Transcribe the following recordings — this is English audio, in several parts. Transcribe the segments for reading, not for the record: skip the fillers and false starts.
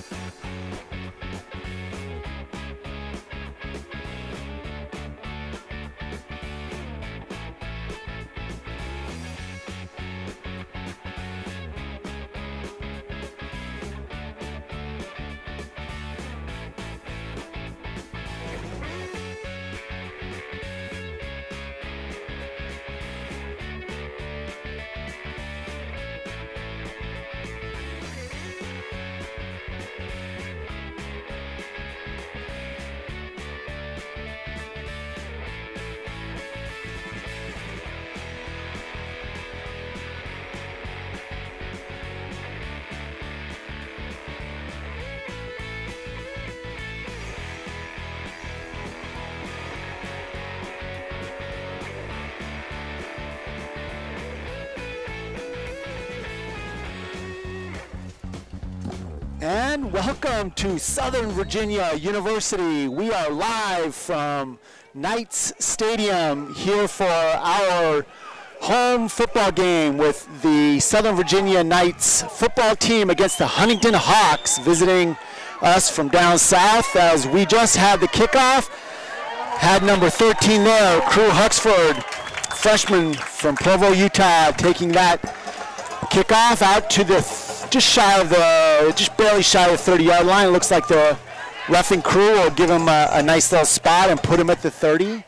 And welcome to Southern Virginia University. We are live from Knights Stadium here for our home football game with the Southern Virginia Knights football team against the Huntingdon Hawks, visiting us from down south as we just had the kickoff. Had number 13 there, Crew Huxford, freshman from Provo, Utah, taking that kickoff out to the just barely shy of the 30-yard line. It looks like the roughing crew will give him a nice little spot and put him at the 30.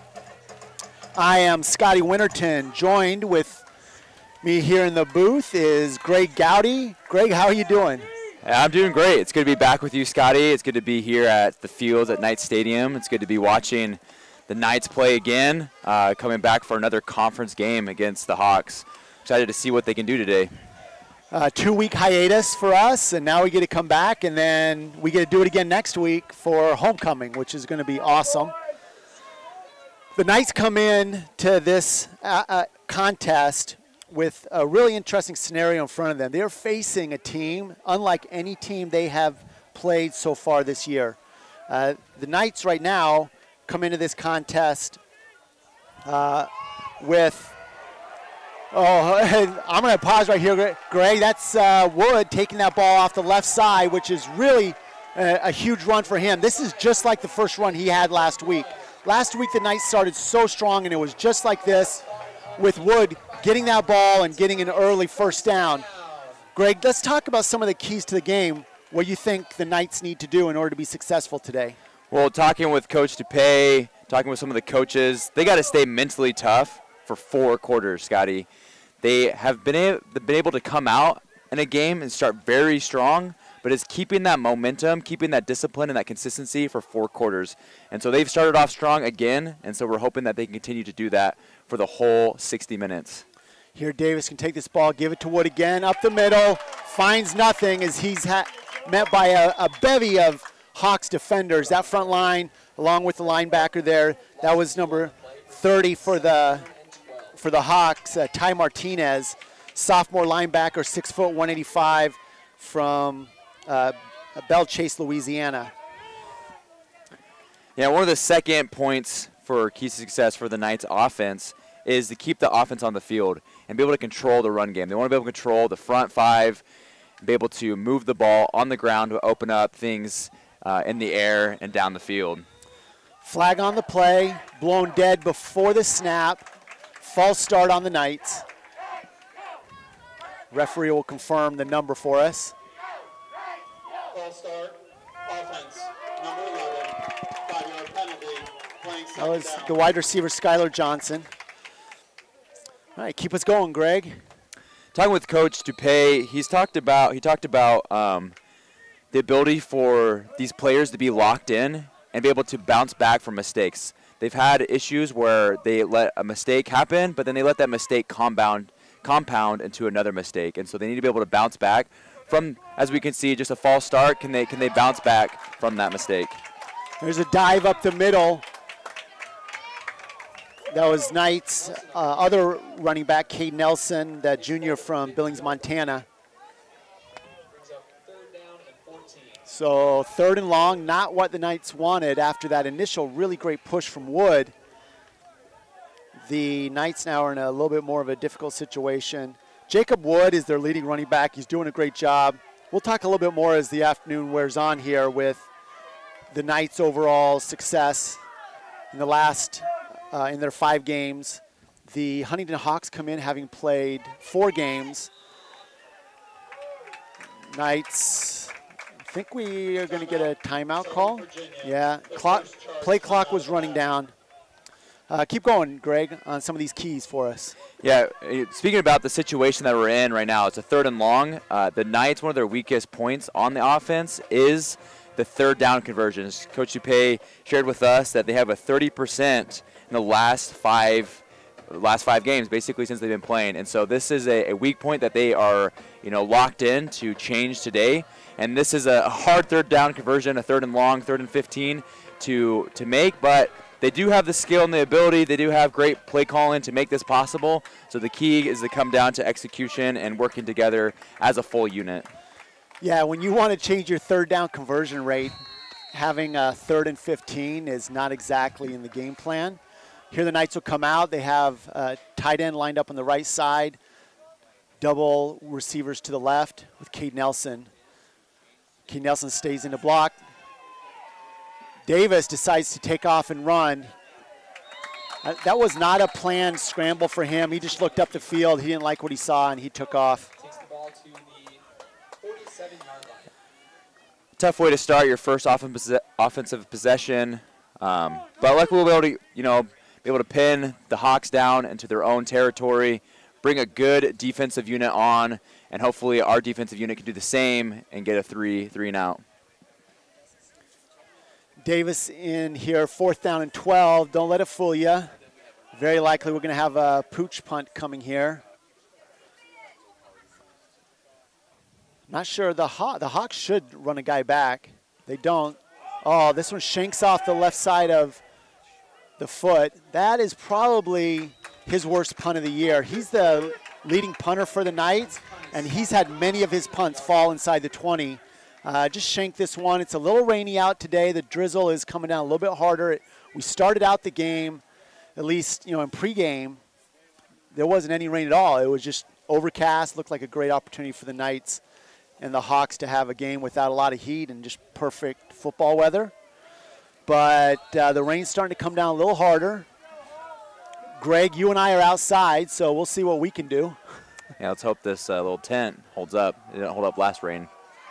I am Scotty Winterton. Joined with me here in the booth is Greg Gowdy. Greg, how are you doing? I'm doing great. It's good to be back with you, Scotty. It's good to be here at the field at Knights Stadium. It's good to be watching the Knights play again, coming back for another conference game against the Hawks. Excited to see what they can do today. 2-week hiatus for us, and now we get to come back, and then we get to do it again next week for homecoming, which is going to be awesome. The Knights come in to this contest with a really interesting scenario in front of them. They're facing a team unlike any team they have played so far this year. The Knights right now come into this contest with I'm going to pause right here, Greg. That's Wood taking that ball off the left side, which is really a huge run for him. This is just like the first run he had last week. Last week the Knights started so strong, and it was just like this with Wood getting that ball and getting an early first down. Greg, let's talk about some of the keys to the game, what you think the Knights need to do in order to be successful today. Well, talking with Coach DePay, talking with some of the coaches, they got to stay mentally tough for 4 quarters, Scotty. They have been able to come out in a game and start very strong, but it's keeping that momentum, keeping that discipline and that consistency for 4 quarters. And so they've started off strong again, and so we're hoping that they can continue to do that for the whole 60 minutes. Here Davis can take this ball, give it to Wood again, up the middle, finds nothing as he's met by a bevy of Hawks defenders. That front line, along with the linebacker there, that was number 30 for the Hawks, Ty Martinez, sophomore linebacker, 6 foot, 185 from Belle Chase, Louisiana. Yeah, one of the second points for key success for the Knights offense is to keep the offense on the field and be able to control the run game. They want to be able to control the front 5, be able to move the ball on the ground to open up things in the air and down the field. Flag on the play, blown dead before the snap. False start on the Knights. Referee will confirm the number for us. False start, offense, number 11, 5-yard penalty, playing second That was down. the wide receiver, Skylar Johnson. All right, keep us going, Greg. Talking with Coach DePay, he talked about the ability for these players to be locked in and be able to bounce back from mistakes. They've had issues where they let a mistake happen, but then they let that mistake compound into another mistake. And so they need to be able to bounce back from, as we can see, just a false start. Can they bounce back from that mistake? There's a dive up the middle. That was Knights' other running back, Cade Nelson, that junior from Billings, Montana. So 3rd and long, not what the Knights wanted after that initial really great push from Wood. The Knights now are in a little bit more of a difficult situation. Jacob Wood is their leading running back. He's doing a great job. we'll talk a little bit more as the afternoon wears on here with the Knights' overall success in the last, in their 5 games. The Huntingdon Hawks come in having played 4 games. Knights, I think we are going to get a timeout call. Yeah, play clock was running down. Keep going, Greg, on some of these keys for us. Yeah, speaking about the situation that we're in right now, it's a 3rd and long. The Knights, one of their weakest points on the offense is the 3rd down conversions. Coach Dupay shared with us that they have a 30% in the last five games, basically since they've been playing. And so this is a weak point that they are, locked in to change today. And this is a hard 3rd down conversion, a 3rd and long, 3rd and 15 to make, but they do have the skill and the ability. They do have great play calling to make this possible. So the key is to come down to execution and working together as a full unit. Yeah, when you want to change your 3rd down conversion rate, having a 3rd and 15 is not exactly in the game plan. Here the Knights will come out. They have a tight end lined up on the right side, double receivers to the left with Cade Nelson. Cade Nelson stays in the block. Davis decides to take off and run. That was not a planned scramble for him. He just looked up the field. He didn't like what he saw, and he took off. Takes the ball to the 47-yard line. Tough way to start your first offensive possession. But luckily we'll be able to pin the Hawks down into their own territory, bring a good defensive unit on, and hopefully our defensive unit can do the same and get a 3 and out. Davis in here, 4th down and 12. Don't let it fool you. Very likely we're going to have a pooch punt coming here. Not sure. The Hawks should run a guy back. They don't. Oh, this one shanks off the left side of the foot. That is probably his worst punt of the year. He's the leading punter for the Knights, and he's had many of his punts fall inside the 20. Just shanked this one. It's a little rainy out today. The drizzle is coming down a little bit harder. We started out the game, at least in pregame, there wasn't any rain at all. It was just overcast. Looked like a great opportunity for the Knights and the Hawks to have a game without a lot of heat and just perfect football weather. But the rain's starting to come down a little harder. Greg, you and I are outside, so we'll see what we can do. Yeah, let's hope this little tent holds up. It didn't hold up last rain.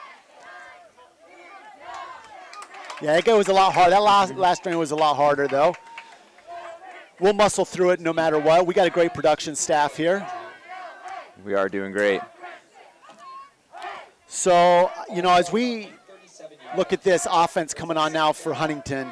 Yeah, it was a lot hard. That last rain was a lot harder, though. We'll muscle through it no matter what. We got a great production staff here. We are doing great. So, as we look at this offense coming on now for Huntington,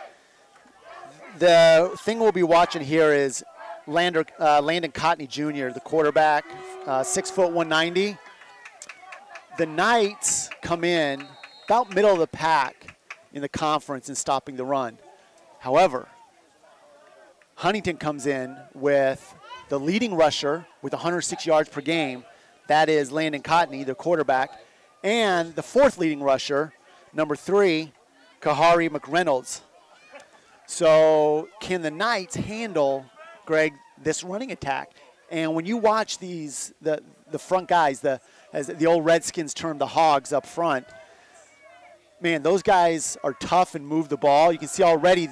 the thing we'll be watching here is Landon Cotney Jr., the quarterback, 6 foot 190. The Knights come in about middle of the pack in the conference in stopping the run. However, Huntington comes in with the leading rusher with 106 yards per game. That is Landon Cotney, the quarterback, and the 4th leading rusher, number 3, Kahari McReynolds. So can the Knights handle, Greg, this running attack? And when you watch these, the front guys, as the old Redskins term, the hogs up front, man, those guys are tough and move the ball. You can see already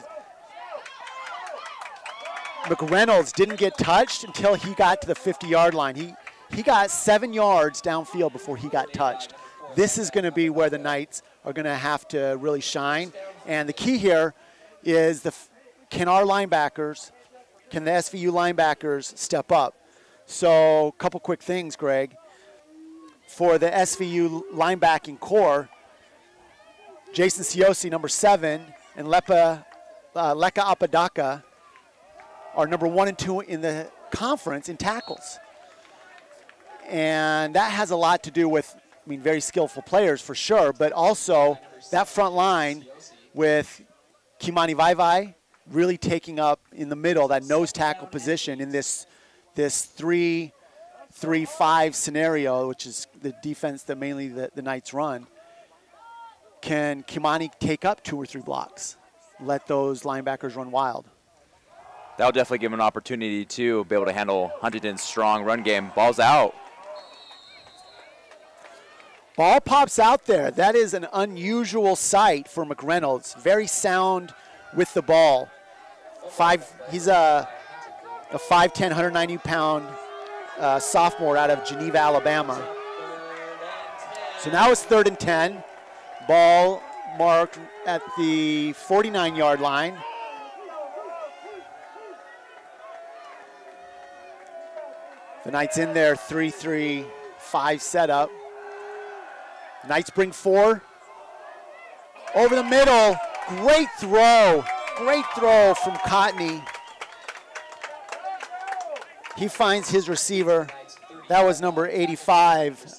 McReynolds didn't get touched until he got to the 50-yard line. He got 7 yards downfield before he got touched. This is going to be where the Knights are going to have to really shine. And the key here is can the SVU linebackers step up? So a couple quick things, Greg. For the SVU linebacking core, Jason Siosi, number 7, and Leka Apadaka are number 1 and 2 in the conference in tackles. And that has a lot to do with, very skillful players for sure, but also that front line with Kimani Vaivai really taking up in the middle, that nose tackle position in this 3-3-5 scenario, which is the defense that mainly the Knights run. Can Kimani take up 2 or 3 blocks? Let those linebackers run wild. That'll definitely give him an opportunity to be able to handle Huntington's strong run game. Ball's out. Ball pops out there. That is an unusual sight for McReynolds. Very sound with the ball. He's a 5'10", 190-pound sophomore out of Geneva, Alabama. So now it's 3rd and 10. Ball marked at the 49-yard line. The Knights in there, 3-3-5 setup. Knights bring 4. Over the middle, great throw from Cotney. He finds his receiver. That was number 85,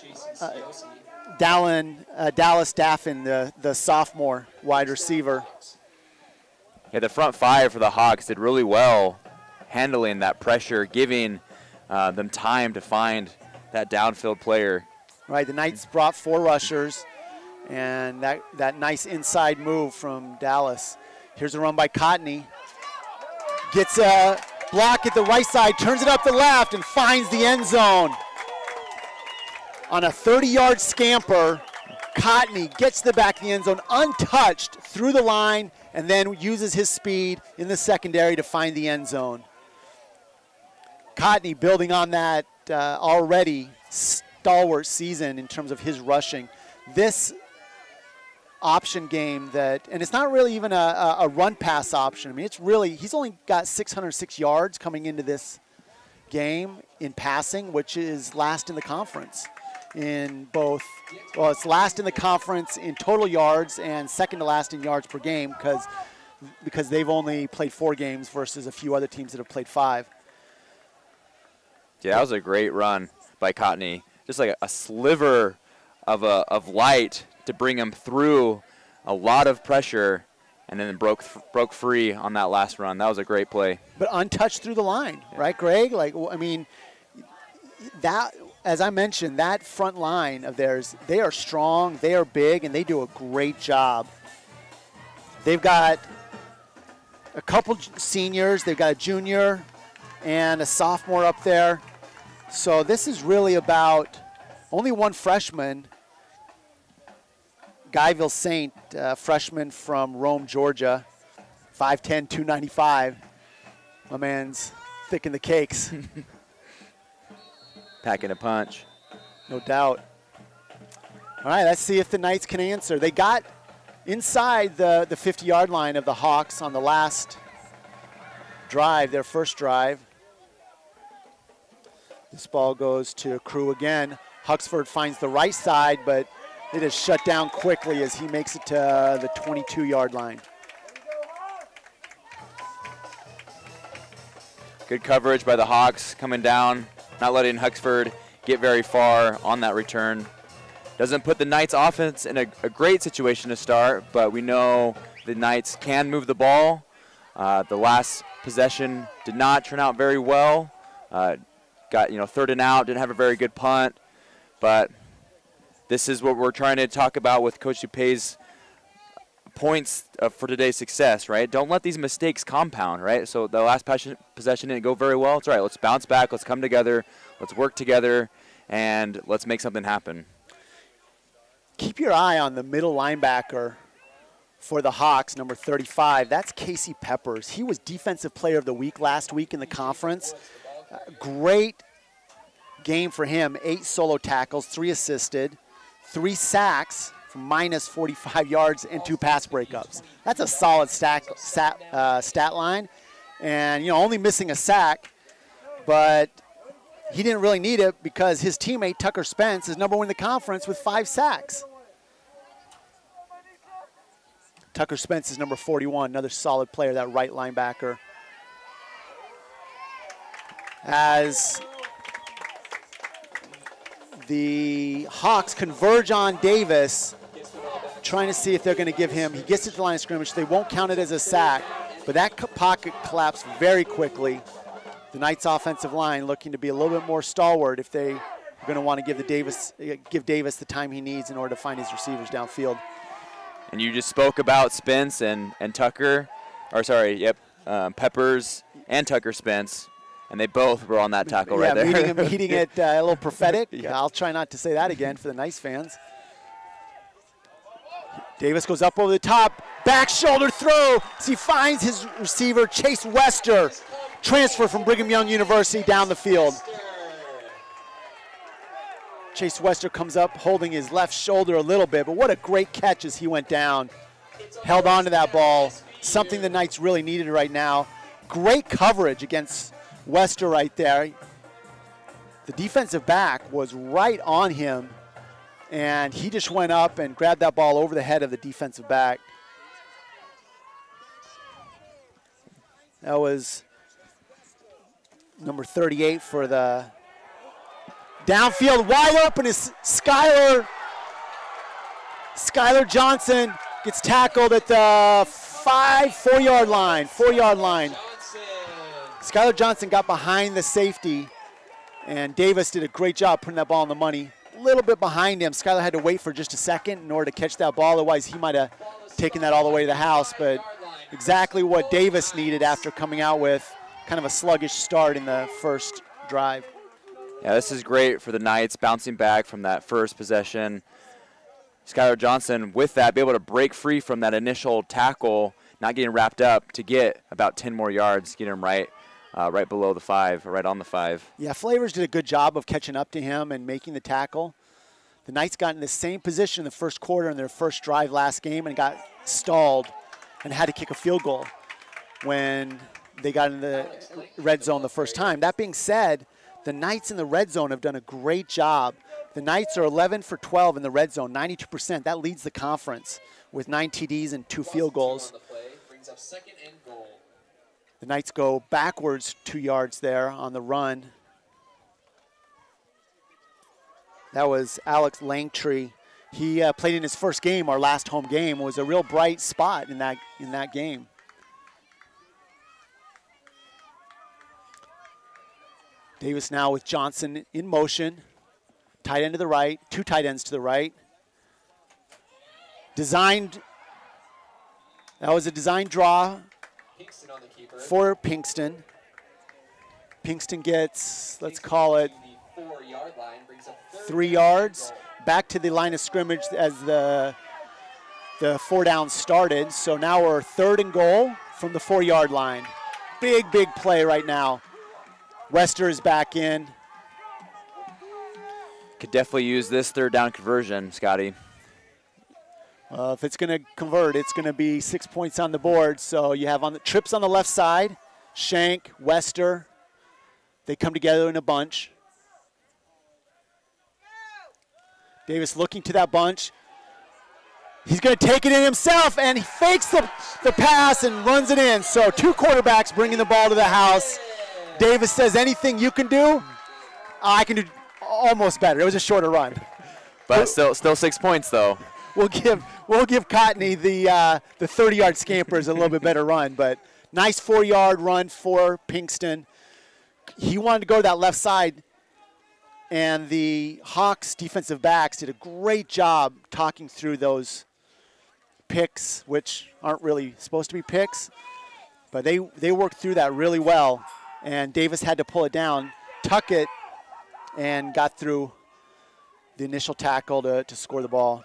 Dallas Daffin, the sophomore wide receiver. Yeah, the front 5 for the Hawks did really well handling that pressure, giving them time to find that downfield player. Right, the Knights brought 4 rushers, and that nice inside move from Dallas. Here's a run by Cotney. Gets a block at the right side, turns it up the left, and finds the end zone. On a 30-yard scamper, Cotney gets to the back of the end zone untouched through the line, and then uses his speed in the secondary to find the end zone. Cotney building on that already stalwart season in terms of his rushing. This option game and it's not really even a run-pass option. I mean, it's really, he's only got 606 yards coming into this game in passing, which is last in the conference in both, well, it's last in the conference in total yards and second to last in yards per game because they've only played 4 games versus a few other teams that have played 5. Yeah, that was a great run by Cotney. Just like a sliver of light to bring him through a lot of pressure, and then broke free on that last run. That was a great play. But untouched through the line, right, Greg? Like, I mean, that, as I mentioned, that front line of theirs, they are strong, they are big, and they do a great job. They've got a couple seniors, they've got a junior and a sophomore up there. So this is really about only one freshman, Guyville Saint, freshman from Rome, Georgia, 5'10", 295. My man's thick in the cakes. Packing a punch. No doubt. All right, let's see if the Knights can answer. They got inside the 50-yard line of the Hawks on the last drive, their first drive. This ball goes to Crew again. Huxford finds the right side, but it is shut down quickly as he makes it to the 22-yard line. Good coverage by the Hawks coming down, not letting Huxford get very far on that return. Doesn't put the Knights offense in a great situation to start, but we know the Knights can move the ball. The last possession did not turn out very well. Got 3rd and out, didn't have a very good punt, but this is what we're trying to talk about with Coach Dupay's points for today's success, right? Don't let these mistakes compound, right? So the last possession didn't go very well. It's all right. Let's bounce back. Let's come together. Let's work together, and let's make something happen. Keep your eye on the middle linebacker for the Hawks, number 35. That's Casey Peppers. He was Defensive Player of the Week last week in the conference. Great game for him. 8 solo tackles, 3 assisted, 3 sacks for minus 45 yards and 2 pass breakups. That's a solid stat line. And, only missing a sack, but he didn't really need it because his teammate Tucker Spence is number 1 in the conference with 5 sacks. Tucker Spence is number 41, another solid player, that right linebacker. As the Hawks converge on Davis, trying to see if they're going to give him, he gets to the line of scrimmage. They won't count it as a sack, but that pocket collapsed very quickly. The Knights offensive line looking to be a little bit more stalwart if they are going to want to give Davis the time he needs in order to find his receivers downfield. And you just spoke about Spence and Tucker, or sorry, Peppers and Tucker Spence. And they both were on that tackle right there. Meeting it a little prophetic. Yeah. I'll try not to say that again for the Knights fans. Davis goes up over the top, back shoulder throw as he finds his receiver, Chase Wester, transfer from Brigham Young University down the field. Chase Wester comes up holding his left shoulder a little bit, but what a great catch as he went down. Held on to that ball, something the Knights really needed right now. Great coverage against Wester right there. The defensive back was right on him, and he just went up and grabbed that ball over the head of the defensive back. That was number 38 for the downfield. Wide open is Skylar. Skylar Johnson gets tackled at the 4-yard line. 4-yard line. Skylar Johnson got behind the safety, and Davis did a great job putting that ball on the money. A little bit behind him. Skylar had to wait for just a second in order to catch that ball. Otherwise, he might have taken that all the way to the house. But exactly what Davis needed after coming out with kind of a sluggish start in the first drive. Yeah, this is great for the Knights, bouncing back from that first possession. Skylar Johnson, with that, be able to break free from that initial tackle, not getting wrapped up, to get about 10 more yards, get him right below the 5, or right on the 5. Yeah, Flavors did a good job of catching up to him and making the tackle. The Knights got in the same position in the first quarter in their first drive last game and got stalled and had to kick a field goal when they got in the red zone the first time. That being said, the Knights in the red zone have done a great job. The Knights are 11 for 12 in the red zone, 92%. That leads the conference with 9 TDs and 2 field goals. The Knights go backwards 2 yards there on the run. That was Alex Langtree. He played in his first game, our last home game. It was a real bright spot in that game. Davis now with Johnson in motion. Tight end to the right, 2 tight ends to the right. That was a design draw for Pinkston. Pinkston gets, let's call it, 3 yards. Back to the line of scrimmage as the 4 down started. So now we're 3rd and goal from the 4-yard line. Big play right now. Wester is back in. Could definitely use this 3rd down conversion, Scotty. If it's going to convert, it's going to be 6 points on the board. So you have on the trips on the left side, Shank, Wester. They come together in a bunch. Davis looking to that bunch. He's going to take it in himself, and he fakes the pass and runs it in. So 2 quarterbacks bringing the ball to the house. Davis says, anything you can do, I can do almost better. It was a shorter run. But still 6 points, though. We'll give Cotney the 30-yard scampers a little bit better run, but nice 4-yard run for Pinkston. He wanted to go to that left side, and the Hawks defensive backs did a great job talking through those picks, which aren't really supposed to be picks, but they worked through that really well, and Davis had to pull it down, tuck it, and got through the initial tackle to score the ball.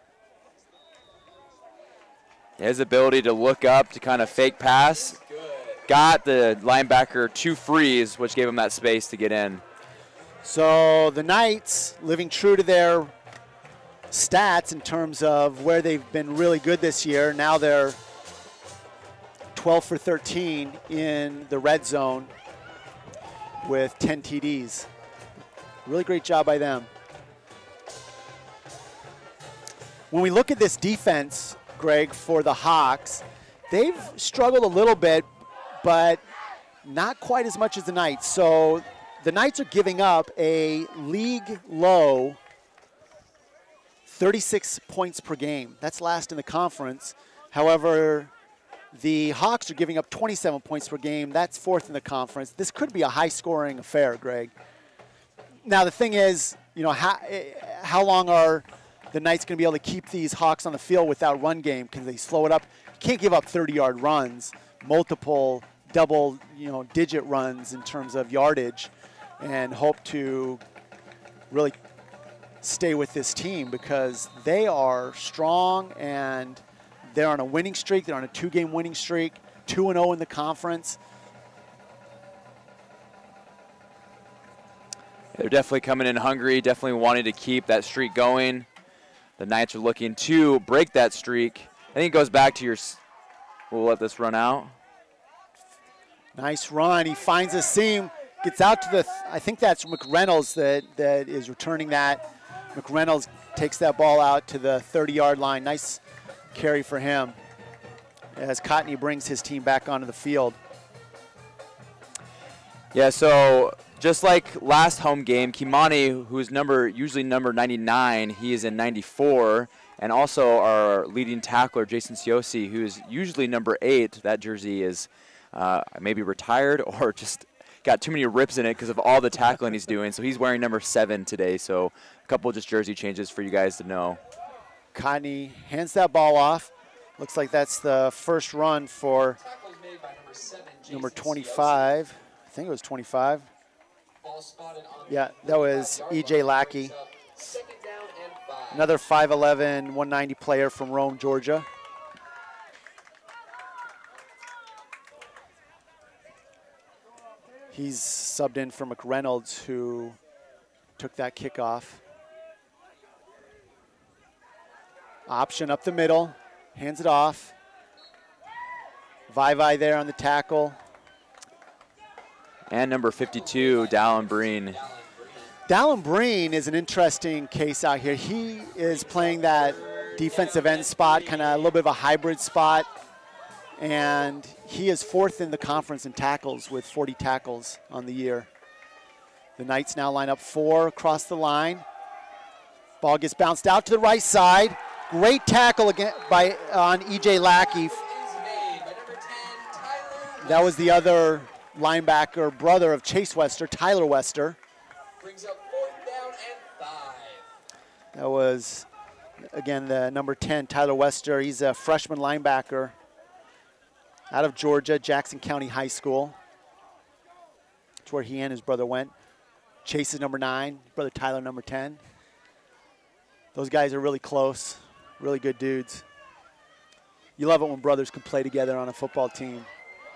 His ability to look up to kind of fake pass got the linebacker 2 frees, which gave him that space to get in. So the Knights, living true to their stats in terms of where they've been really good this year, now they're 12 for 13 in the red zone with 10 TDs. Really great job by them. When we look at this defense, Greg, for the Hawks, they've struggled a little bit, but not quite as much as the Knights. So the Knights are giving up a league low 36 points per game. That's last in the conference. However, the Hawks are giving up 27 points per game. That's 4th in the conference. This could be a high-scoring affair, Greg. Now, the thing is, how long are the Knights going to be able to keep these Hawks on the field without run game? Can they slow it up? You can't give up 30-yard runs multiple double, digit runs in terms of yardage, and hope to really stay with this team because they are strong and they're on a winning streak. They're on a 2-game winning streak, 2-0 in the conference. They're definitely coming in hungry, definitely wanting to keep that streak going. The Knights are looking to break that streak. I think it goes back to we'll let this run out. Nice run. He finds a seam, gets out to I think that's McReynolds that is returning that. McReynolds takes that ball out to the 30-yard line. Nice carry for him as Cotney brings his team back onto the field. Yeah, so just like last home game, Kimani, who's usually number 99, he is in 94. And also our leading tackler, Jason Siosi, who is usually number 8. That jersey is maybe retired or just got too many rips in it because of all the tackling he's doing. So he's wearing number 7 today. So a couple just jersey changes for you guys to know. Cotney hands that ball off. Looks like that's the first run for number 25. I think it was 25. Yeah, that was E.J. Lackey. Another 5'11", 190 player from Rome, Georgia. He's subbed in for McReynolds, who took that kickoff. Option up the middle, hands it off. Vai there on the tackle. And number 52, Dallin Breen. Dallin Breen is an interesting case out here. He is playing that defensive end spot, kind of a little bit of a hybrid spot. And he is 4th in the conference in tackles with 40 tackles on the year. The Knights now line up 4 across the line. Ball gets bounced out to the right side. Great tackle again on E.J. Lackey. That was the other linebacker, brother of Chase Wester, Tyler Wester. Brings up 4th down and 5. That was, again, the number 10, Tyler Wester. He's a freshman linebacker out of Georgia, Jackson County High School. That's where he and his brother went. Chase is number 9, brother Tyler number 10. Those guys are really close, really good dudes. You love it when brothers can play together on a football team.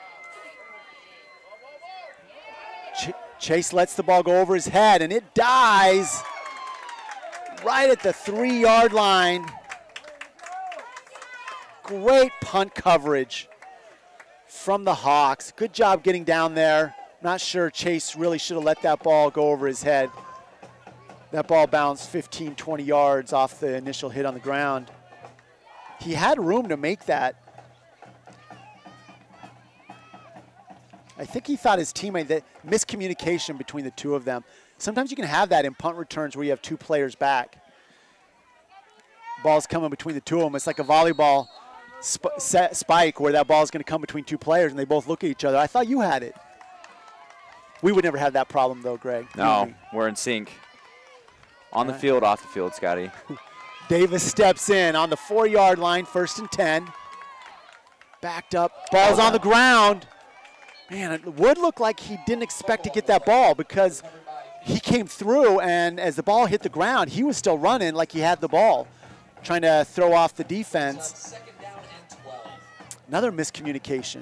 Chase lets the ball go over his head, and it dies right at the 3-yard line. Great punt coverage from the Hawks. Good job getting down there. Not sure Chase really should have let that ball go over his head. That ball bounced 15, 20 yards off the initial hit on the ground. He had room to make that. I think he thought his teammate, that miscommunication between the two of them. Sometimes you can have that in punt returns where you have 2 players back. Ball's coming between the two of them. It's like a volleyball spike where that ball's going to come between 2 players and they both look at each other. I thought you had it. We would never have that problem though, Greg. No, we're in sync. On the field, off the field, Scotty. Davis steps in on the 4-yard line, 1st and 10. Backed up, ball's on the ground. Man, it would look like he didn't expect to get that ball because he came through, and as the ball hit the ground, he was still running like he had the ball, trying to throw off the defense. Another miscommunication.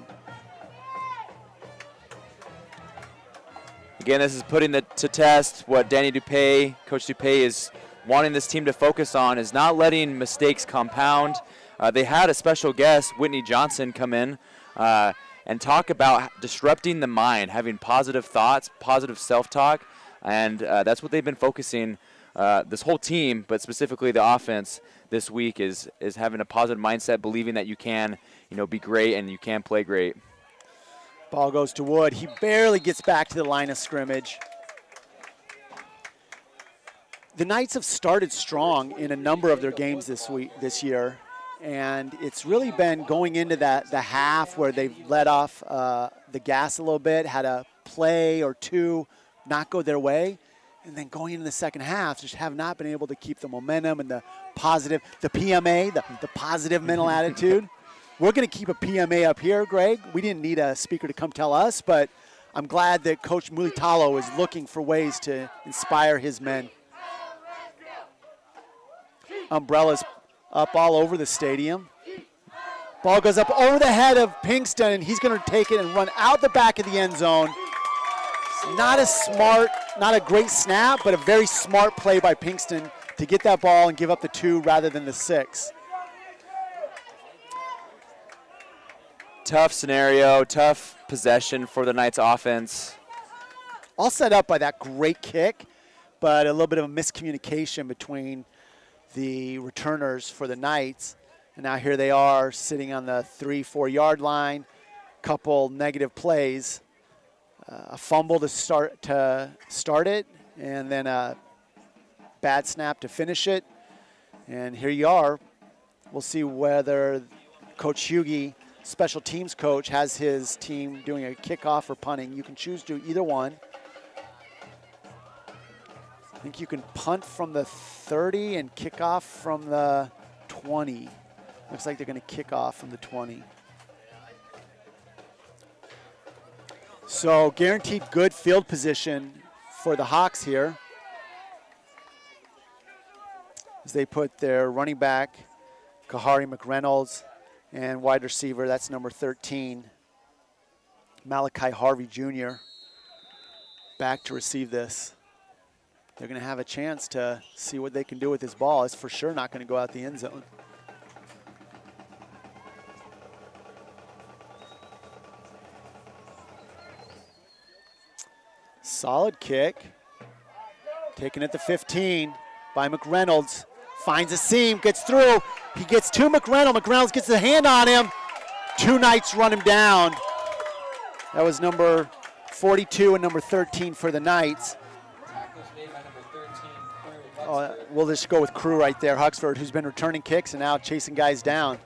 Again, this is putting to test what Danny Dupay, Coach Dupay, is wanting this team to focus on, is not letting mistakes compound. They had a special guest, Whitney Johnson, come in and talk about disrupting the mind, having positive thoughts, positive self-talk, and that's what they've been focusing, this whole team, but specifically the offense this week, is having a positive mindset, believing that you can, be great and you can play great. Ball goes to Wood. He barely gets back to the line of scrimmage. The Knights have started strong in a number of their games this year. And it's really been going into the half where they've let off the gas a little bit, had a play or 2 not go their way, and then going into the second half, just have not been able to keep the momentum and the positive, the PMA, the positive mental attitude. We're going to keep a PMA up here, Greg. We didn't need a speaker to come tell us, but I'm glad that Coach Mulitalo is looking for ways to inspire his men. Umbrellas up all over the stadium. Ball goes up over the head of Pinkston, and he's going to take it and run out the back of the end zone. Not a great snap, but a very smart play by Pinkston to get that ball and give up the 2 rather than the 6. Tough scenario, tough possession for the Knights offense. All set up by that great kick, but a little bit of a miscommunication between the returners for the Knights. And now here they are sitting on the 3-4 yard line, couple negative plays, a fumble to start it, and then a bad snap to finish it. And here you are. We'll see whether Coach Hughey, special teams coach, has his team doing a kickoff or punting. You can choose to do either one. I think you can punt from the 30 and kick off from the 20. Looks like they're going to kick off from the 20. So guaranteed good field position for the Hawks here, as they put their running back, Kahari McReynolds, and wide receiver, that's number 13, Malachi Harvey Jr., back to receive this. They're going to have a chance to see what they can do with this ball. It's for sure not going to go out the end zone. Solid kick. Taken at the 15 by McReynolds. Finds a seam, gets through. He gets to McReynolds. McReynolds gets the hand on him. 2 Knights run him down. That was number 42 and number 13 for the Knights. We'll just go with Crew right there. Huxford, who's been returning kicks and now chasing guys down.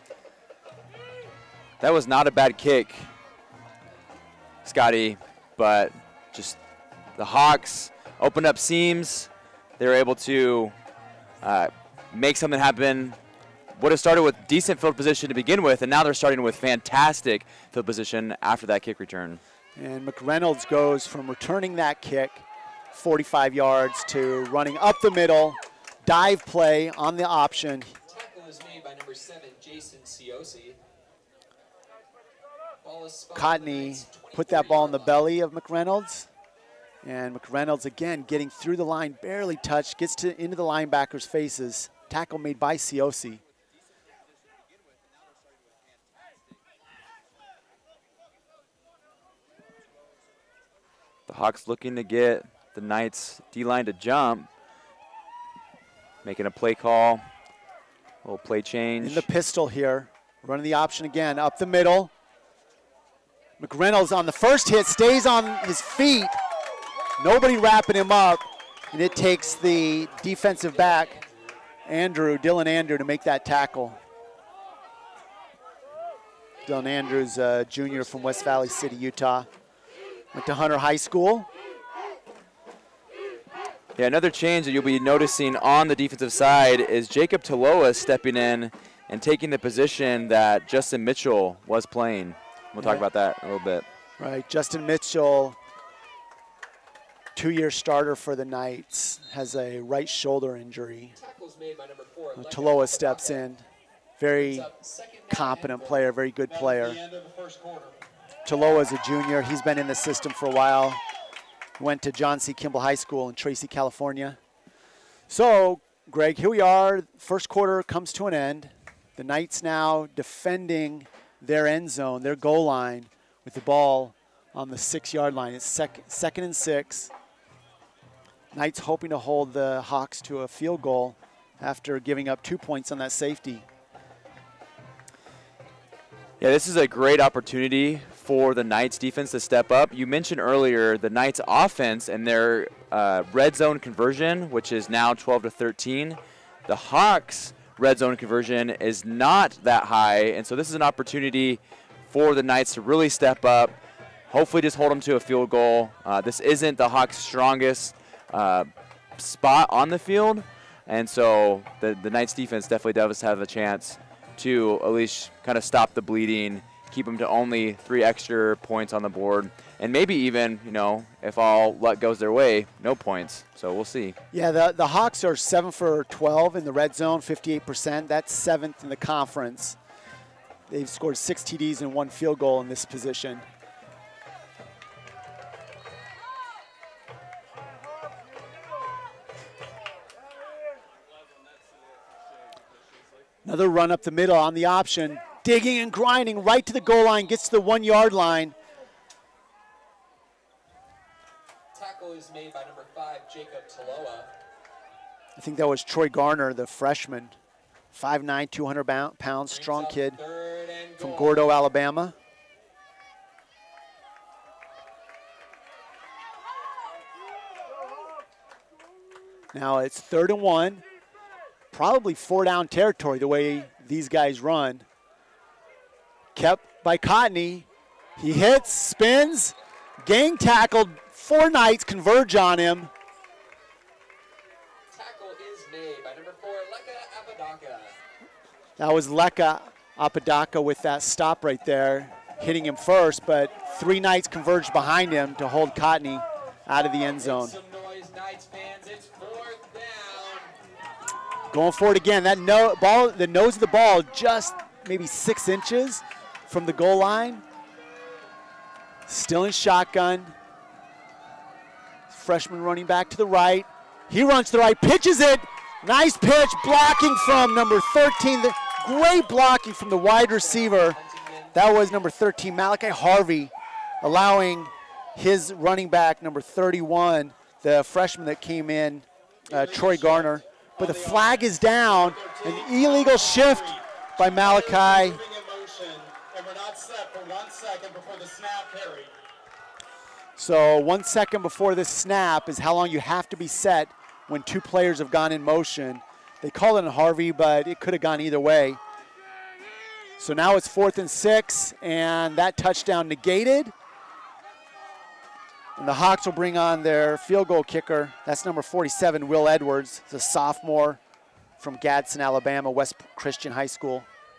That was not a bad kick, Scotty, but just the Hawks opened up seams. They were able to make something happen. Would have started with decent field position to begin with, and now they're starting with fantastic field position after that kick return. And McReynolds goes from returning that kick 45 yards to running up the middle, dive play on the option. Tackle is made by number 7, Jason Ciosi. Cotney put that ball in the belly of McReynolds. And McReynolds, again, getting through the line, barely touched, gets into the linebackers' faces. Tackle made by Ciosi. The Hawks looking to get the Knights D-line to jump. Making a play call, a little play change. In the pistol here, running the option again, up the middle. McReynolds on the first hit, stays on his feet. Nobody wrapping him up, and it takes the defensive back, Dylan Andrew, to make that tackle. Dylan Andrews, a junior from West Valley City, Utah. Went to Hunter High School. Yeah, another change that you'll be noticing on the defensive side is Jacob Taloa stepping in and taking the position that Justin Mitchell was playing. We'll talk about that a little bit. Right, Justin Mitchell, 2-year starter for the Knights, has a right shoulder injury. Taloa steps in. Very competent player, very good player. Taloa is a junior. He's been in the system for a while. Went to John C. Kimball High School in Tracy, California. So, Greg, here we are. First quarter comes to an end. The Knights now defending their end zone, their goal line, with the ball on the 6-yard line. It's second and 6. Knights hoping to hold the Hawks to a field goal after giving up 2 points on that safety. Yeah, this is a great opportunity for the Knights defense to step up. You mentioned earlier the Knights offense and their red zone conversion, which is now 12-13. The Hawks red zone conversion is not that high, and so this is an opportunity for the Knights to really step up, hopefully just hold them to a field goal. This isn't the Hawks' strongest spot on the field, and so the Knights defense definitely does have a chance to at least kind of stop the bleeding, keep them to only 3 extra points on the board, and maybe even, you know, if all luck goes their way, no points. So we'll see. Yeah, the Hawks are 7 for 12 in the red zone, 58%. That's 7th in the conference. They've scored 6 TDs and 1 field goal in this position. Another run up the middle on the option. Digging and grinding right to the goal line, gets to the 1-yard line. Tackle is made by number 5, Jacob Taloa. I think that was Troy Garner, the freshman. 5'9", 200 pounds, strong kid from Gordo, Alabama. Now it's 3rd and 1. Probably 4-down territory the way these guys run. Kept by Cotney. He hits, spins, gang tackled. 4 Knights converge on him. Tackle is made by number 4, Leka Apodaca. That was Leka Apodaca with that stop right there, hitting him first, but 3 Knights converged behind him to hold Cotney out of the end zone. Some noise, Knights fans. It's 4th down. Going for it again. That the nose of the ball just maybe 6 inches from the goal line. Still in shotgun. Freshman running back to the right. He runs to the right, pitches it. Nice pitch, blocking from number 13. Great blocking from the wide receiver. That was number 13, Malachi Harvey, allowing his running back, number 31, the freshman that came in, Troy Garner. But the flag is down, an illegal shift by Malachi. Moving in motion, and we're not set for 1 second before the snap carry. So 1 second before this snap is how long you have to be set when 2 players have gone in motion. They called it a Harvey, but it could have gone either way. So now it's 4th and 6, and that touchdown negated. And the Hawks will bring on their field goal kicker. That's number 47, Will Edwards. He's a sophomore from Gadsden, Alabama, West Christian High School.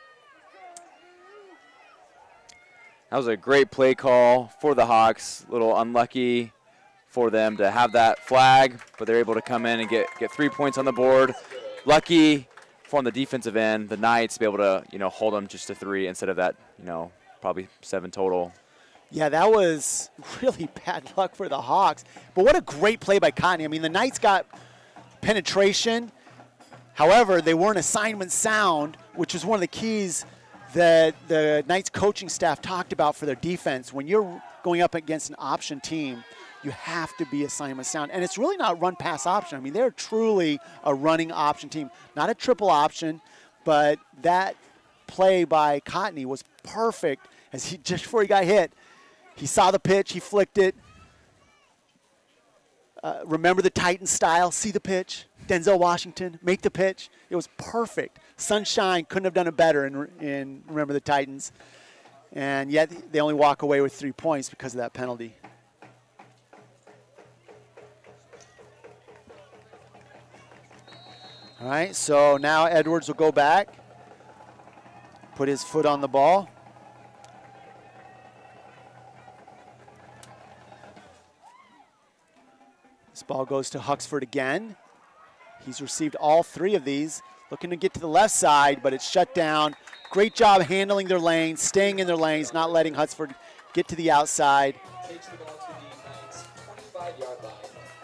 That was a great play call for the Hawks. A little unlucky for them to have that flag, but they're able to come in and get 3 points on the board. Lucky for on the defensive end, the Knights to be able to, you know, hold them just to 3 instead of that, you know, probably 7 total. Yeah, that was really bad luck for the Hawks. But what a great play by Cotney. I mean, the Knights got penetration. However, they weren't assignment sound, which was one of the keys that the Knights coaching staff talked about for their defense. When you're going up against an option team, you have to be assignment sound. And it's really not run-pass option. I mean, they're truly a running option team. Not a triple option, but that play by Cotney was perfect. As he, just before he got hit, he saw the pitch, he flicked it. Remember the Titan style, see the pitch. Denzel Washington, make the pitch. It was perfect. Sunshine couldn't have done it better in Remember the Titans. And yet they only walk away with 3 points because of that penalty. All right, so now Edwards will go back, put his foot on the ball. This ball goes to Huxford again. He's received all 3 of these. Looking to get to the left side, but it's shut down. Great job handling their lanes, staying in their lanes, not letting Huxford get to the outside. Takes the ball to the Knights' 25-yard line.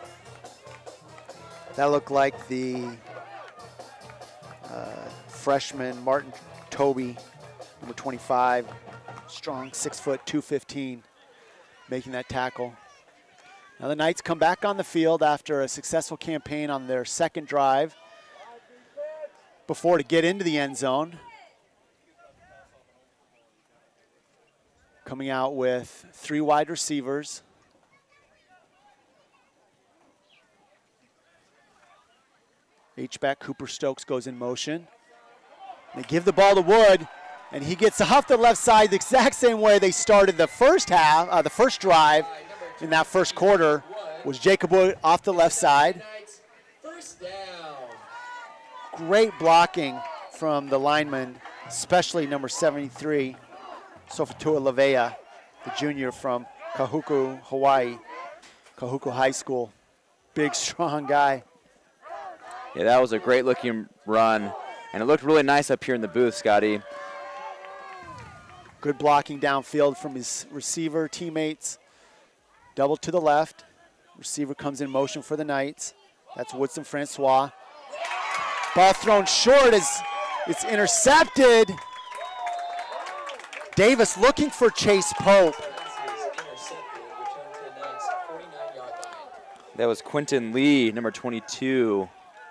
That looked like the freshman Martin Toby, number 25, strong, 6 foot, 215, making that tackle. Now the Knights come back on the field after a successful campaign on their second drive before to get into the end zone. Coming out with 3 wide receivers. H-back Cooper Stokes goes in motion. They give the ball to Wood, and he gets off the left side the exact same way they started the first half, the first drive in that first quarter was Jacob Wood off the left side. First down. Great blocking from the lineman, especially number 73, Sofatua Lavea, the junior from Kahuku, Hawaii, Kahuku High School. Big, strong guy. Yeah, that was a great looking run, and it looked really nice up here in the booth, Scotty. Good blocking downfield from his receiver teammates. Double to the left. Receiver comes in motion for the Knights. That's Woodson Francois. Ball thrown short as it's intercepted. Davis looking for Chase Pope. That was Quentin Lee, number 22,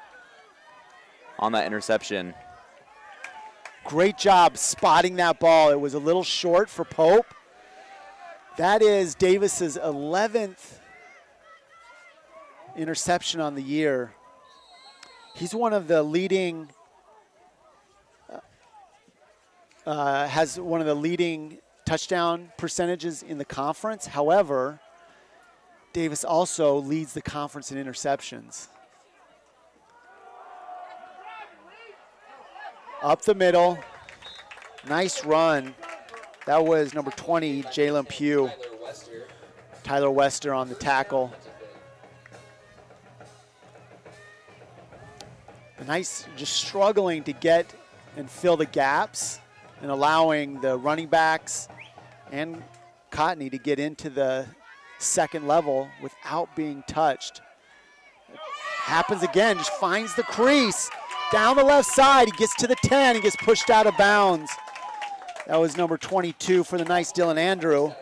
on that interception. Great job spotting that ball. It was a little short for Pope. That is Davis's 11th interception on the year. He's one of the leading, has one of the leading touchdown percentages in the conference. However, Davis also leads the conference in interceptions. Up the middle, nice run. That was number 20, Jalen Pugh. Tyler Wester on the tackle. Nice, just struggling to get and fill the gaps and allowing the running backs and Cotney to get into the second level without being touched. Happens again, just finds the crease. Down the left side, he gets to the 10, he gets pushed out of bounds. That was number 22 for the Knights, Dylan Andrew.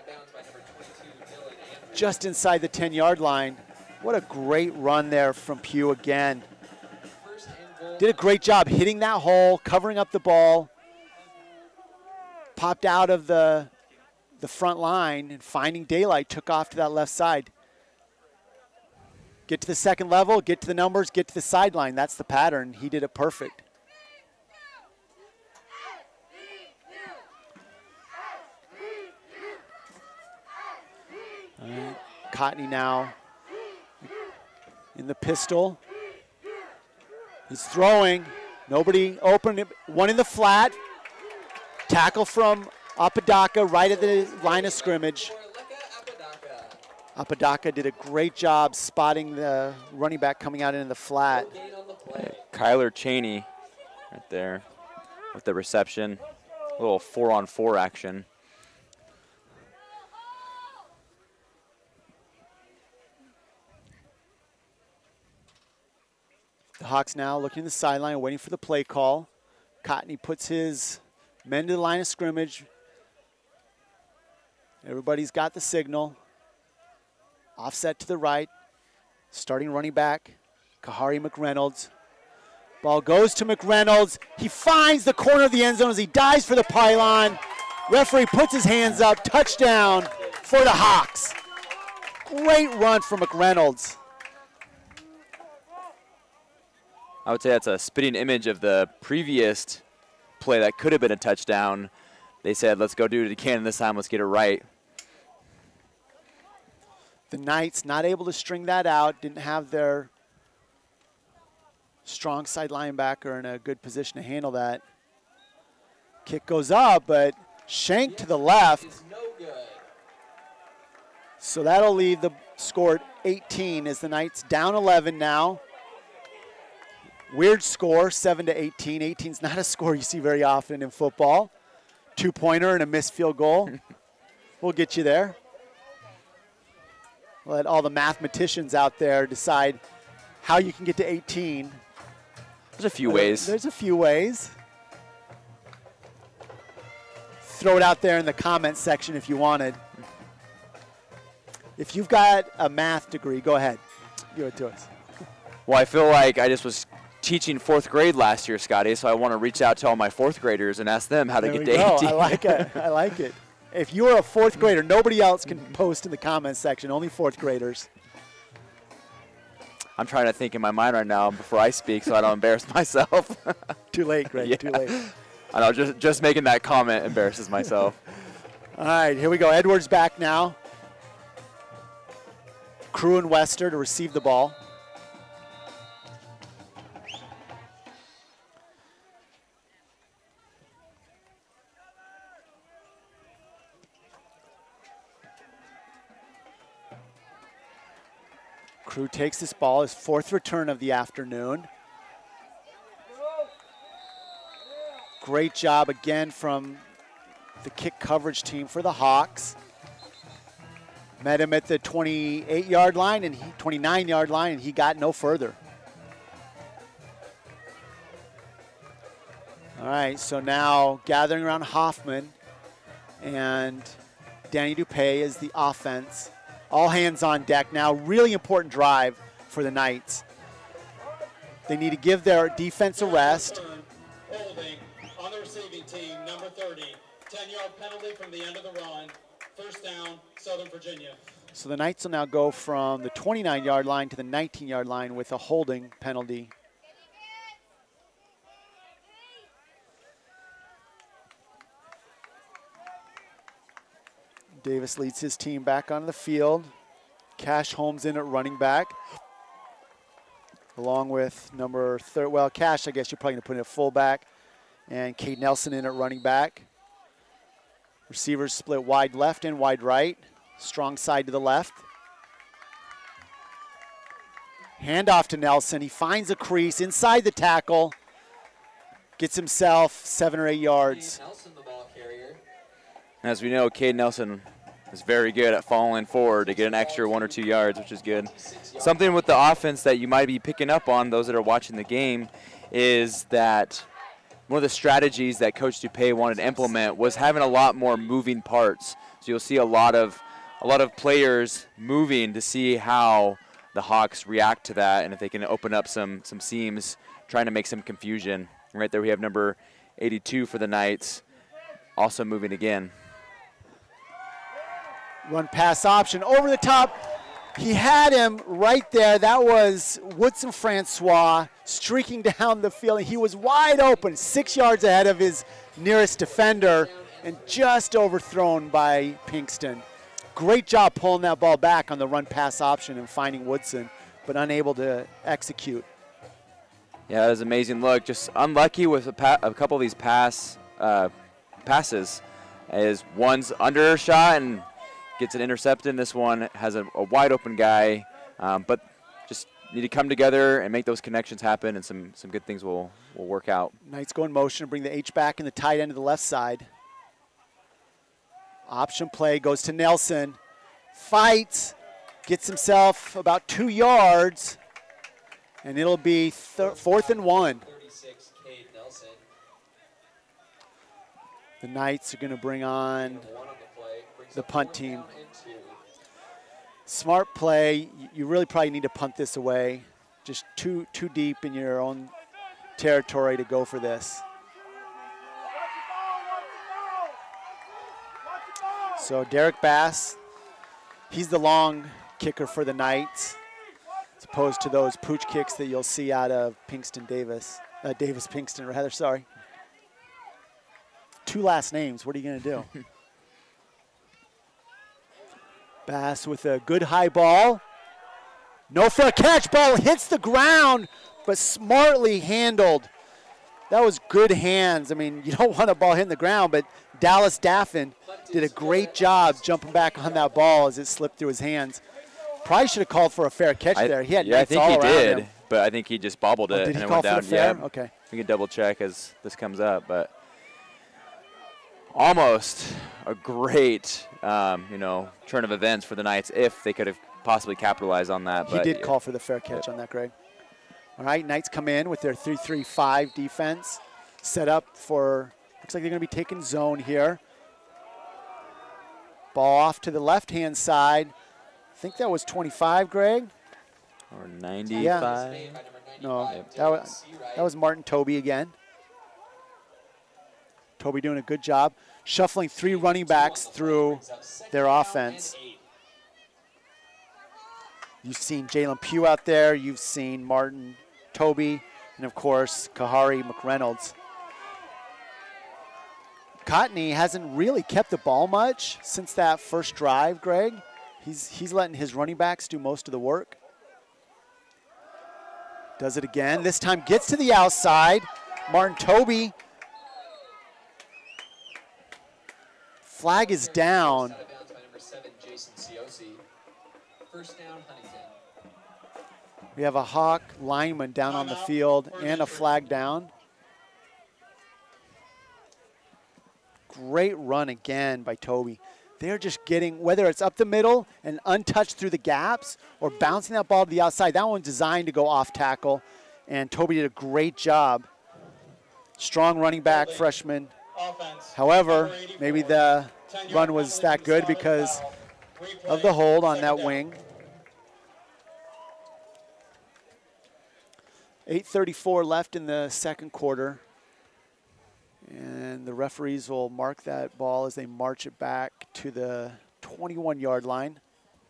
Just inside the 10-yard line. What a great run there from Pugh again. Did a great job hitting that hole, covering up the ball. Popped out of the front line and finding daylight, took off to that left side. Get to the second level, get to the numbers, get to the sideline. That's the pattern. He did it perfect. All right. Cotney now in the pistol. He's throwing. Nobody open. One in the flat. Tackle from Apodaca right at the line of scrimmage. Apodaca did a great job spotting the running back coming out into the flat. Kyler Cheney right there with the reception. A little 4-on-4 action. The Hawks now looking at the sideline, waiting for the play call. Cotney puts his men to the line of scrimmage. Everybody's got the signal. Offset to the right. Starting running back, Kahari McReynolds. Ball goes to McReynolds. He finds the corner of the end zone as he dives for the pylon. Referee puts his hands up. Touchdown for the Hawks. Great run for McReynolds. I would say that's a spitting image of the previous play that could have been a touchdown. They said, let's go do it again this time. Let's get it right. The Knights not able to string that out, didn't have their strong side linebacker in a good position to handle that. Kick goes up, but shanked to the left. So that'll leave the score at 18 as the Knights down 11 now. Weird score, 7-18. 18's not a score you see very often in football. Two-pointer and a missed field goal. We'll get you there. Let all the mathematicians out there decide how you can get to 18. There's a few ways. There's a few ways. Throw it out there in the comment section if you wanted. If you've got a math degree, go ahead. Give it to us. Well, I feel like I just was teaching fourth grade last year, Scotty, so I want to reach out to all my fourth graders and ask them how to get to 18. I like it. I like it. If you're a fourth grader, nobody else can post in the comments section, only fourth graders. I'm trying to think in my mind right now before I speak so I don't embarrass myself. Too late, Greg, Yeah. too late. I know, just making that comment embarrasses myself. All right, here we go. Edwards back now. Crew and Wester to receive the ball. Crew takes this ball, his 4th return of the afternoon. Great job again from the kick coverage team for the Hawks. Met him at the 28-yard line and 29-yard line, and he got no further. All right, so now gathering around Hoffman and Danny Dupay is the offense. All hands on deck now. Really important drive for the Knights. They need to give their defense a rest. Holding on the receiving team, number 30. 10-yard penalty from the end of the run. First down, Southern Virginia. So the Knights will now go from the 29-yard line to the 19-yard line with a holding penalty. Davis leads his team back onto the field. Cash Holmes in at running back, along with number 30. Well, Cash, I guess you're probably going to put in at fullback, and Cade Nelson in at running back. Receivers split wide left and wide right. Strong side to the left. Handoff to Nelson. He finds a crease inside the tackle. Gets himself 7 or 8 yards. Nelson, the ball carrier. As we know, Cade Nelson is very good at falling forward to get an extra 1 or 2 yards, which is good. Something with the offense that you might be picking up on, those that are watching the game, is that one of the strategies that Coach Dupay wanted to implement was having a lot more moving parts. So you'll see a lot of players moving to see how the Hawks react to that, and if they can open up some seams, trying to make some confusion. Right there we have number 82 for the Knights, also moving again. Run pass option over the top. He had him right there. That was Woodson Francois streaking down the field. He was wide open, 6 yards ahead of his nearest defender, and just overthrown by Pinkston. Great job pulling that ball back on the run pass option and finding Woodson, but unable to execute. Yeah, that was an amazing look. Just unlucky with a couple of these passes, as one's under a shot and gets it intercepted. This one has a wide open guy, but just need to come together and make those connections happen, and some good things will work out. Knights go in motion to bring the H back in the tight end to the left side. Option play goes to Nelson. Fights, gets himself about 2 yards, and it'll be 4th and 1. 36, Cade Nelson. The Knights are going to bring on One on the play. Brings the up punt 4th team. down and 2. Smart play. You really probably need to punt this away. Just too deep in your own territory to go for this. So Derek Bass, he's the long kicker for the Knights, as opposed to those pooch kicks that you'll see out of Davis-Pinkston, rather, sorry. 2 last names, what are you going to do? Bass with a good high ball. No for a catch, ball hits the ground, but smartly handled. That was good hands. I mean, you don't want a ball hitting the ground, but Dallas Daffin did a great job jumping back on that ball as it slipped through his hands. Probably should have called for a fair catch there. He had Knights all around him. I think he did, but I think he just bobbled it. Did he and call it went for down. the fair? Yeah, okay. We can double check as this comes up, but almost a great, turn of events for the Knights if they could have possibly capitalized on that. He did call for the fair catch on that, Greg. All right, Knights come in with their 3-3-5 defense set up for, looks like they're going to be taking zone here. Ball off to the left-hand side. I think that was 25, Greg. Or 95. Yeah. No, that was Martin Toby again. Toby doing a good job shuffling 3 running backs through their offense. You've seen Jalen Pugh out there. You've seen Martin Toby, and of course, Kahari McReynolds. Cotney hasn't really kept the ball much since that first drive, Greg. He's letting his running backs do most of the work. Does it again. This time gets to the outside. Martin Toby. Flag is down. Out of bounds by number 7, Jason Ciosi. First down, Huntingdon. We have a Hawk lineman down on the field and a flag down. Great run again by Toby. They're just getting, whether it's up the middle and untouched through the gaps or bouncing that ball to the outside, that one's designed to go off tackle, and Toby did a great job. Strong running back, freshman. However, maybe the run was that good because of the hold on that wing. 8:34 left in the second quarter. And the referees will mark that ball as they march it back to the 21-yard line.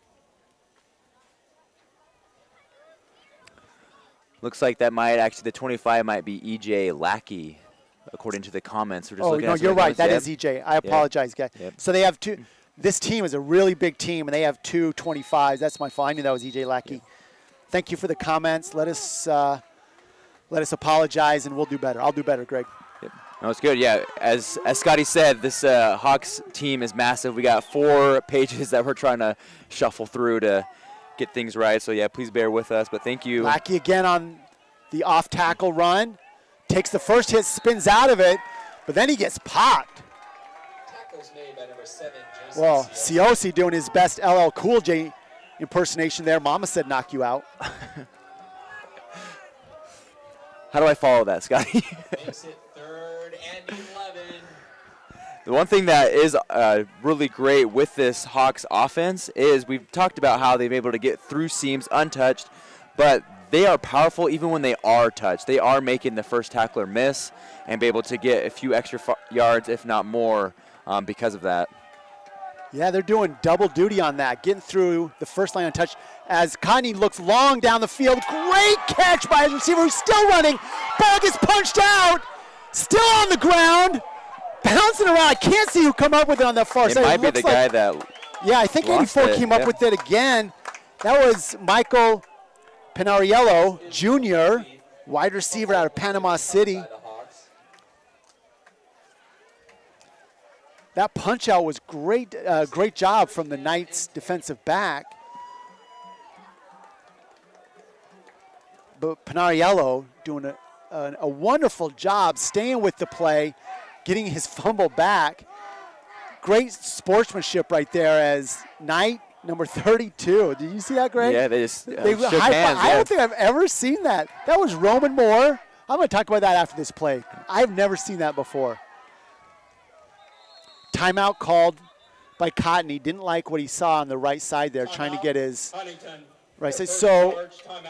Looks like that might actually, the 25 might be EJ Lackey, according to the comments. We're just looking no, at you're right. That yep. is EJ. I apologize, guys. Yep. So they have two. This team is a really big team, and they have two 25s. That's my fault. I knew that was EJ Lackey. Yep. Thank you for the comments. Let us apologize, and we'll do better. I'll do better, Greg. Yep. No, it's good. Yeah, as Scotty said, this Hawks team is massive. We got 4 pages that we're trying to shuffle through to get things right. So, yeah, please bear with us. But thank you. Lackey again on the off-tackle run. Takes the first hit, spins out of it, but then he gets popped. Tackles made by number 7, Jason Well, Ciosi. Ciosi doing his best LL Cool J impersonation there. Mama said knock you out. How do I follow that, Scotty? Makes it 3rd and 11. The one thing that is really great with this Hawks offense is we've talked about how they've been able to get through seams untouched, but they are powerful even when they are touched. They are making the first tackler miss and be able to get a few extra yards, if not more, because of that. Yeah, they're doing double duty on that, getting through the first line untouched. As Connie looks long down the field, great catch by his receiver who's still running. Ball gets punched out, still on the ground, bouncing around. I can't see who come up with it on that far side. It might be the guy that Yeah, I think 84 came up with it again. That was Michael Pinariello Jr., wide receiver out of Panama City. By the Hawks. That punch out was great, great job from the Knights defensive back. But Pinariello doing a wonderful job staying with the play, getting his fumble back. Great sportsmanship right there as Knight, number 32. Did you see that, Greg? Yeah, they just They shook high hands. five. I don't think I've ever seen that. That was Roman Moore. I'm going to talk about that after this play. I've never seen that before. Timeout called by Cotton. He didn't like what he saw on the right side there, trying to get his Huntington. right side. So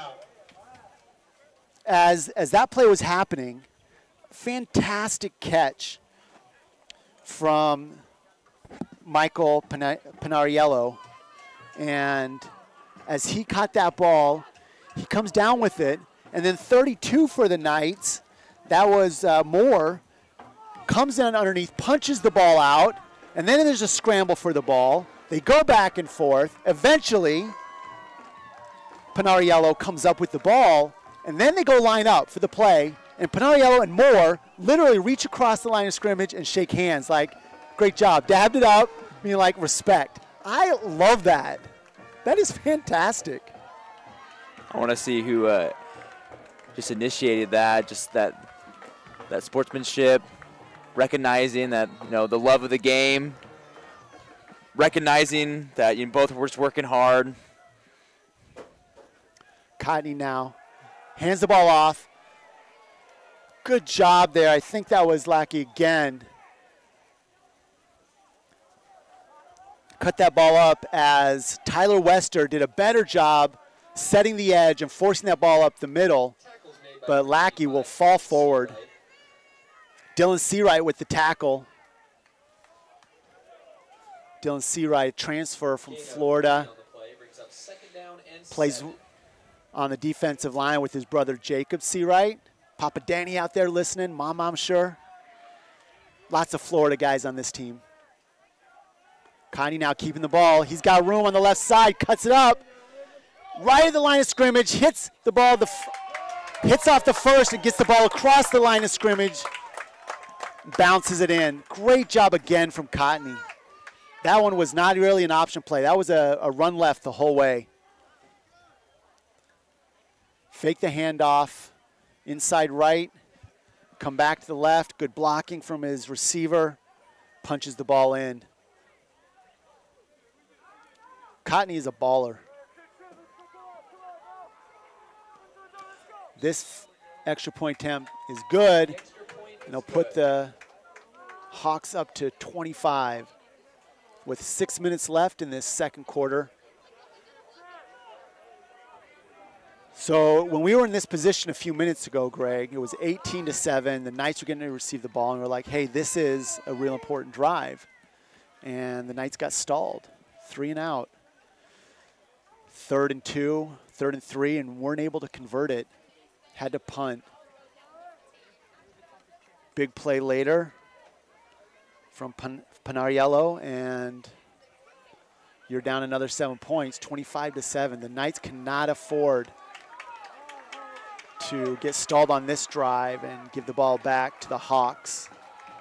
as that play was happening, fantastic catch from Michael Pinariello. And as he caught that ball, he comes down with it. And then 32 for the Knights, that was Moore, comes in underneath, punches the ball out, and then there's a scramble for the ball. They go back and forth. Eventually, Pinariello comes up with the ball, and then they go line up for the play. And Pinariello and Moore literally reach across the line of scrimmage and shake hands like, great job. Dabbed it up, meaning like respect. I love that. That is fantastic. I want to see who just initiated that, just that sportsmanship, recognizing that, you know, the love of the game, recognizing that you both were just working hard. Cotney now hands the ball off. Good job there. I think that was Lackey again. Cut that ball up as Tyler Wester did a better job setting the edge and forcing that ball up the middle. But Lackey will fall forward. Dylan Seawright with the tackle. Dylan Seawright, transfer from Florida. Plays on the defensive line with his brother Jacob Seawright. Papa Danny out there listening. Mom, I'm sure. Lots of Florida guys on this team. Connie now keeping the ball. He's got room on the left side. Cuts it up. Right at the line of scrimmage. Hits the ball. Hits off the first and gets the ball across the line of scrimmage. Bounces it in. Great job again from Cotney. That one was not really an option play. That was a run left the whole way. Fake the handoff, inside right, come back to the left. Good blocking from his receiver. Punches the ball in. Cotney is a baller. This extra point attempt is good, and they'll put the Hawks up to 25 with 6 minutes left in this second quarter. So when we were in this position a few minutes ago, Greg, it was 18-7. The Knights were getting to receive the ball, and we're like, hey, this is a real important drive. And the Knights got stalled, 3 and out. 3rd and 2, 3rd and 3, and weren't able to convert it. Had to punt. Big play later from Panariello, and you're down another 7 points, 25-7. The Knights cannot afford to get stalled on this drive and give the ball back to the Hawks.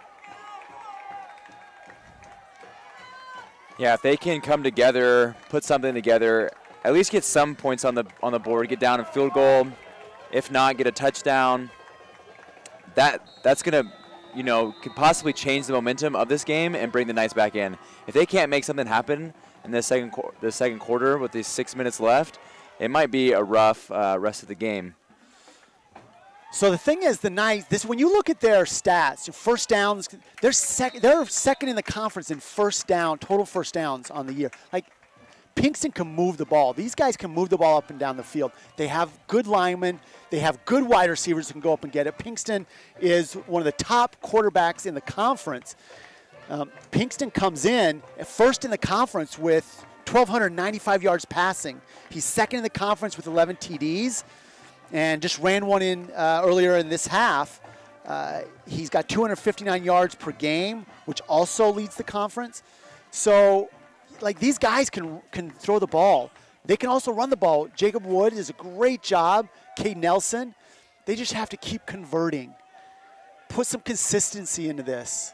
Yeah, if they can come together, put something together, at least get some points on the board, get down a field goal. If not, get a touchdown. That's gonna, could possibly change the momentum of this game and bring the Knights back in. If they can't make something happen in the second quarter with these 6 minutes left, it might be a rough rest of the game. So the thing is, the Knights, when you look at their stats, first downs, they're second in the conference in total first downs on the year. Like, Pinkston can move the ball. These guys can move the ball up and down the field. They have good linemen. They have good wide receivers who can go up and get it. Pinkston is one of the top quarterbacks in the conference. Pinkston comes in first in the conference with 1,295 yards passing. He's second in the conference with 11 TDs and just ran one in earlier in this half. He's got 259 yards per game, which also leads the conference. So, like, these guys can throw the ball. They can also run the ball. Jacob Wood does a great job. Cade Nelson. They just have to keep converting. Put some consistency into this.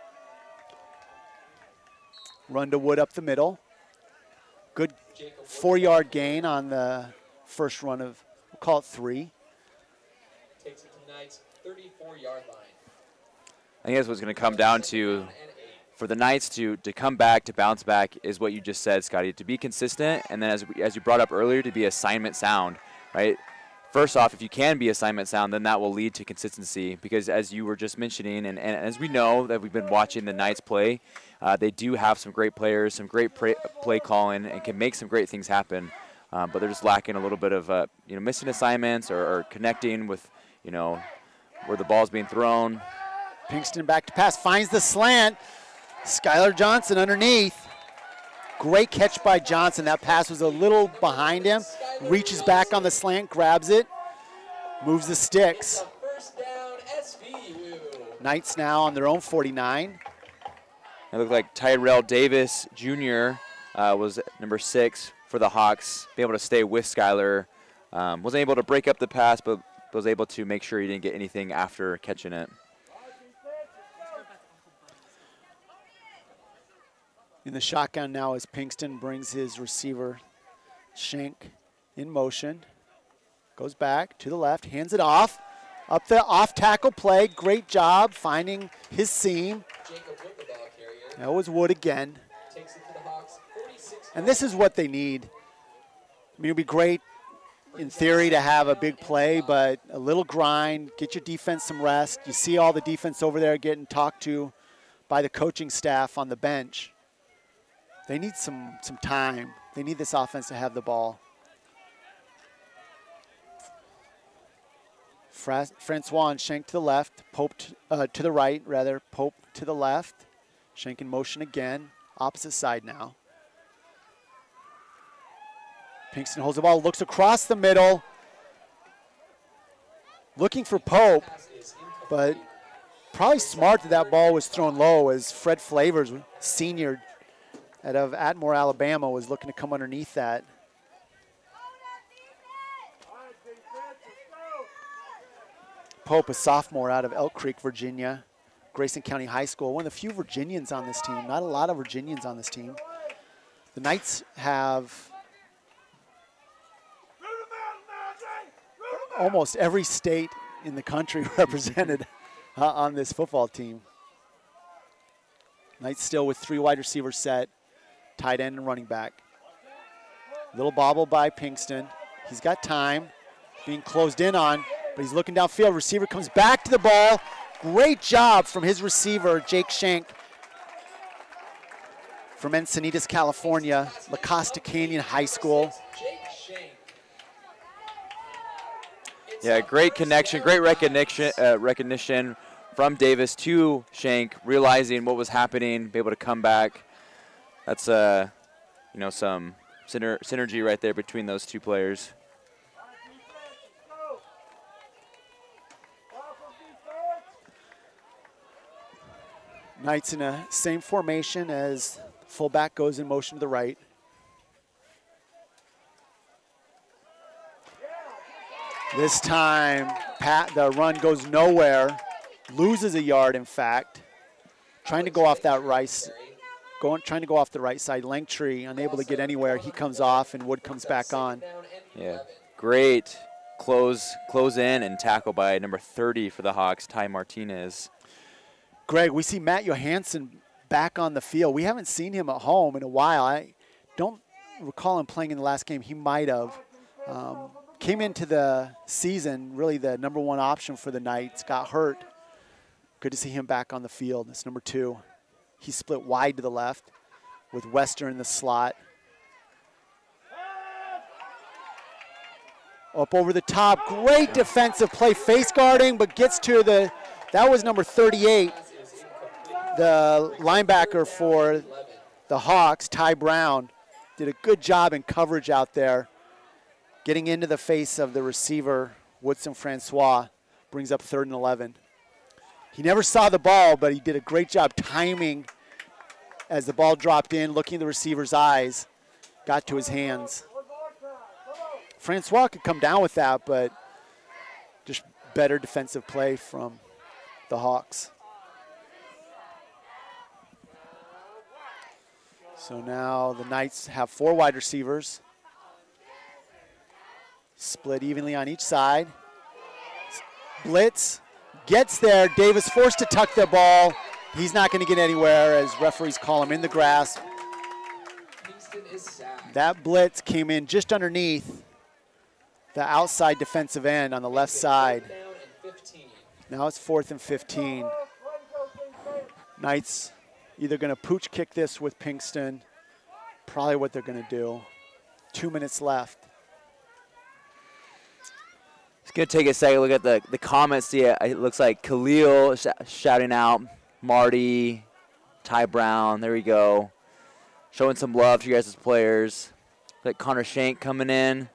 Run to Wood up the middle. Good 4-yard gain on the first run of, we'll call it 3. Takes it to Knights' 34-yard line. I think that's what's going to come down to. For the Knights to come back, to bounce back, is what you just said, Scotty, to be consistent, and then as you brought up earlier, to be assignment sound, right? First off, if you can be assignment sound, then that will lead to consistency, because as you were just mentioning, and as we know that we've been watching the Knights play, they do have some great players, some great play calling, and can make some great things happen, but they're just lacking a little bit of missing assignments or connecting with where the ball's being thrown. Pinkston back to pass, finds the slant. Skylar Johnson underneath. Great catch by Johnson. That pass was a little behind him. Reaches back on the slant, grabs it, moves the sticks. Knights now on their own 49. It looked like Tyrell Davis Jr. Was number 6 for the Hawks, be able to stay with Skylar. Wasn't able to break up the pass, but was able to make sure he didn't get anything after catching it. In the shotgun now as Pinkston brings his receiver, Schenk, in motion. Goes back to the left, hands it off. Up the off-tackle play, great job finding his seam. That was Wood again. And this is what they need. I mean, it would be great in theory to have a big play, but a little grind, get your defense some rest. You see all the defense over there getting talked to by the coaching staff on the bench. They need some time. They need this offense to have the ball. Francois and Schenk to the left, Pope to the right, rather. Pope to the left. Schenk in motion again. Opposite side now. Pinkston holds the ball, looks across the middle. Looking for Pope, but probably smart that ball was thrown low as Fred Flavors, senior out of Atmore, Alabama, was looking to come underneath that. Pope, a sophomore out of Elk Creek, Virginia, Grayson County High School. One of the few Virginians on this team. Not a lot of Virginians on this team. The Knights have almost every state in the country represented on this football team. Knights still with 3 wide receivers set, tight end and running back. Little bobble by Pinkston. He's got time, being closed in on, but he's looking downfield. Receiver comes back to the ball. Great job from his receiver, Jake Schenk, from Encinitas, California, La Costa Canyon High School. Yeah, great connection, great recognition from Davis to Schenk, realizing what was happening, be able to come back. That's you know, some synergy right there between those two players. Knights in the same formation as fullback goes in motion to the right. This time, the run goes nowhere, loses a yard, in fact. Trying to go off that trying to go off the right side. Langtree unable to get anywhere. He comes off, and Wood comes back on. Yeah, great close in and tackle by number 30 for the Hawks, Ty Martinez. Greg, we see Matt Johansson back on the field. We haven't seen him at home in a while. I don't recall him playing in the last game. He might have. Came into the season really the #1 option for the Knights, got hurt. Good to see him back on the field. That's number 2. He's split wide to the left with Wester in the slot. Up over the top, great defensive play, face guarding, but gets to that was number 38, the linebacker for the Hawks, Ty Brown. Did a good job in coverage out there. Getting into the face of the receiver, Woodson Francois, brings up 3rd and 11. He never saw the ball, but he did a great job timing as the ball dropped in, looking in the receiver's eyes, got to his hands. Francois could come down with that, but just better defensive play from the Hawks. So now the Knights have 4 wide receivers, split evenly on each side. Blitz gets there. Davis forced to tuck the ball. He's not going to get anywhere as referees call him in the grass. That blitz came in just underneath the outside defensive end on the left side. Now it's 4th and 15. Knights either going to pooch kick this with Pinkston. Probably what they're going to do. 2 minutes left. It's going to take a second look at the comments. See, it looks like Khalil shouting out Marty, Ty Brown. There we go. Showing some love to you guys as players. Like Connor Schenk coming in.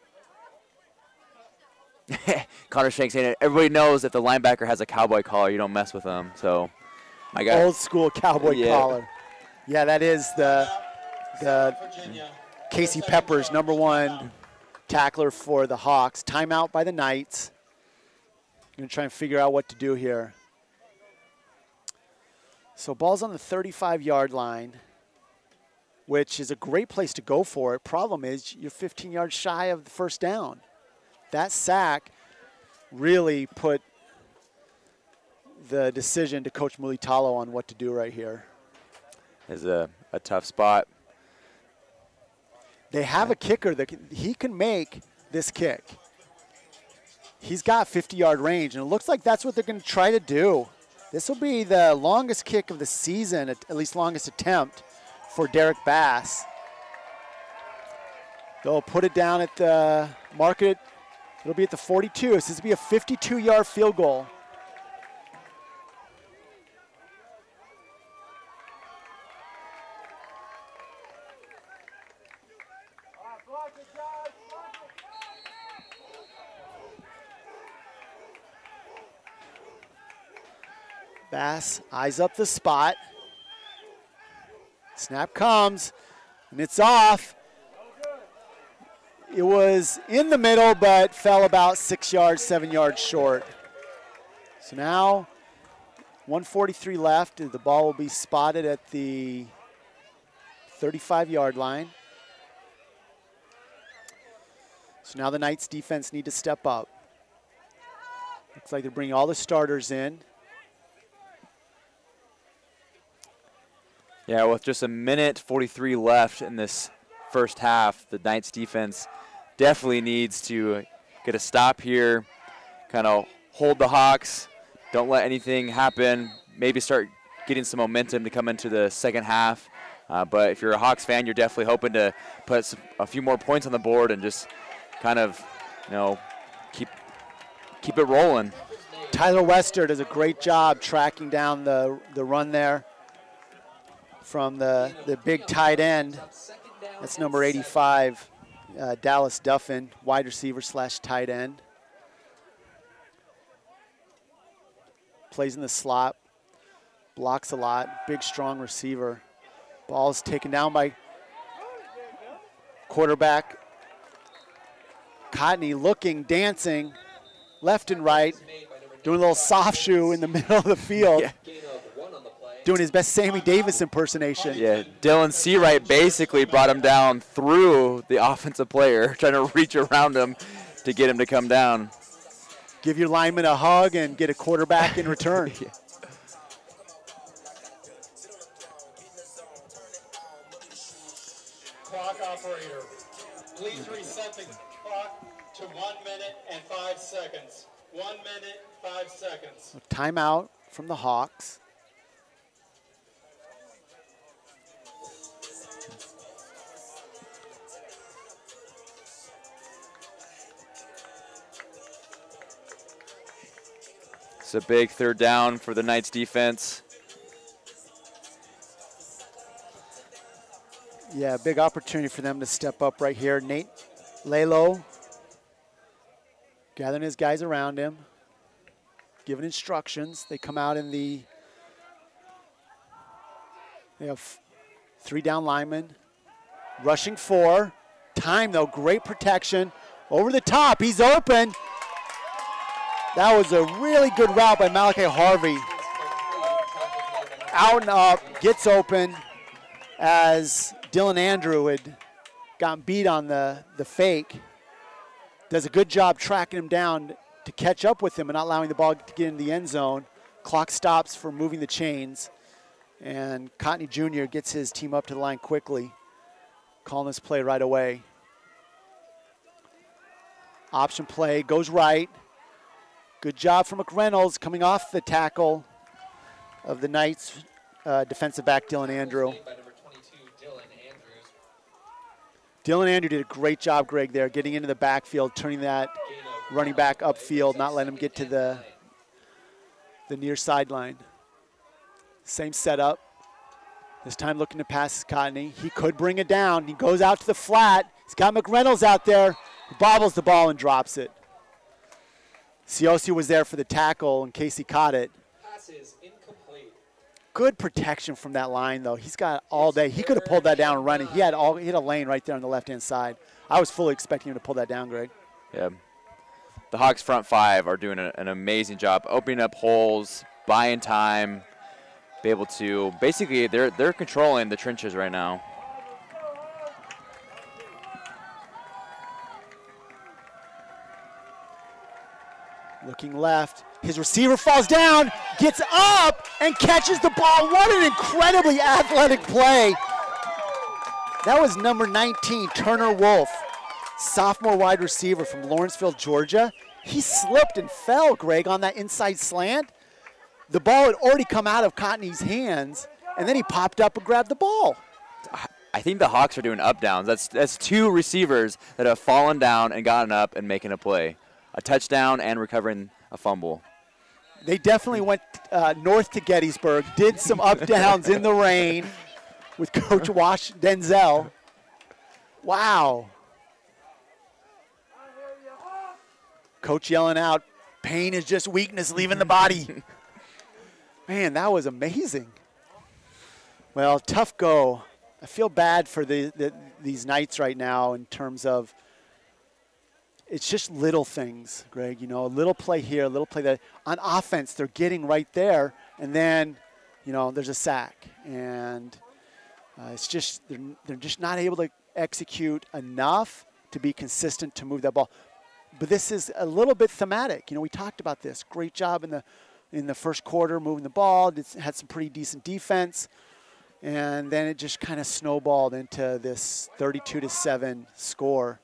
Connor Schenk saying it. Everybody knows if the linebacker has a cowboy collar, you don't mess with them. So, my guy. Old school cowboy collar. Yeah, that is the Casey Peppers #1 tackler for the Hawks. Timeout by the Knights. Going to try and figure out what to do here. So ball's on the 35-yard line, which is a great place to go for it. Problem is you're 15 yards shy of the first down. That sack really put the decision to Coach Mulitalo on what to do right here. Is a tough spot. They have a kicker that he can make this kick. He's got 50-yard range, and it looks like that's what they're going to try to do. This will be the longest kick of the season, at least longest attempt for Derek Bass. They'll put it down at the market. It'll be at the 42. This will be a 52-yard field goal. Bass eyes up the spot. Snap comes, and it's off. It was in the middle, but fell about 6 yards, 7 yards short. So now, 1:43 left. The ball will be spotted at the 35-yard line. So now the Knights defense need to step up. Looks like they're bringing all the starters in. Yeah, with just a minute 43 left in this first half, the Knights defense definitely needs to get a stop here, kind of hold the Hawks, don't let anything happen, maybe start getting some momentum to come into the second half. But if you're a Hawks fan, you're definitely hoping to put a few more points on the board and just kind of, keep it rolling. Tyler Wester does a great job tracking down the run there from the big tight end. That's number 85, Dallas Duffin, wide receiver / tight end. Plays in the slot, blocks a lot, big, strong receiver. Ball is taken down by quarterback Cotney, looking, dancing, left and right, doing a little soft shoe in the middle of the field. Yeah. Doing his best Sammy Davis impersonation. Yeah, Dylan Seawright basically brought him down through the offensive player, trying to reach around him to get him to come down. Give your lineman a hug and get a quarterback in return. Yeah. Clock operator, please reset the clock to 1 minute and 5 seconds. 1 minute, 5 seconds. Timeout from the Hawks. It's a big third down for the Knights defense. Yeah, big opportunity for them to step up right here. Nate Lalo gathering his guys around him, giving instructions. They come out in they have 3 down linemen, rushing 4. Time though, great protection. Over the top, he's open. That was a really good route by Malachi Harvey. Out and up, gets open as Dylan Andrew had gotten beat on the fake. Does a good job tracking him down to catch up with him and not allowing the ball to get in the end zone. Clock stops for moving the chains. And Cotney Jr. gets his team up to the line quickly, calling this play right away. Option play, goes right. Good job from McReynolds coming off the tackle of the Knights defensive back Dylan Andrew. Dylan Andrew did a great job, Greg, there, getting into the backfield, turning that running back upfield, not letting him get to the near sideline. Same setup. This time looking to pass Cotney. He could bring it down. He goes out to the flat. He's got McReynolds out there. He bobbles the ball and drops it. Siosi was there for the tackle in case he caught it. Passes incomplete. Good protection from that line, though. He's got all day. He could have pulled that down and run it. He had a lane right there on the left-hand side. I was fully expecting him to pull that down, Greg. Yeah. The Hawks front 5 are doing an amazing job opening up holes, buying time, be able to basically they're controlling the trenches right now. Looking left, his receiver falls down, gets up, and catches the ball. What an incredibly athletic play. That was number 19, Turner Wolf, sophomore wide receiver from Lawrenceville, Georgia. He slipped and fell, Greg, on that inside slant. The ball had already come out of Cotney's hands, and then he popped up and grabbed the ball. I think the Hawks are doing up downs. That's 2 receivers that have fallen down and gotten up and making a play. A touchdown and recovering a fumble. They definitely went north to Gettysburg, did some up downs in the rain with Coach Denzel. Wow. Coach yelling out, pain is just weakness leaving the body. Man, that was amazing. Well, tough go. I feel bad for these Knights right now in terms of it's just little things, Greg. You know, a little play here, a little play there. On offense, they're getting right there, and then, you know, there's a sack. And it's just they're just not able to execute enough to be consistent to move that ball. but this is a little bit thematic. You know, we talked about this. Great job in the first quarter moving the ball. It's had some pretty decent defense. And then it just kind of snowballed into this 32-7 score.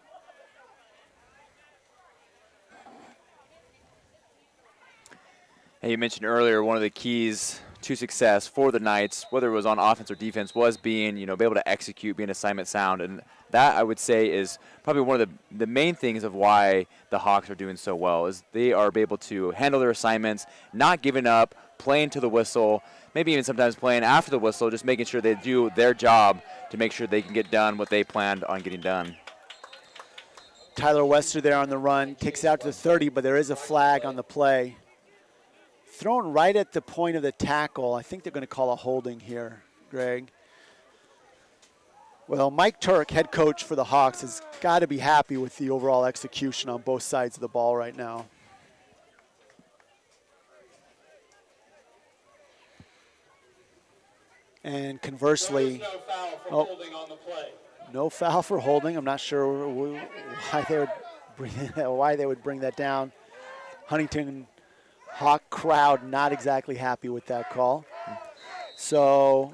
Hey, you mentioned earlier one of the keys to success for the Knights, whether it was on offense or defense, was being, be able to execute, being assignment sound. And that, I would say, is probably one of the main things of why the Hawks are doing so well, is they are able to handle their assignments, not giving up, playing to the whistle, maybe even sometimes playing after the whistle, just making sure they do their job to make sure they can get done what they planned on getting done. Tyler Wester there on the run, takes it out to the 30, but there is a flag on the play. Thrown right at the point of the tackle. I think they're going to call a holding here, Greg. Well, Mike Turk, head coach for the Hawks, has got to be happy with the overall execution on both sides of the ball right now. And conversely, no foul for holding on the play. No foul for holding. I'm not sure why they would bring that down. Huntingdon Hawk crowd not exactly happy with that call. So,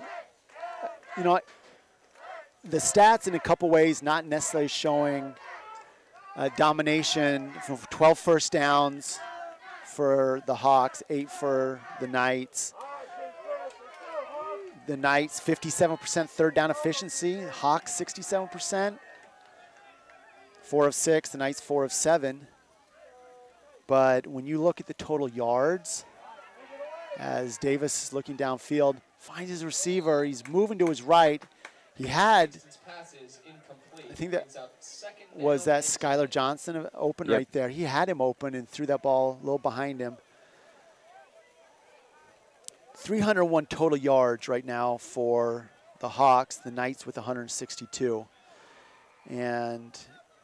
the stats in a couple ways not necessarily showing domination. 12 first downs for the Hawks, 8 for the Knights. The Knights, 57% third down efficiency. Hawks, 67%. 4 of 6. The Knights, 4 of 7. But when you look at the total yards, as Davis is looking downfield, finds his receiver. He's moving to his right. He had, I think that was that Skylar Johnson open right there. He had him open and threw that ball a little behind him. 301 total yards right now for the Hawks, the Knights with 162. And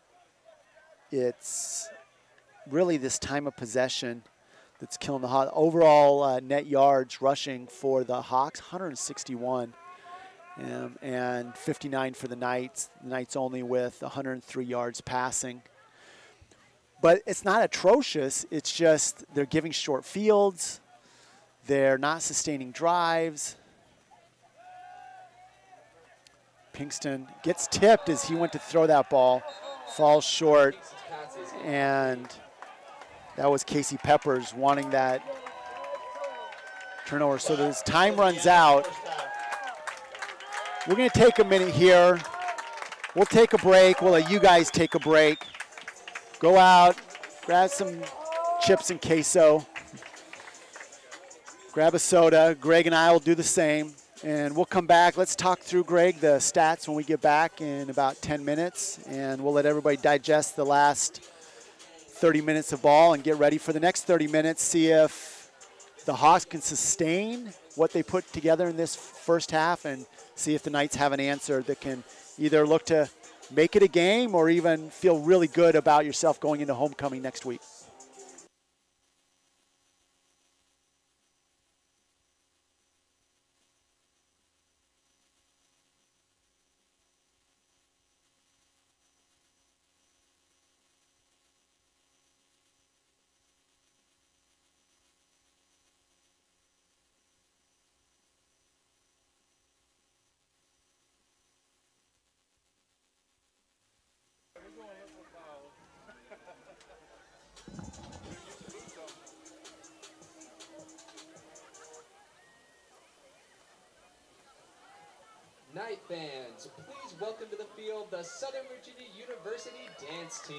it's really this time of possession that's killing the Hawks. Overall net yards rushing for the Hawks, 161. And 59 for the Knights. The Knights only with 103 yards passing. But it's not atrocious. It's just they're giving short fields. They're not sustaining drives. Pinkston gets tipped as he went to throw that ball, falls short, and that was Casey Peppers wanting that turnover. So as time runs out, we're going to take a minute here. We'll take a break. We'll let you guys take a break. Go out, grab some chips and queso. Grab a soda. Greg and I will do the same. And we'll come back. Let's talk through, Greg, the stats when we get back in about 10 minutes. And we'll let everybody digest the last 30 minutes of ball and get ready for the next 30 minutes. See if the Hawks can sustain what they put together in this first half and see if the Knights have an answer that can either look to make it a game or even feel really good about yourself going into homecoming next week. Night fans, please welcome to the field the Southern Virginia University dance team.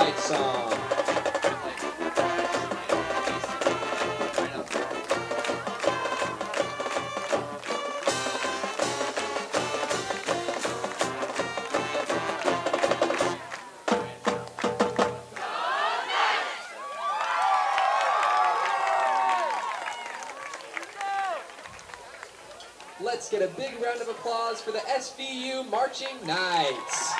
fight song. Let's get a big round of applause for the SVU Marching Knights.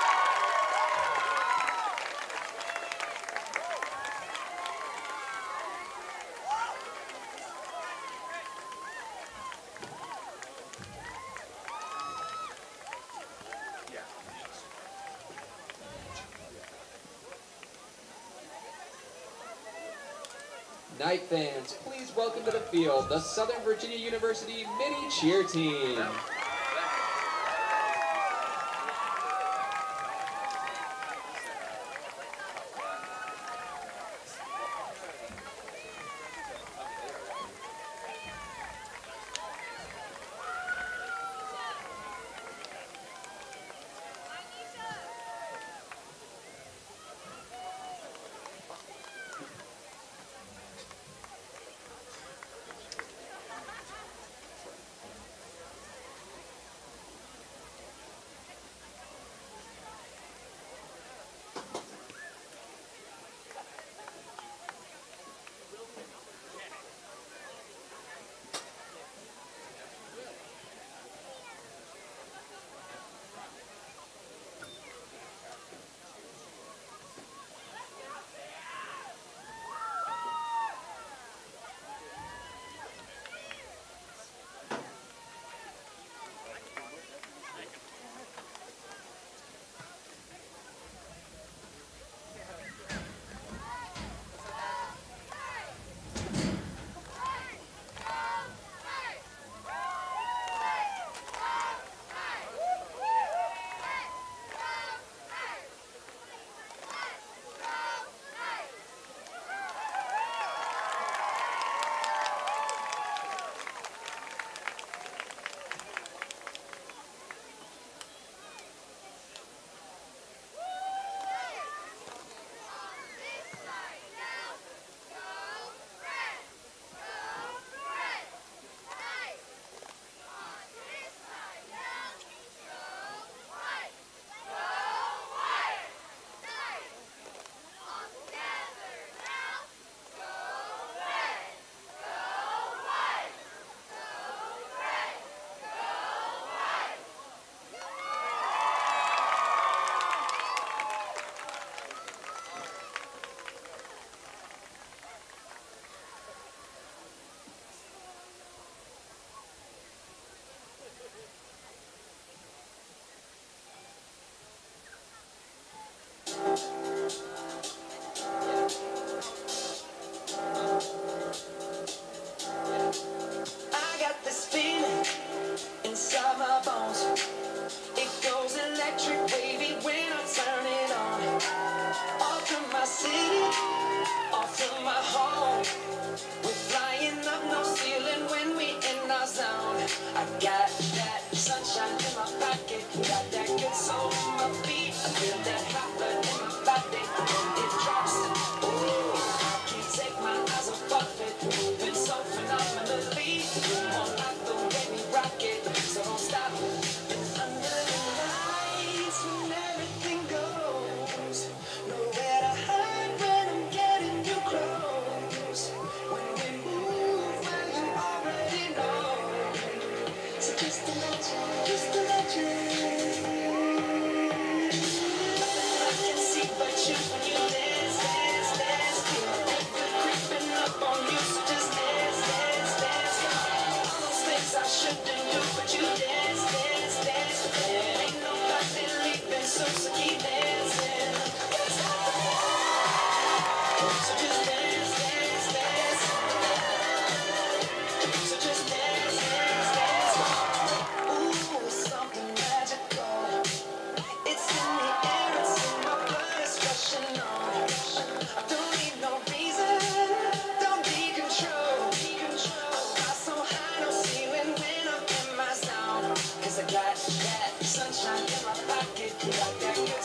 Knight fans, please welcome to the field the Southern Virginia University Mini Cheer Team. Sunshine in my pocket, got that good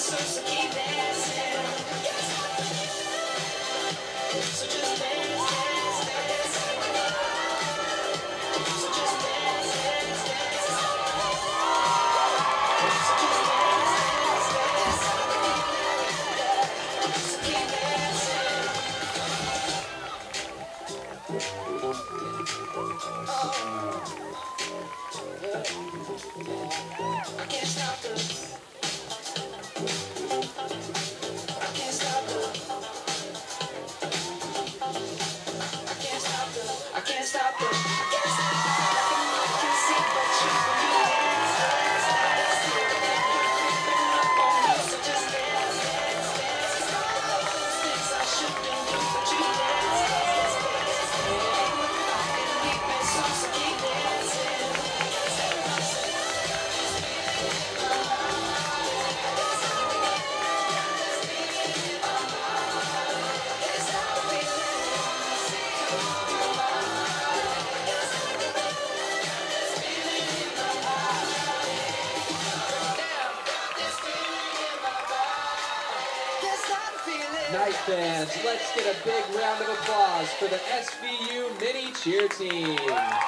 Night fans, let's get a big round of applause for the SVU mini cheer team.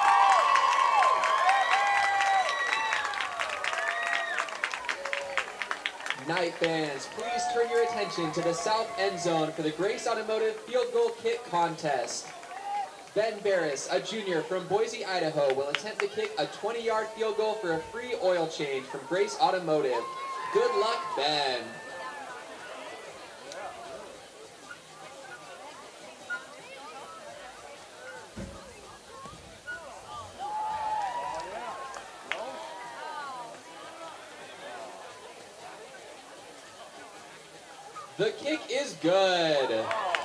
Night fans, please turn your attention to the south end zone for the Grace Automotive Field Goal Kick Contest. Ben Barris, a junior from Boise, Idaho, will attempt to kick a 20-yard field goal for a free oil change from Grace Automotive. Good luck, Ben. The kick is good.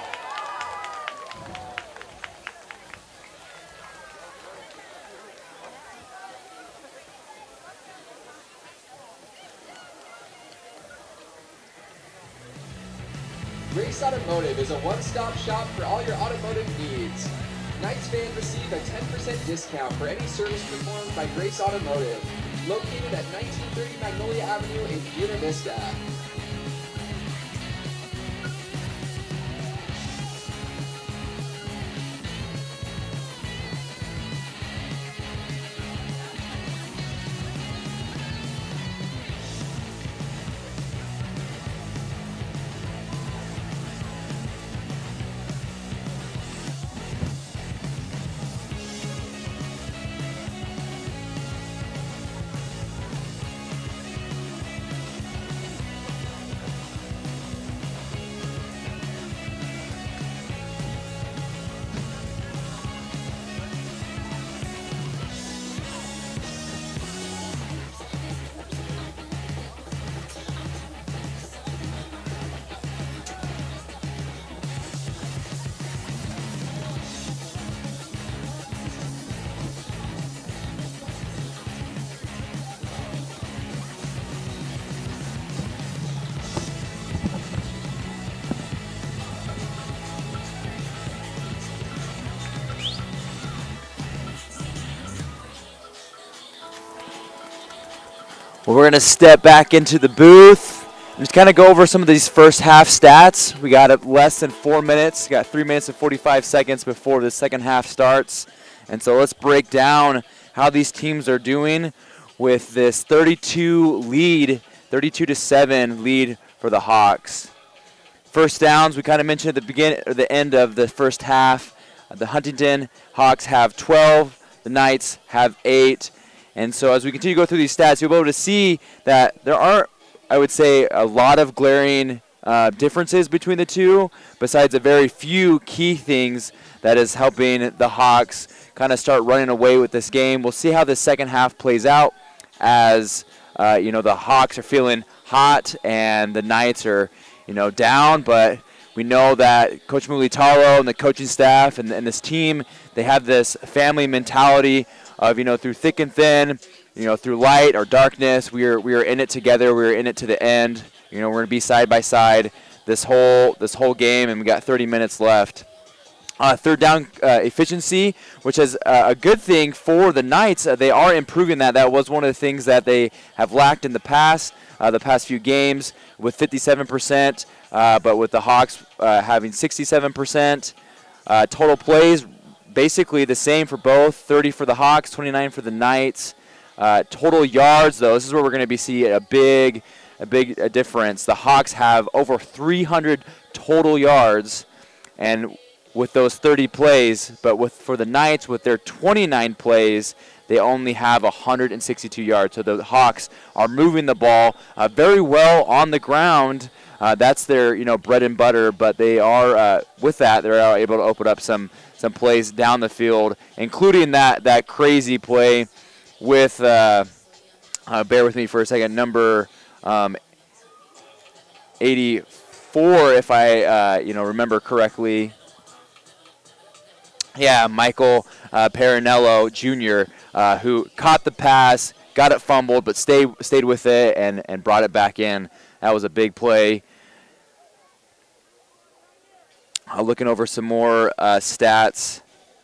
Grace Automotive is a one-stop shop for all your automotive needs. Knights fans receive a 10% discount for any service performed by Grace Automotive, located at 1930 Magnolia Avenue in Buena Vista. Well, we're going to step back into the booth and just kind of go over some of these first half stats. We got less than 4 minutes. We got 3 minutes and 45 seconds before the second half starts. And so let's break down how these teams are doing with this 32-7 lead for the Hawks. First downs, we kind of mentioned at the beginning or the end of the first half. The Huntingdon Hawks have 12, the Knights have 8. And so as we continue to go through these stats, you'll be able to see that there aren't, I would say, a lot of glaring differences between the two, besides a very few key things that is helping the Hawks kind of start running away with this game. We'll see how the second half plays out as, the Hawks are feeling hot and the Knights are, down. But we know that Coach Mulitalo and the coaching staff and this team, they have this family mentality of, through thick and thin, through light or darkness, we are in it together. We are in it to the end. We're going to be side by side this whole game, and we got 30 minutes left. third down efficiency, which is a good thing for the Knights. They are improving that. That was one of the things that they have lacked in the past few games with 57%, but with the Hawks having 67%. Total plays, basically the same for both, 30 for the Hawks, 29 for the Knights. Total yards, though, this is where we're going to be seeing a big difference. The Hawks have over 300 total yards, and with those 30 plays, but for the Knights, with their 29 plays, they only have 162 yards. So the Hawks are moving the ball very well on the ground. That's their bread and butter, but they are with that they're able to open up some plays down the field, including that crazy play with bear with me for a second, number 84, if I remember correctly. Yeah, Michael Perinello Jr., who caught the pass, got it fumbled, but stayed with it and brought it back in. That was a big play. Looking over some more stats.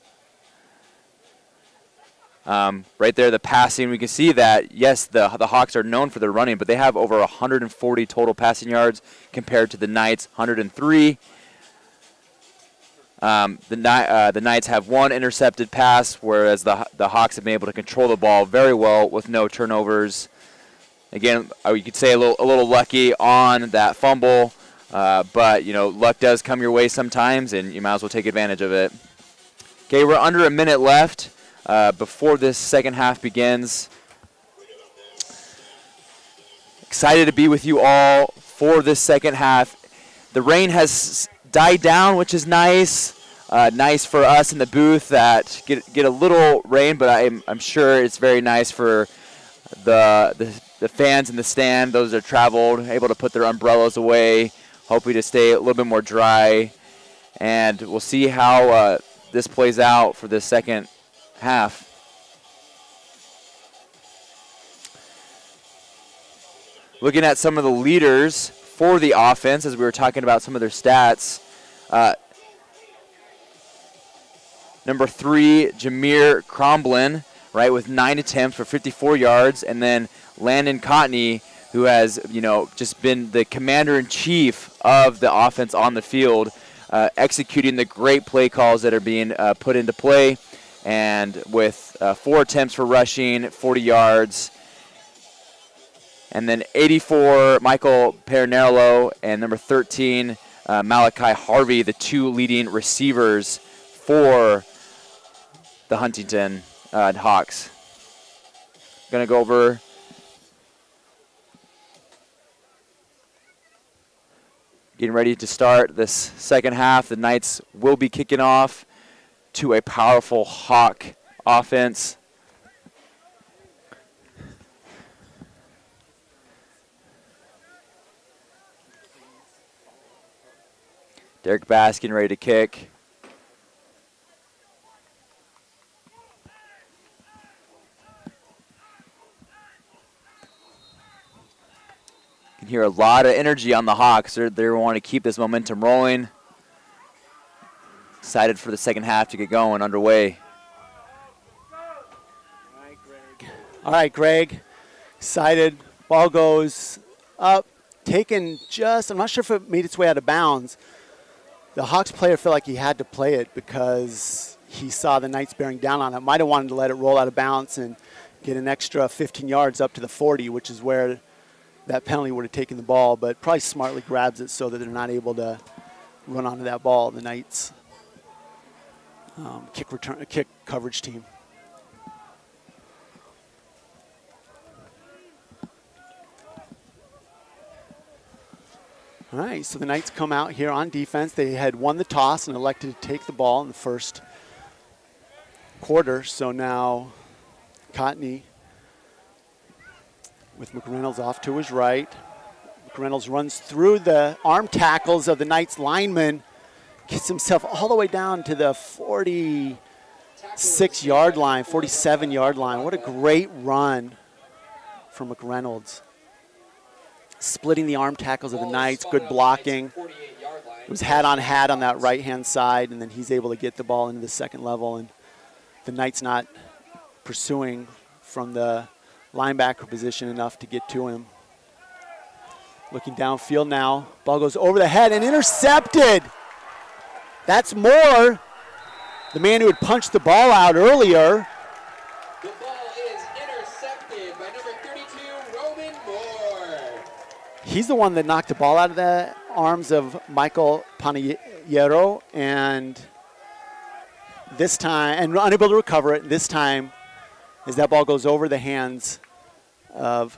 Right there, the passing, we can see that, yes, the Hawks are known for their running, but they have over 140 total passing yards compared to the Knights, 103. The Knights have one intercepted pass, whereas the Hawks have been able to control the ball very well with no turnovers. Again, you could say a little lucky on that fumble, but luck does come your way sometimes, and you might as well take advantage of it. Okay, we're under a minute left before this second half begins. Excited to be with you all for this second half. The rain has died down, which is nice. Nice for us in the booth that get a little rain, but I'm sure it's very nice for the fans in the stand, those that traveled, able to put their umbrellas away, hoping to stay a little bit more dry. And we'll see how this plays out for this second half. Looking at some of the leaders for the offense, as we were talking about some of their stats. Number 3, Jameer Cromblin, right, with 9 attempts for 54 yards. And then Landon Cotney, who has, just been the commander-in-chief of the offense on the field, executing the great play calls that are being put into play. And with 4 attempts for rushing, 40 yards. And then 84, Michael Perinello, and number 13, Malachi Harvey, the 2 leading receivers for the Huntingdon Hawks. Going to go over getting ready to start this second half. The Knights will be kicking off to a powerful Hawk offense. Derek Bass getting ready to kick. You can hear a lot of energy on the Hawks. They want to keep this momentum rolling. Excited for the second half to get going, underway. All right, Greg. Excited. Ball goes up, taken I'm not sure if it made its way out of bounds. The Hawks player felt like he had to play it because he saw the Knights bearing down on it. Might have wanted to let it roll out of bounds and get an extra 15 yards up to the 40, which is where that penalty would have taken the ball, but probably smartly grabs it so that they're not able to run onto that ball, the Knights kick coverage team. All right, so the Knights come out here on defense. They had won the toss and elected to take the ball in the first quarter. So now Cotney with McReynolds off to his right. McReynolds runs through the arm tackles of the Knights lineman, gets himself all the way down to the 46-yard line, 47-yard line. What a great run from McReynolds. Splitting the arm tackles of the Knights, good blocking. was hat on that right-hand side, and then he's able to get the ball into the second level, and the Knights not pursuing from the linebacker position enough to get to him. Looking downfield now. Ball goes over the head and intercepted. That's Moore, the man who had punched the ball out earlier. The ball is intercepted by number 32, Roman Moore. He's the one that knocked the ball out of the arms of Michael Panayero, and this time, and unable to recover it. This time, as that ball goes over the hands of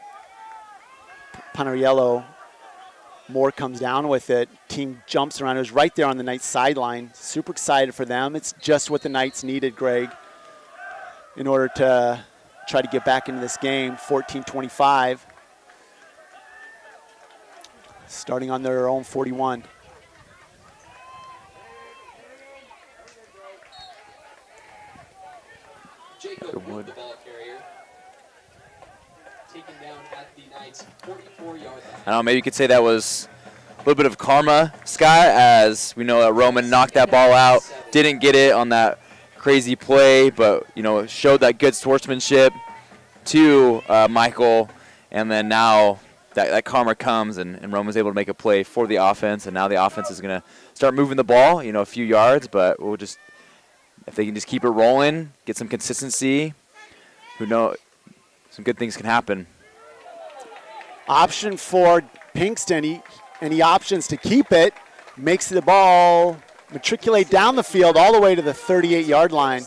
Panayero, Moore comes down with it. Team jumps around. It was right there on the Knights sideline. Super excited for them. It's just what the Knights needed, Greg, in order to try to get back into this game. 14-25. Starting on their own 41. Jacob Wood, the ball carrier, taken down at the Knights' 44-yard line. I don't know, maybe you could say that was a little bit of karma, Scott, as we know that Roman knocked that ball out, didn't get it on that crazy play, but, you know, showed that good sportsmanship to Michael, and then now that karma comes, and Roman's able to make a play for the offense, and now the offense is going to start moving the ball, you know, a few yards, but we'll just, if they can just keep it rolling, get some consistency, who knows, some good things can happen. Option for Pinkston, any options to keep it, makes the ball matriculate down the field all the way to the 38-yard line.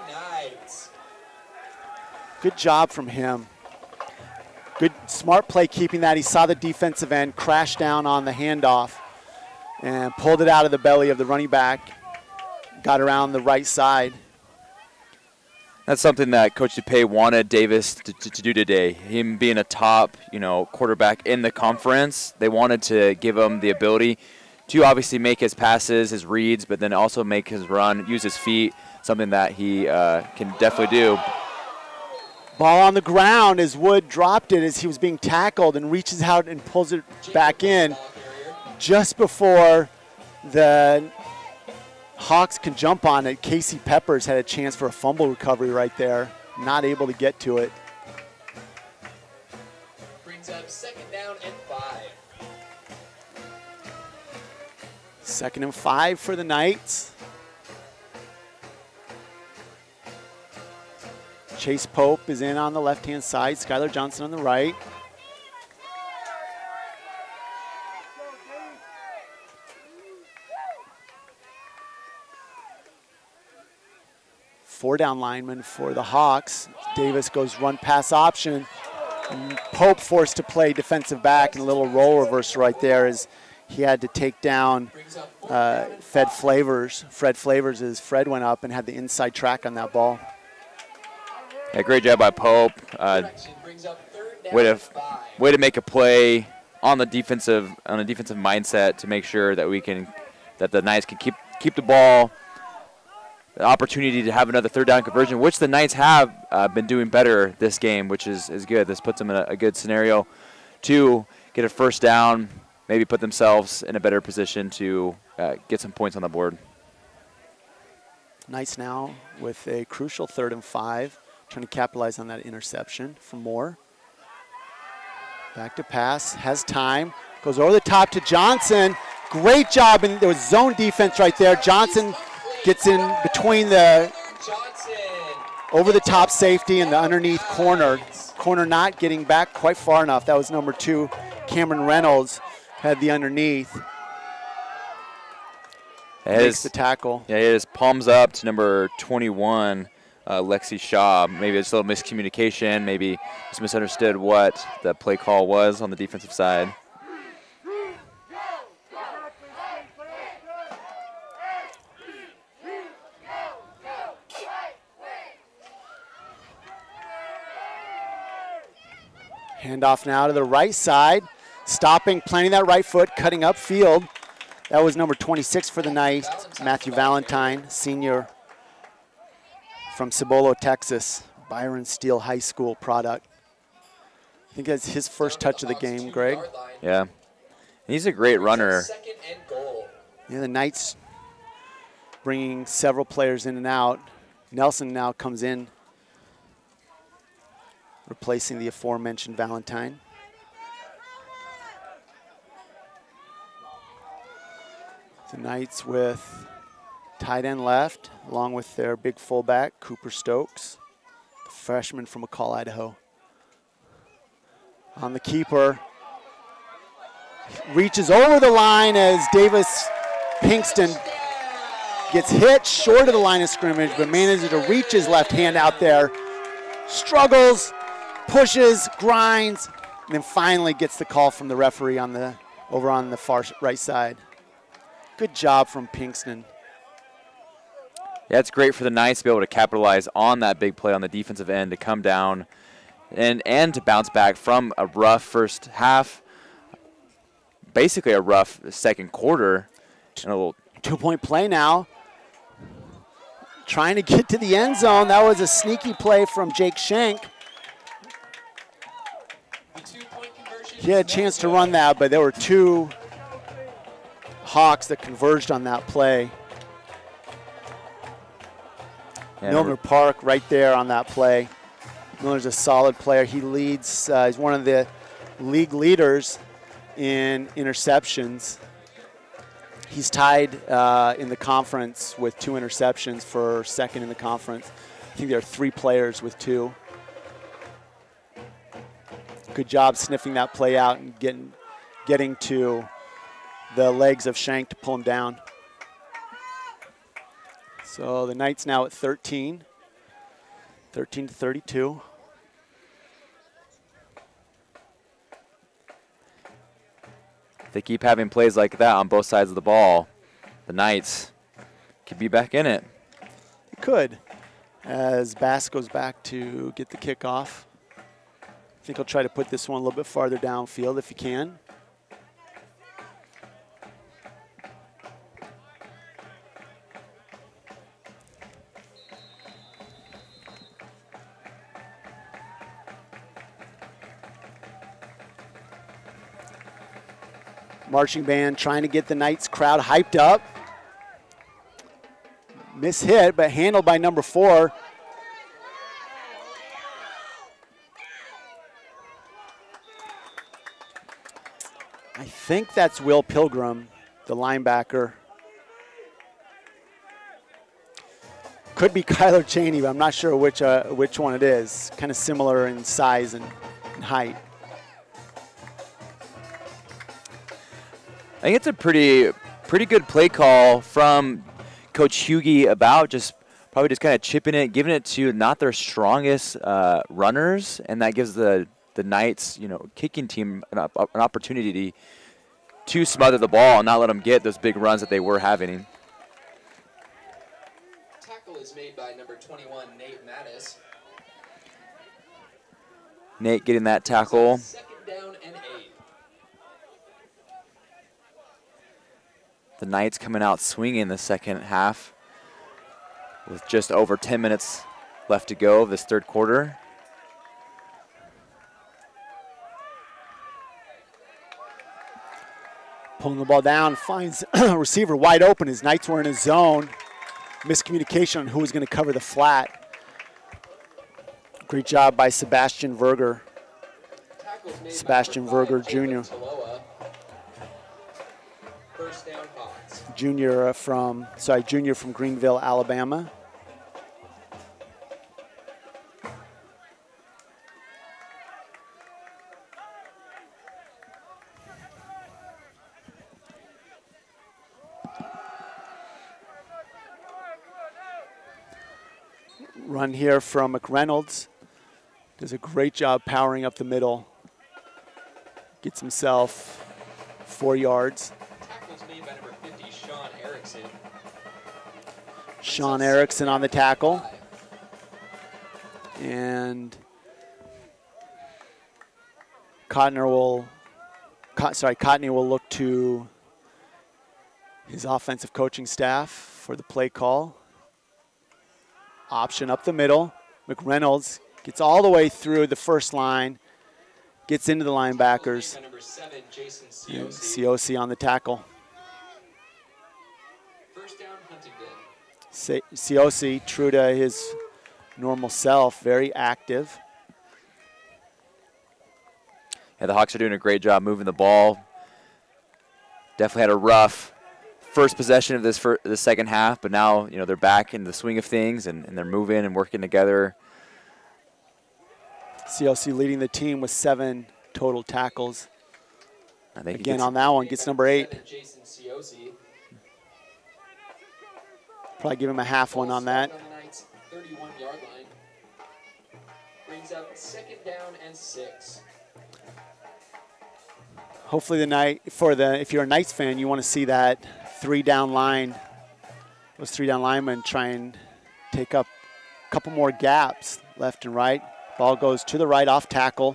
Good job from him. Good, smart play keeping that. He saw the defensive end crash down on the handoff and pulled it out of the belly of the running back, got around the right side. That's something that Coach DePay wanted Davis to do today. Him being a top, you know, quarterback in the conference, they wanted to give him the ability to obviously make his passes, his reads, but then also make his run, use his feet, something that he can definitely do. Ball on the ground as Wood dropped it as he was being tackled and reaches out and pulls it back in just before the Hawks can jump on it. Casey Peppers had a chance for a fumble recovery right there, not able to get to it. Brings up 2nd down and 5. 2nd and 5 for the Knights. Chase Pope is in on the left-hand side. Skylar Johnson on the right. Four down lineman for the Hawks. Davis goes run pass option. Pope forced to play defensive back, and a little roll reverse right there as he had to take down Fred Flavors as Fred went up and had the inside track on that ball. Yeah, great job by Pope. Way to make a play on the defensive mindset to make sure that the Knights can keep the ball. The opportunity to have another 3rd down conversion, which the Knights have been doing better this game, which is good. This puts them in a good scenario to get a 1st down, maybe put themselves in a better position to get some points on the board. Knights now with a crucial 3rd and 5. Trying to capitalize on that interception from Moore. Back to pass, has time, goes over the top to Johnson. Great job, and there was zone defense right there. Johnson gets in between the over-the-top safety and the underneath corner. Corner not getting back quite far enough. That was number 2, Cameron Reynolds, had the underneath. Makes the tackle. Yeah, his palms up to number 21. Lexi Shaw, maybe it's a little miscommunication, maybe just misunderstood what the play call was on the defensive side. Handoff now to the right side, stopping, planting that right foot, cutting upfield. That was number 26 for the Knights, Matthew Valentine, senior from Cibolo, Texas, Byron Steele High School product. I think that's his first touch of the game, Greg. Yeah. He's a great runner. Yeah, the Knights bringing several players in and out. Nelson now comes in, replacing the aforementioned Valentine. The Knights with tight end left, along with their big fullback, Cooper Stokes, the freshman from McCall, Idaho. On the keeper, reaches over the line as Davis Pinkston gets hit short of the line of scrimmage, but manages to reach his left hand out there, struggles, pushes, grinds, and then finally gets the call from the referee over on the far right side. Good job from Pinkston. Yeah, it's great for the Knights to be able to capitalize on that big play on the defensive end, to come down and to bounce back from a rough first half, basically a rough second quarter. And a little 2-point play now. Trying to get to the end zone. That was a sneaky play from Jake Schenk. He had a chance to run that, but there were two Hawks that converged on that play. Yeah, Milner Park right there on that play. Milner's a solid player. He leads, he's one of the league leaders in interceptions. He's tied in the conference with 2 interceptions for second in the conference. I think there are 3 players with 2. Good job sniffing that play out and getting to the legs of Shank to pull him down. So the Knights now at 13 to 32. If they keep having plays like that on both sides of the ball, the Knights could be back in it. It could, as Bass goes back to get the kickoff. I think he'll try to put this one a little bit farther downfield if he can. Marching band trying to get the Knights crowd hyped up. Miss hit, but handled by number 4. I think that's Will Pilgrim, the linebacker. Could be Kyler Cheney, but I'm not sure which one it is. Kind of similar in size and height. I think it's a pretty good play call from Coach Hughie about probably just kind of chipping it, giving it to not their strongest runners, and that gives the Knights, kicking team an opportunity to smother the ball and not let them get those big runs that they were having. Tackle is made by number 21, Nate Mattis. Nate getting that tackle. Second down and 8. The Knights coming out swinging the second half with just over 10 minutes left to go of this third quarter. Pulling the ball down, finds a receiver wide open. His Knights were in his zone. Miscommunication on who was going to cover the flat. Great job by Sebastian Verger. Sebastian Verger Jr. First down Hawks. Junior from Greenville, Alabama. Run here from McReynolds. Does a great job powering up the middle. Gets himself 4 yards. Tackles made by number 50, Sean Erickson. Sean Erickson on the tackle. And Cotney will look to his offensive coaching staff for the play call. Option up the middle. McReynolds gets all the way through the first line, gets into the linebackers. Number 7, Jason Cioce on the tackle. Huntingdon. Ciosi, true to his normal self, very active. Yeah, the Hawks are doing a great job moving the ball. Definitely had a rough first possession of the second half, but now they're back in the swing of things and they're moving and working together. Ciosi leading the team with 7 total tackles. I think again on that one gets number 8. Jason Ciosi. Probably give him a half one on that. On the Knights' 31-yard line. Brings up 2nd down and 6. Hopefully if you're a Knights fan, you want to see that 3-down line, those 3-down linemen try and take up a couple more gaps left and right. Ball goes to the right off tackle.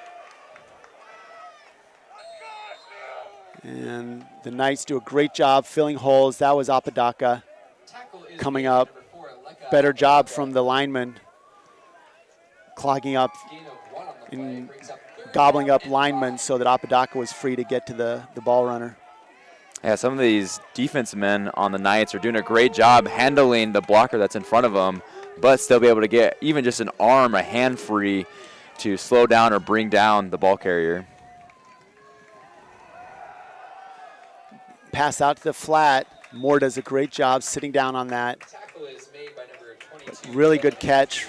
And the Knights do a great job filling holes. That was Apodaca coming up. Better job from the lineman, clogging up and gobbling up linemen so that Apodaca was free to get to the ball runner. Yeah, some of these defensive men on the Knights are doing a great job handling the blocker that's in front of them, but still be able to get even just an arm, a hand free to slow down or bring down the ball carrier. Pass out to the flat. Moore does a great job sitting down on that. Tackle is made by number 22. Really good catch.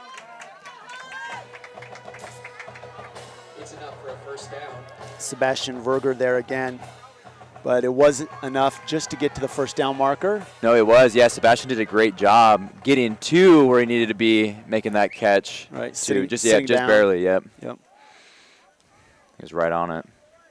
It's enough for a first down. Sebastian Verger there again. But it wasn't enough just to get to the first down marker. No, it was. Yeah, Sebastian did a great job getting to where he needed to be, making that catch. Right, just down. barely. Yep. Yep. He was right on it.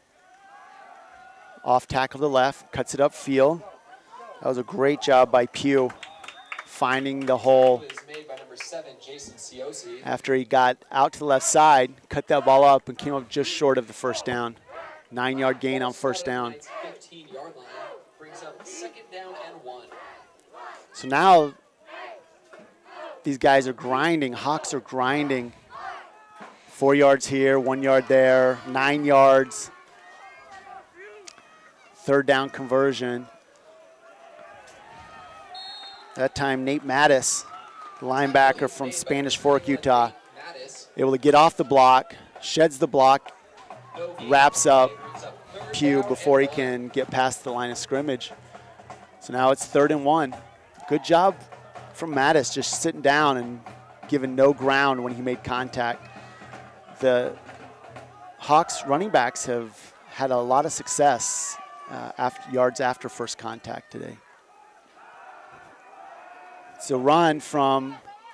Off tackle to the left, cuts it upfield. That was a great job by Pugh, finding the hole. Tackle is made by number 7, Jason Ciosi. After he got out to the left side, cut that ball up and came up just short of the first down. 9-yard gain on first down. 15-yard line brings up 2nd down and 1. So now these guys are grinding. Hawks are grinding. 4 yards here, 1 yard there, 9 yards. 3rd down conversion. That time Nate Mattis, the linebacker from Spanish Fork, Utah, able to get off the block, sheds the block, wraps up Pugh before he can get past the line of scrimmage. So now it's 3rd and 1. Good job from Mattis, just sitting down and giving no ground when he made contact. The Hawks running backs have had a lot of success yards after first contact today. It's a run from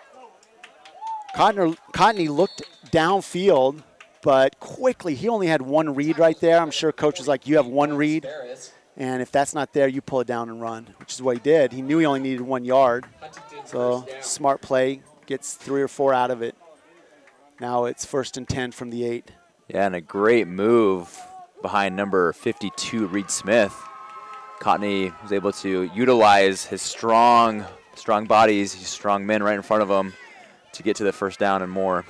Cotney looked downfield, but quickly, he only had 1 read right there. I'm sure coach was like, you have 1 read, and if that's not there, you pull it down and run, which is what he did. He knew he only needed 1 yard, so smart play, gets 3 or 4 out of it. Now it's 1st and 10 from the 8. Yeah, and a great move behind number 52, Reed Smith. Cotney was able to utilize his strong bodies, his strong men right in front of him to get to the first down and more.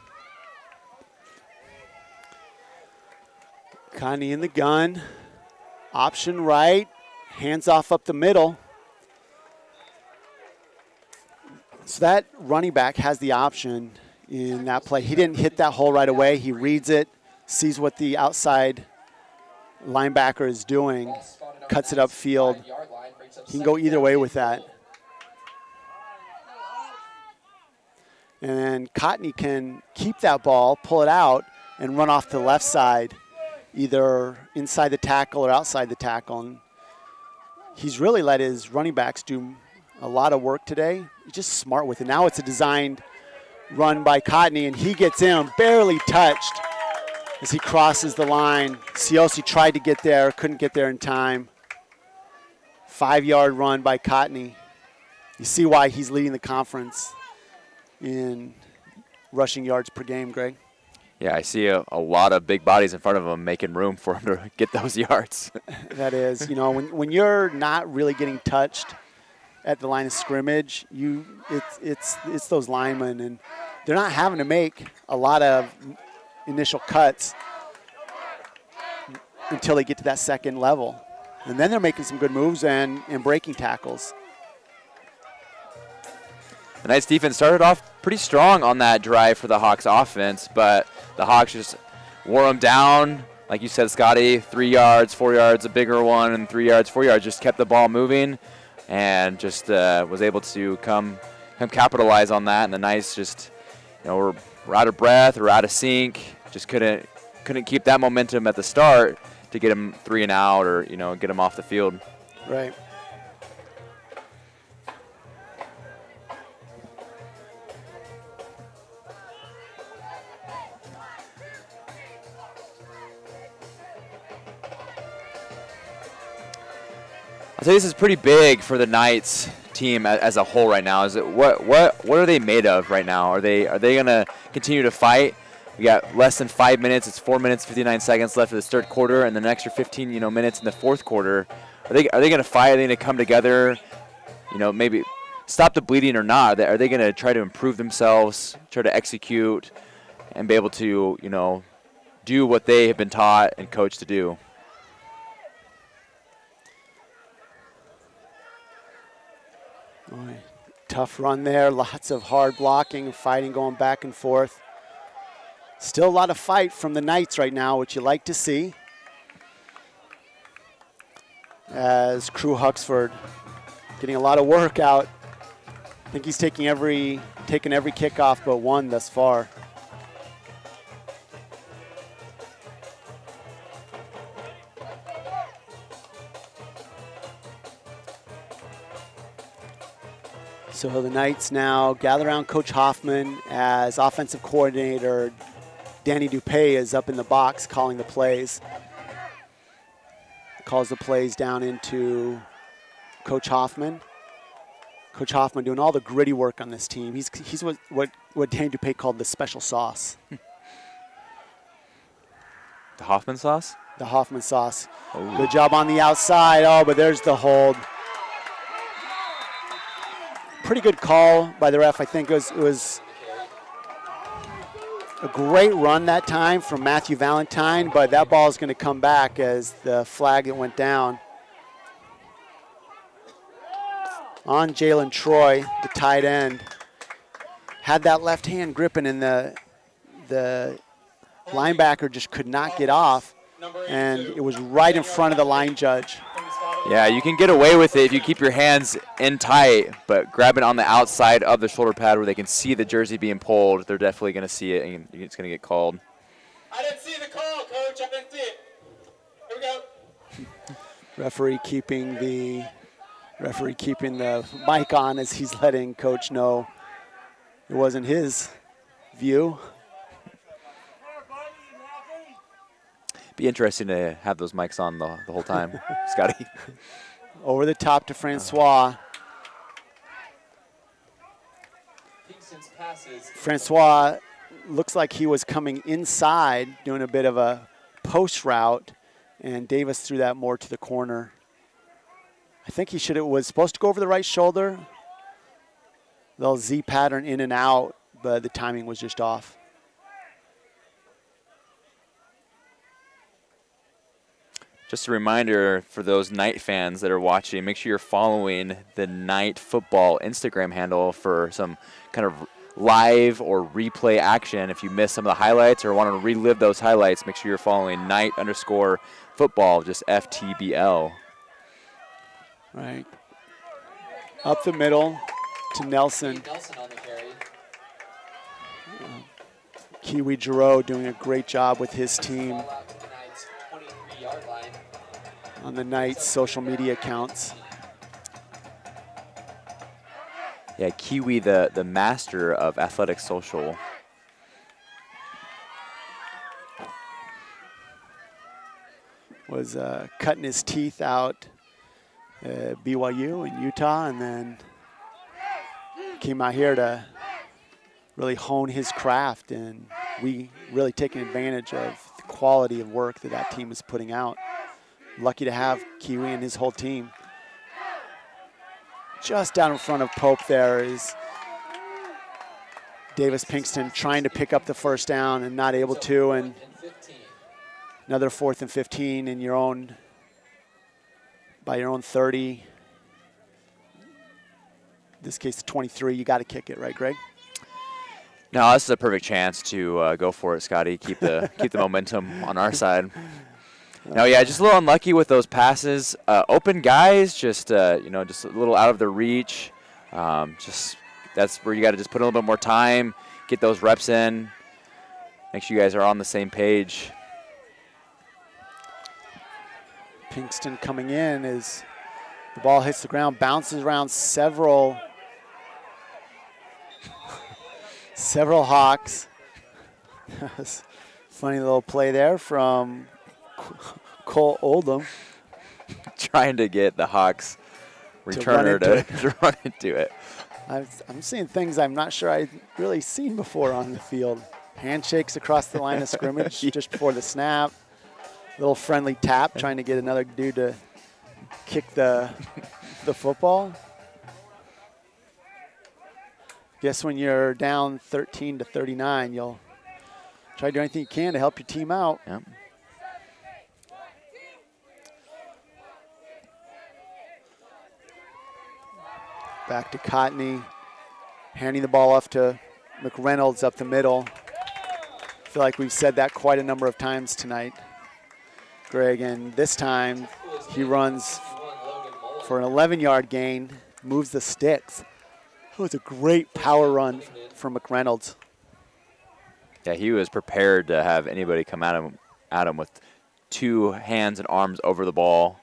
Cotney in the gun, option right, hands off up the middle. So that running back has the option in that play. He didn't hit that hole right away. He reads it, sees what the outside linebacker is doing, cuts it upfield. He can go either way with that. And then Cotney can keep that ball, pull it out, and run off to the left side, either inside the tackle or outside the tackle. And he's really let his running backs do a lot of work today. He's just smart with it. Now it's a designed run by Cotney, and he gets in, barely touched as he crosses the line. Ciosi tried to get there, couldn't get there in time. 5-yard run by Cotney. You see why he's leading the conference in rushing yards per game, Greg. Yeah, I see a lot of big bodies in front of him making room for him to get those yards. That is, when you're not really getting touched at the line of scrimmage, it's those linemen, and they're not having to make a lot of initial cuts until they get to that second level. And then they're making some good moves and breaking tackles. The Knights defense started off pretty strong on that drive for the Hawks offense, but the Hawks just wore them down. Like you said, Scotty, 3 yards, 4 yards, a bigger one, and 3 yards, 4 yards, just kept the ball moving and just was able to come capitalize on that. And the Knights just, were out of breath or out of sync, just couldn't keep that momentum at the start to get them 3 and out or, get them off the field. Right. I'll say this is pretty big for the Knights team as a whole right now. Is it what are they made of right now? Are they gonna continue to fight? We got less than 5 minutes. It's 4 minutes 59 seconds left of this third quarter, and then an extra 15 minutes in the fourth quarter. Are they gonna fight? Are they gonna come together? Maybe stop the bleeding or not? Are they gonna try to improve themselves, try to execute, and be able to do what they have been taught and coached to do? Tough run there, lots of hard blocking, fighting going back and forth. Still a lot of fight from the Knights right now, which you like to see. As Crew Huxford getting a lot of work out. I think he's taken every kickoff but one thus far. So the Knights now gather around Coach Hoffman as offensive coordinator Danny Dupay is up in the box calling the plays. Calls the plays down into Coach Hoffman. Coach Hoffman doing all the gritty work on this team. He's what Danny Dupay called the special sauce. The Hoffman sauce? The Hoffman sauce. Oh. Good job on the outside. Oh, but there's the hold. Pretty good call by the ref. I think it was a great run that time from Matthew Valentine, but that ball is going to come back as the flag that went down on Jalen Troy, the tight end. Had that left hand gripping, and the linebacker just could not get off, and it was right in front of the line judge. Yeah, you can get away with it if you keep your hands in tight, but grab it on the outside of the shoulder pad where they can see the jersey being pulled, they're definitely going to see it, and it's going to get called. I didn't see the call, Coach. I didn't see it. Here we go. Referee keeping the mic on as he's letting Coach know it wasn't his view. Be interesting to have those mics on the whole time, Scotty. Over the top to Francois. Francois looks like he was coming inside, doing a bit of a post route, and Davis threw that more to the corner. I think he was supposed to go over the right shoulder. Little Z pattern in and out, but the timing was just off. Just a reminder for those Knight fans that are watching, make sure you're following the Knight Football Instagram handle for some kind of live or replay action. If you missed some of the highlights or want to relive those highlights, make sure you're following Knight_football, just FTBL. Right. Up the middle to Nelson. Nelson on the carry. Kiwi Giroux doing a great job with his team on the Knights' social media accounts. Yeah, Kiwi, the master of athletic social. Was cutting his teeth out at BYU in Utah, and then came out here to really hone his craft, and we really taking advantage of the quality of work that team is putting out. Lucky to have Kiwi and his whole team. Just down in front of Pope there is Davis Pinkston trying to pick up the first down and not able to, and another 4th and 15 in by your own 30. this case, 23, you got to kick it, right, Greg? No, this is a perfect chance to go for it, Scotty. Keep the momentum on our side. No, yeah, just a little unlucky with those passes. Open guys, just just a little out of their reach. Just that's where you got to just put a little bit more time, get those reps in. Make sure you guys are on the same page. Pinkston coming in as the ball hits the ground, bounces around several Hawks. Funny little play there from Cole Oldham. Trying to get the Hawks returner to run into it. I'm seeing things I'm not sure I've really seen before on the field. Handshakes across the line of scrimmage just before the snap. Little friendly tap, trying to get another dude to kick the football. Guess when you're down 13-39, you'll try to do anything you can to help your team out. Yep. Back to Cotney, handing the ball off to McReynolds up the middle. I feel like we've said that quite a number of times tonight, Greg, and this time he runs for an 11-yard gain, moves the sticks. It was a great power run from McReynolds. Yeah, he was prepared to have anybody come at him with two hands and arms over the ball.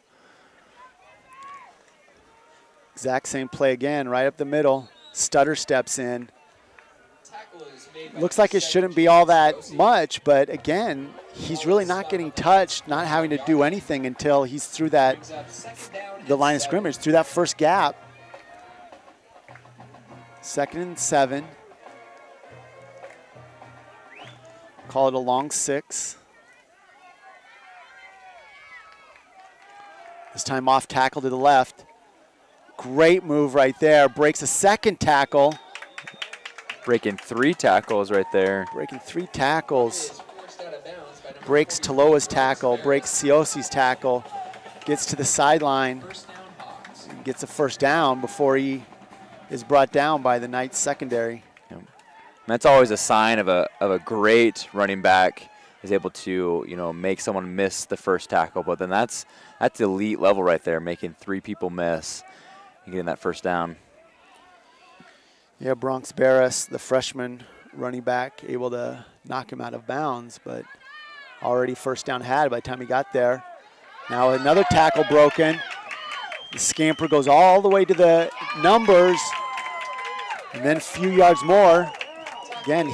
Exact same play again, right up the middle. Stutter steps in. Looks like it shouldn't be all that much, but again, he's really not getting touched, not having to do anything until he's through the line of scrimmage, through that first gap. 2nd and 7. Call it a long 6. This time off tackle to the left. Great move right there. Breaks a second tackle. Breaking 3 tackles right there. Breaking 3 tackles. Breaks Taloa's tackle. Breaks Siosi's tackle. Gets to the sideline. Gets a first down before he is brought down by the Knights secondary. Yep. That's always a sign of a great running back is able to make someone miss the first tackle. But then that's elite level right there, making 3 people miss and getting that first down. Yeah, Bronx Barris, the freshman running back, able to knock him out of bounds, but already first down had by the time he got there. Now another tackle broken. The scamper goes all the way to the numbers, and then a few yards more. Again,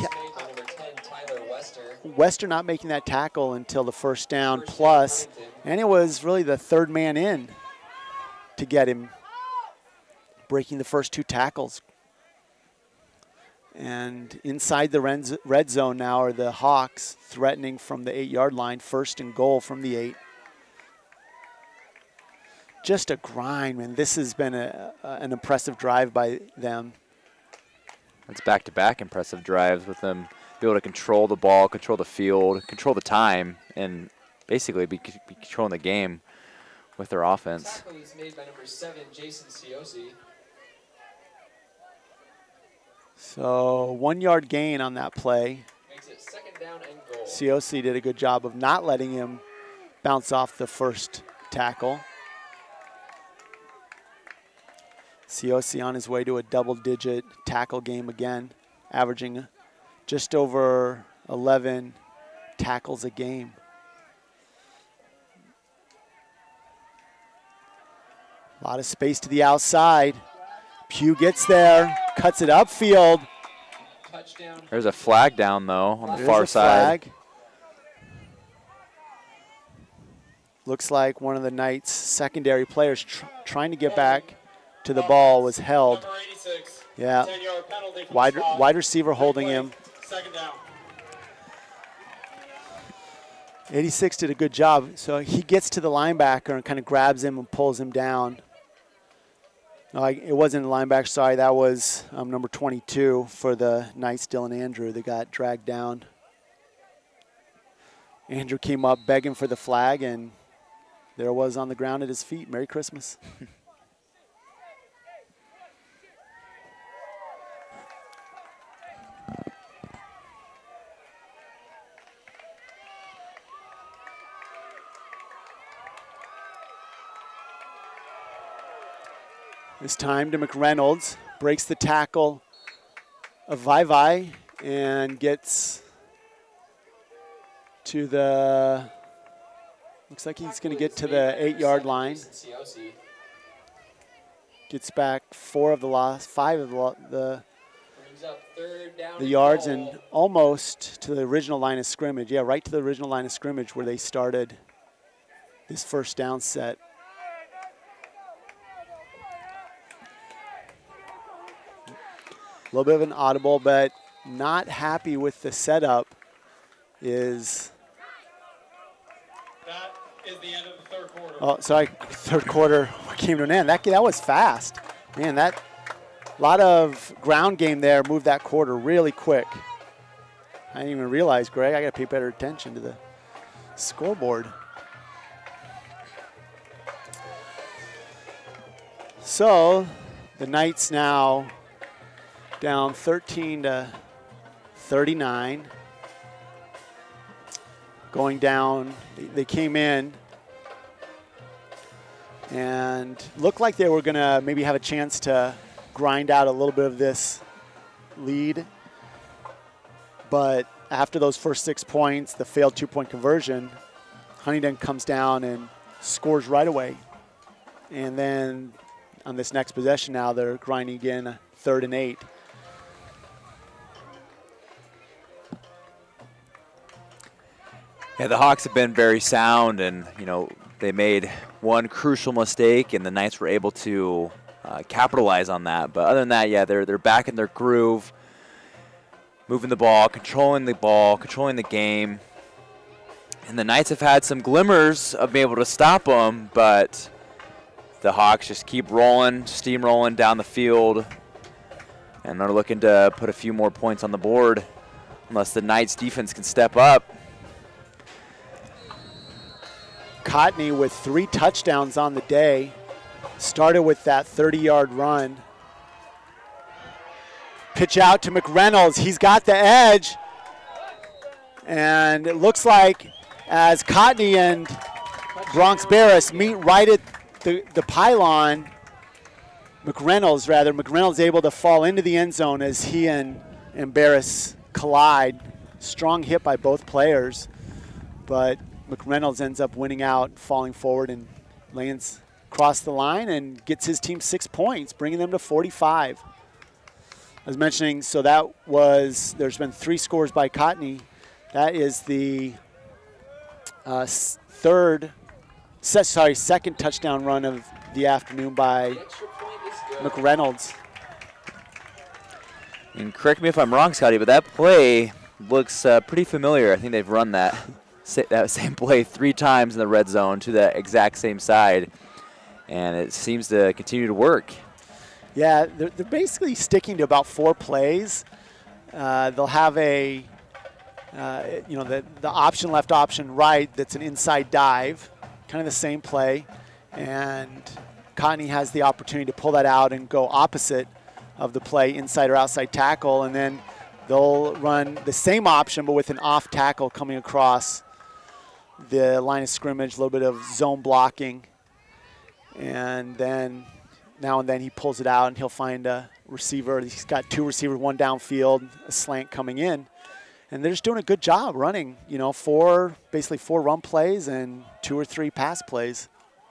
Wester not making that tackle until the first down plus, and it was really the third man in to get him, breaking the first 2 tackles. And inside the red zone now are the Hawks, threatening from the 8-yard line, 1st and goal from the 8. Just a grind, man. This has been an impressive drive by them. It's back-to-back impressive drives with them be able to control the ball, control the field, control the time, and basically be controlling the game with their offense. Tackle is made by number 7, Jason Siosi. So 1-yard gain on that play. Makes it 2nd down and goal. Siosi did a good job of not letting him bounce off the first tackle. Siosi on his way to a double-digit tackle game again, averaging just over 11 tackles a game. A lot of space to the outside. Pugh gets there, cuts it upfield. Touchdown. There's a flag down, though, on the There's far a side. flag. Looks like one of the Knights' secondary players trying to get back to the ball was held. Number 86, Yeah, 10-yard penalty from wide receiver holding him. 2nd down. 86 did a good job. So he gets to the linebacker and kind of grabs him and pulls him down. No, it wasn't a linebacker, sorry. That was number 22 for the Knights, Dylan Andrew, that got dragged down. Andrew came up begging for the flag, and there it was on the ground at his feet. Merry Christmas. This time to McReynolds, breaks the tackle of Vai and gets to the, looks like he's going to get to the 8-yard line. Gets back 5 of the yards and almost to the original line of scrimmage. Yeah, right to the original line of scrimmage where they started this first down set. A little bit of an audible, but not happy with the setup is. That is the end of the third quarter. Oh, sorry, third quarter came to an end. That was fast. Man, that lot of ground game there moved that quarter really quick. I didn't even realize, Greg, I got to pay better attention to the scoreboard. So the Knights now down 13-39. Going down, they came in and looked like they were going to maybe have a chance to grind out a little bit of this lead. But after those first 6 points, the failed 2-point conversion, Huntingdon comes down and scores right away. And then on this next possession now, they're grinding again, 3rd and 8. Yeah, the Hawks have been very sound, and they made one crucial mistake, and the Knights were able to capitalize on that. But other than that, yeah, they're back in their groove, moving the ball, controlling the game. And the Knights have had some glimmers of being able to stop them, but the Hawks just keep rolling, steamrolling down the field, and they're looking to put a few more points on the board unless the Knights defense can step up. Cotney with 3 touchdowns on the day. Started with that 30-yard run. Pitch out to McReynolds. He's got the edge. And it looks like as Cotney and Bronx Barris meet right at the pylon, McReynolds able to fall into the end zone as he and Barris collide. Strong hit by both players, but McReynolds ends up winning out, falling forward, and lands across the line and gets his team 6 points, bringing them to 45. I was mentioning, so there's been 3 scores by Cotney. That is the second touchdown run of the afternoon by McReynolds. And correct me if I'm wrong, Scotty, but that play looks pretty familiar. I think they've run that same play 3 times in the red zone to the exact same side, and it seems to continue to work. Yeah, they're basically sticking to about 4 plays. They'll have the option left, option right that's an inside dive, kind of the same play, and Cotney has the opportunity to pull that out and go opposite of the play, inside or outside tackle, and then they'll run the same option but with an off tackle coming across the line of scrimmage, a little bit of zone blocking, and then now and then he pulls it out and he'll find a receiver. He's got 2 receivers, 1 downfield, a slant coming in, and they're just doing a good job running, basically 4 run plays and 2 or 3 pass plays.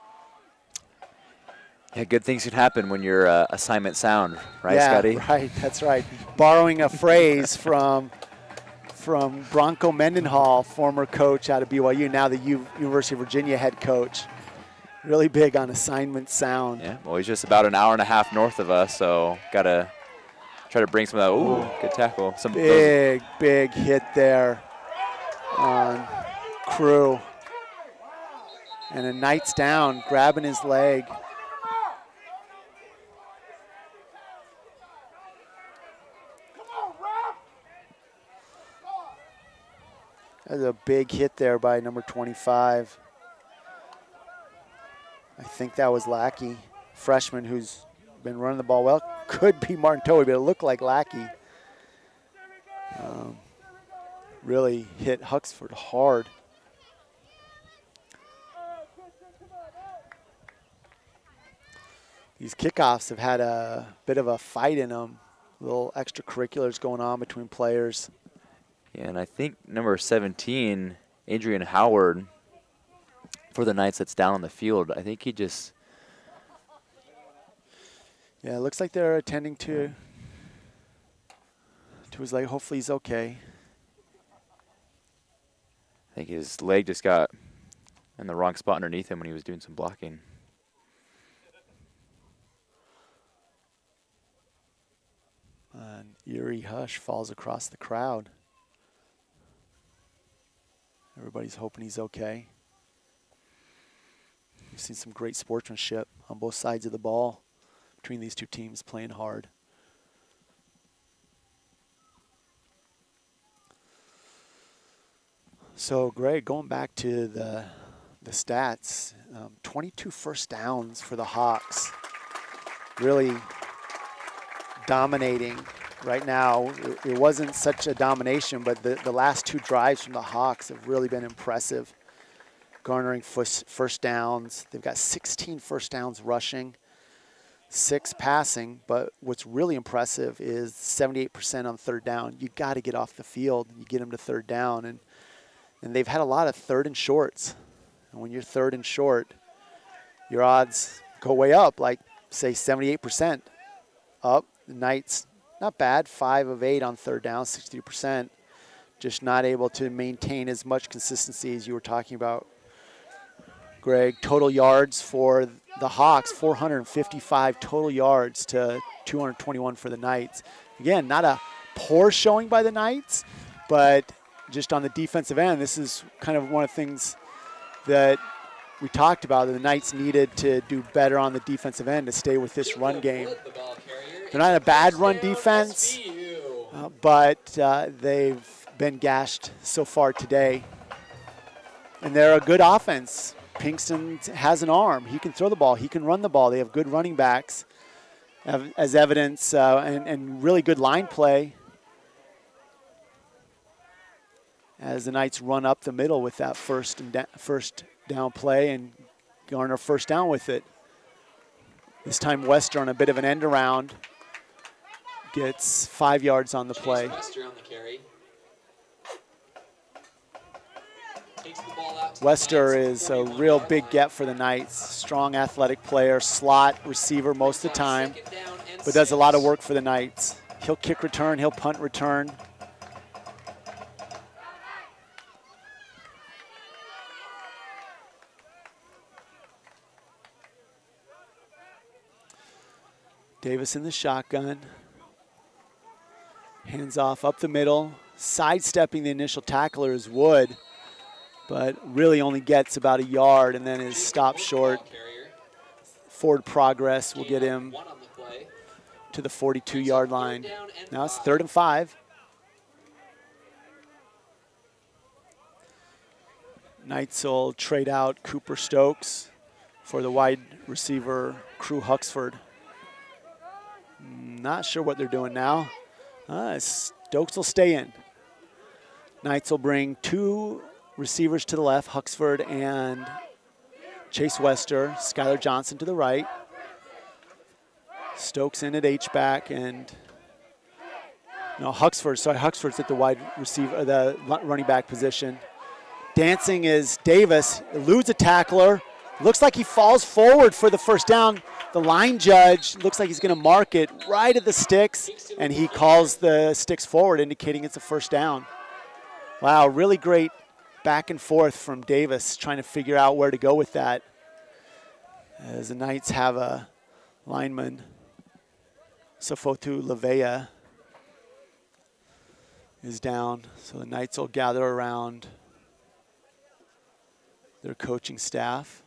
Yeah, good things can happen when you're assignment sound, right, yeah, Scotty? Right, that's right. Borrowing a phrase from Bronco Mendenhall, former coach out of BYU, now the University of Virginia head coach. Really big on assignment sound. Yeah, well, he's just about an hour and a half north of us, so got to try to bring some of that. Ooh, good tackle. Big hit there on Crew. And a Knight's down, grabbing his leg. That's a big hit there by number 25. I think that was Lackey, freshman who's been running the ball well. Could be Martin Towie, but it looked like Lackey. Really hit Huxford hard. These kickoffs have had a bit of a fight in them. Little extracurriculars going on between players. Yeah, and I think number 17, Adrian Howard, for the Knights that's down on the field, I think he just... Yeah, it looks like they're attending to his leg. Hopefully he's okay. I think his leg just got in the wrong spot underneath him when he was doing some blocking. An eerie hush falls across the crowd. Everybody's hoping he's okay. We've seen some great sportsmanship on both sides of the ball between these two teams playing hard. So, Greg, going back to the stats, 22 first downs for the Hawks. Really dominating right now. It wasn't such a domination, but the last two drives from the Hawks have really been impressive, garnering first downs. They've got 16 first downs rushing, 6 passing, but what's really impressive is 78% on third down. You got to get off the field. You get them to third down, and they've had a lot of third and shorts. And when you're third and short, your odds go way up, like, say, 78% up. The Knights, not bad, 5 of 8 on third down, 63%. Just not able to maintain as much consistency as you were talking about, Greg. Total yards for the Hawks, 455 total yards to 221 for the Knights. Again, not a poor showing by the Knights, but just on the defensive end, this is kind of one of the things that we talked about, that the Knights needed to do better on the defensive end to stay with this run game. They're not a bad run defense, but they've been gashed so far today. And they're a good offense. Pinkston has an arm. He can throw the ball. He can run the ball. They have good running backs as evidence, and really good line play as the Knights run up the middle with that first down play and garner first down with it. This time Wester on a bit of an end around gets 5 yards on the play. Wester on the carry. Takes the ball out to Wester the is a real big get for the Knights. Strong athletic player, slot receiver most of the time, but does a lot of work for the Knights. He'll kick return, he'll punt return. Davis in the shotgun. Hands off up the middle. Sidestepping the initial tackler is Wood, but really only gets about a yard and then is stopped short. Forward progress will get him to the 42-yard line. Now it's 3rd and 5. Knights will trade out Cooper Stokes for the wide receiver Crew Huxford. Not sure what they're doing now. Stokes will stay in. Knights will bring 2 receivers to the left, Huxford and Chase Wester. Skylar Johnson to the right. Stokes in at H-back, and Huxford's at the wide receiver, the running back position. Dancing is Davis, eludes a tackler. Looks like he falls forward for the first down. The line judge looks like he's going to mark it right at the sticks, and he calls the sticks forward, indicating it's a first down. Wow, really great back and forth from Davis, trying to figure out where to go with that. As the Knights have a lineman, Sofotu Levea is down, so the Knights will gather around their coaching staff.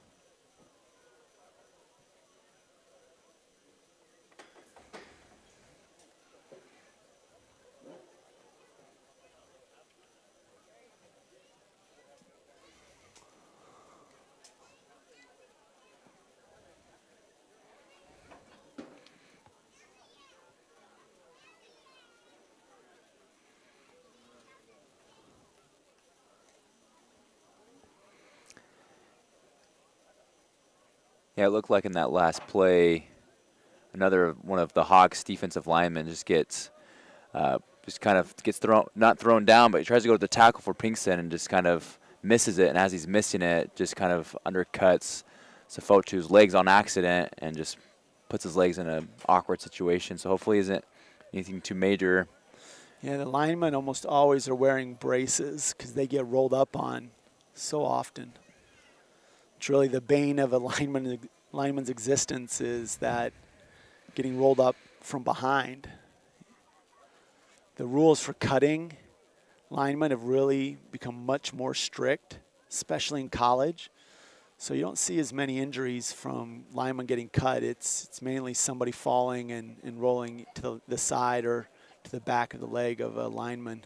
Yeah, it looked like in that last play, another one of the Hawks defensive linemen just kind of gets thrown, not thrown down, but he tries to go to the tackle for Pinkston and just kind of misses it. And as he's missing it, just kind of undercuts Safotu's legs on accident and just puts his legs in an awkward situation. So hopefully isn't anything too major. Yeah, the linemen almost always are wearing braces because they get rolled up on so often. It's really the bane of a lineman's existence is that getting rolled up from behind. The rules for cutting linemen have really become much more strict, especially in college. So you don't see as many injuries from linemen getting cut. It's mainly somebody falling and rolling to the side or to the back of the leg of a lineman.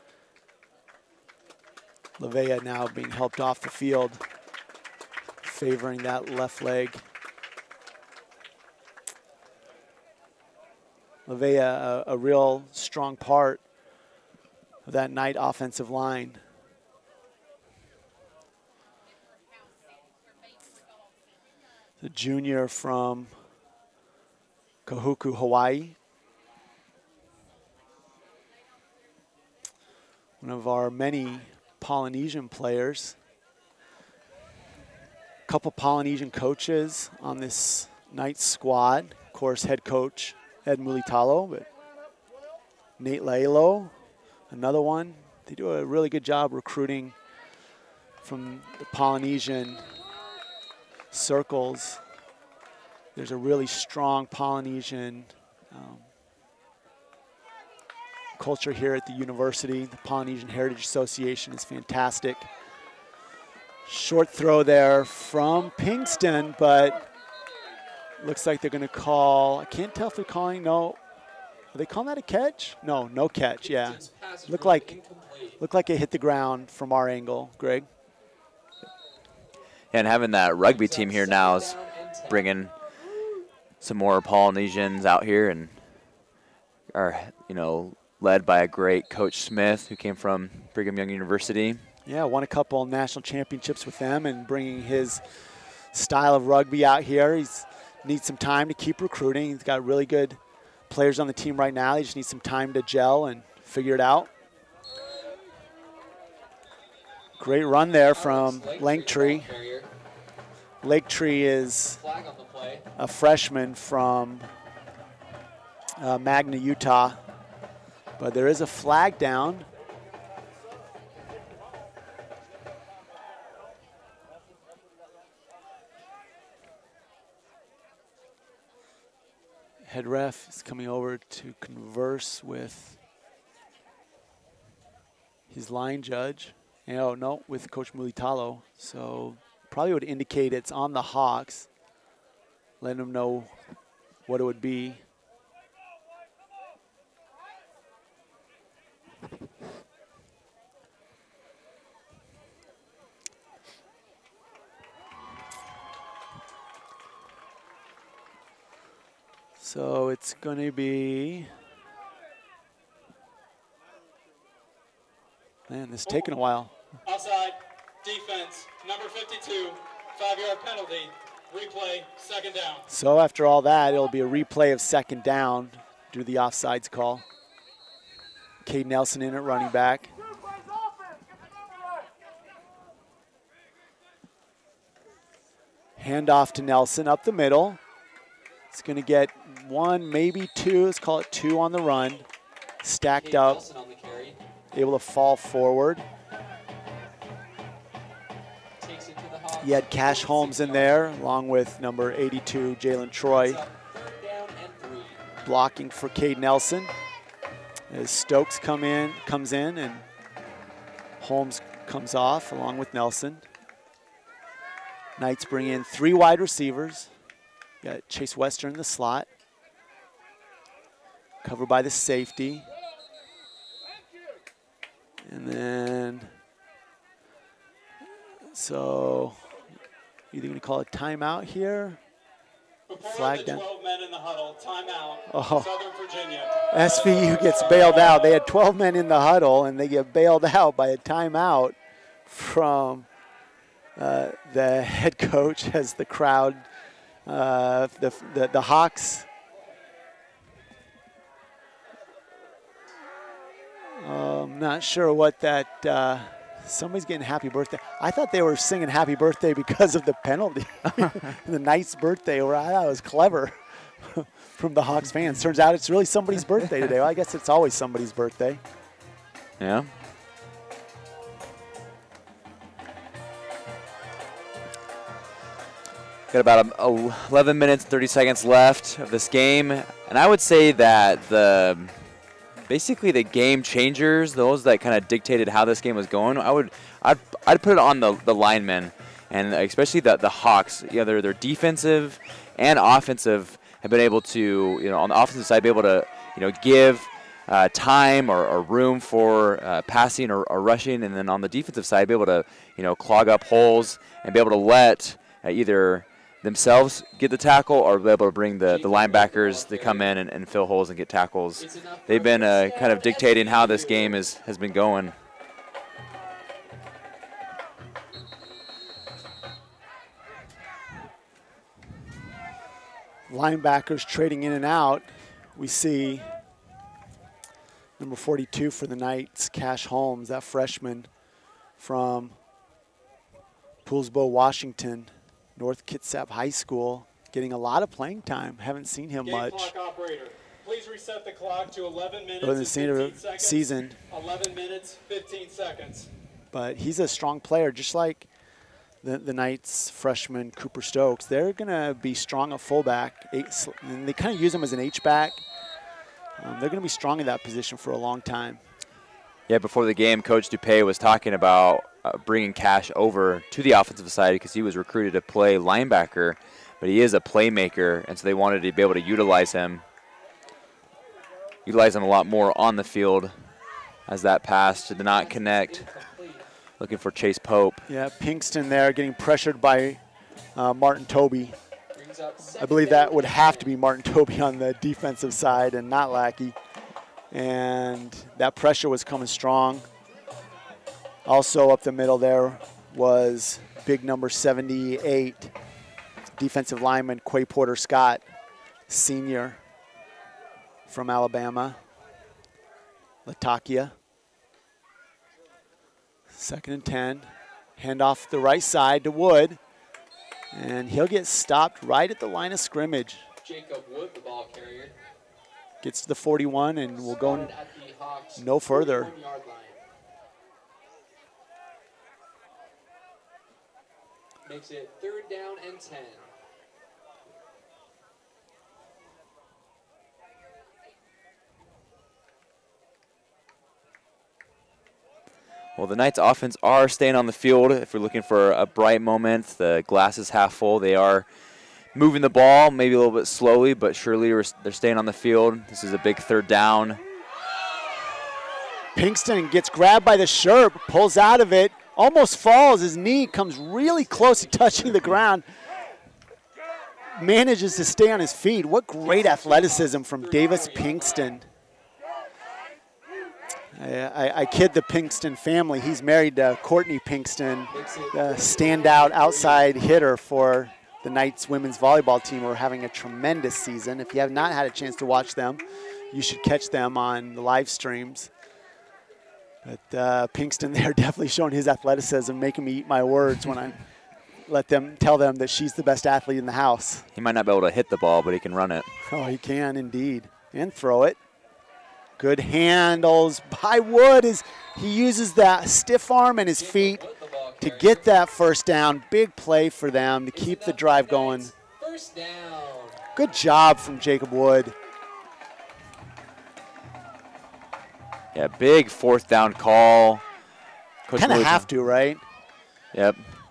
LaVea now being helped off the field, favoring that left leg. LaVea, a real strong part of that Knight offensive line. The junior from Kahuku, Hawaii. One of our many Polynesian players. A couple Polynesian coaches on this Knight squad. Of course, head coach Ed Mulitalo, but Nate Laelo, another one. They do a really good job recruiting from the Polynesian circles. There's a really strong Polynesian culture here at the university. The Polynesian Heritage Association is fantastic. Short throw there from Pinkston, but looks like they're going to call, I can't tell if they're calling, no. Are they calling that a catch? No, no catch, yeah. Looked like it hit the ground from our angle, Greg. And having that rugby team here now is bringing some more Polynesians out here and are, led by a great Coach Smith who came from Brigham Young University. Yeah, won a couple national championships with them and bringing his style of rugby out here. He's needs some time to keep recruiting. He's got really good players on the team right now. He just needs some time to gel and figure it out. Great run there from Langtree. Langtree is a freshman from Magna, Utah. But there is a flag down. Head ref is coming over to converse with his line judge. No, with Coach Mulitalo. So probably would indicate it's on the Hawks. Letting them know what it would be. So it's going to be, man, this is taking a while. Offside, defense, number 52, 5-yard penalty, replay, second down. So after all that, it'll be a replay of second down due to the offsides call. Cade Nelson in at running back. Handoff to Nelson up the middle. It's going to get one, maybe two. Let's call it two on the run. Stacked up, able to fall forward. You had Cash Holmes in there, along with number 82, Jalen Troy, blocking for Cade Nelson. As Stokes comes in, and Holmes comes off along with Nelson. Knights bring in 3 wide receivers. Got Chase Western in the slot. Covered by the safety. And then, so either going to call a timeout here. Flag down. 12 men in the huddle, timeout, Southern Virginia. SVU gets bailed out. They had 12 men in the huddle, and they get bailed out by a timeout from the head coach as the crowd, the Hawks I'm not sure what that, somebody's getting happy birthday. I thought they were singing happy birthday because of the penalty. The Knights' birthday, where I thought it was clever from the Hawks fans. Turns out it's really somebody's birthday today. Well, I guess it's always somebody's birthday. Yeah. Got about 11 minutes, 30 seconds left of this game. And I would say that basically the game changers, those that kind of dictated how this game was going, I'd put it on the linemen, and especially the Hawks. You know, their defensive and offensive have been able to, you know, on the offensive side, be able to, you know, give time or room for passing or rushing, and then on the defensive side, be able to, you know, clog up holes and be able to let either themselves get the tackle or be able to bring the linebackers to come in and fill holes and get tackles. They've been kind of dictating how this game has been going. Linebackers trading in and out. We see number 42 for the Knights, Cash Holmes, that freshman from Poolsbo, Washington, North Kitsap High School, getting a lot of playing time. Haven't seen him much. Clock operator, please reset the clock to 11 minutes Early in and the 15 seconds. season. 11 minutes, 15 seconds. But he's a strong player, just like the Knights freshman Cooper Stokes. They're going to be strong at fullback, and they kind of use him as an H-back. They're going to be strong in that position for a long time. Yeah, before the game, Coach DuPay was talking about bringing Cash over to the offensive side because he was recruited to play linebacker, but he is a playmaker, and so they wanted to be able to utilize him a lot more on the field, as that pass did not connect. Looking for Chase Pope. Yeah, Pinkston there getting pressured by Martin Toby. I believe that would have to be Martin Toby on the defensive side and not Lackey. And that pressure was coming strong. Also up the middle there was big number 78, defensive lineman Quay Porter Scott, senior from Alabama. Latakia. 2nd and 10. Hand off the right side to Wood. And he'll get stopped right at the line of scrimmage. Jacob Wood, the ball carrier. Gets to the 41 and will go no further. Makes it 3rd down and 10. Well, the Knights offense are staying on the field. If we're looking for a bright moment, the glass is half full. They are moving the ball, maybe a little bit slowly, but surely they're staying on the field. This is a big 3rd down. Pinkston gets grabbed by the shirt, pulls out of it, almost falls. His knee comes really close to touching the ground. Manages to stay on his feet. What great athleticism from Davis Pinkston. I kid the Pinkston family. He's married to Courtney Pinkston, the standout outside hitter for the Knights women's volleyball team, who are having a tremendous season. If you have not had a chance to watch them, you should catch them on the live streams. But Pinkston there definitely showing his athleticism, making me eat my words when I tell them that she's the best athlete in the house. He might not be able to hit the ball, but he can run it. Oh, he can indeed, and throw it. Good handles by Wood as he uses that stiff arm and his feet to get that 1st down. Big play for them to keep the drive going. 1st down. Good job from Jacob Wood. Yeah, big 4th down call. Kind of have to, right? Yep.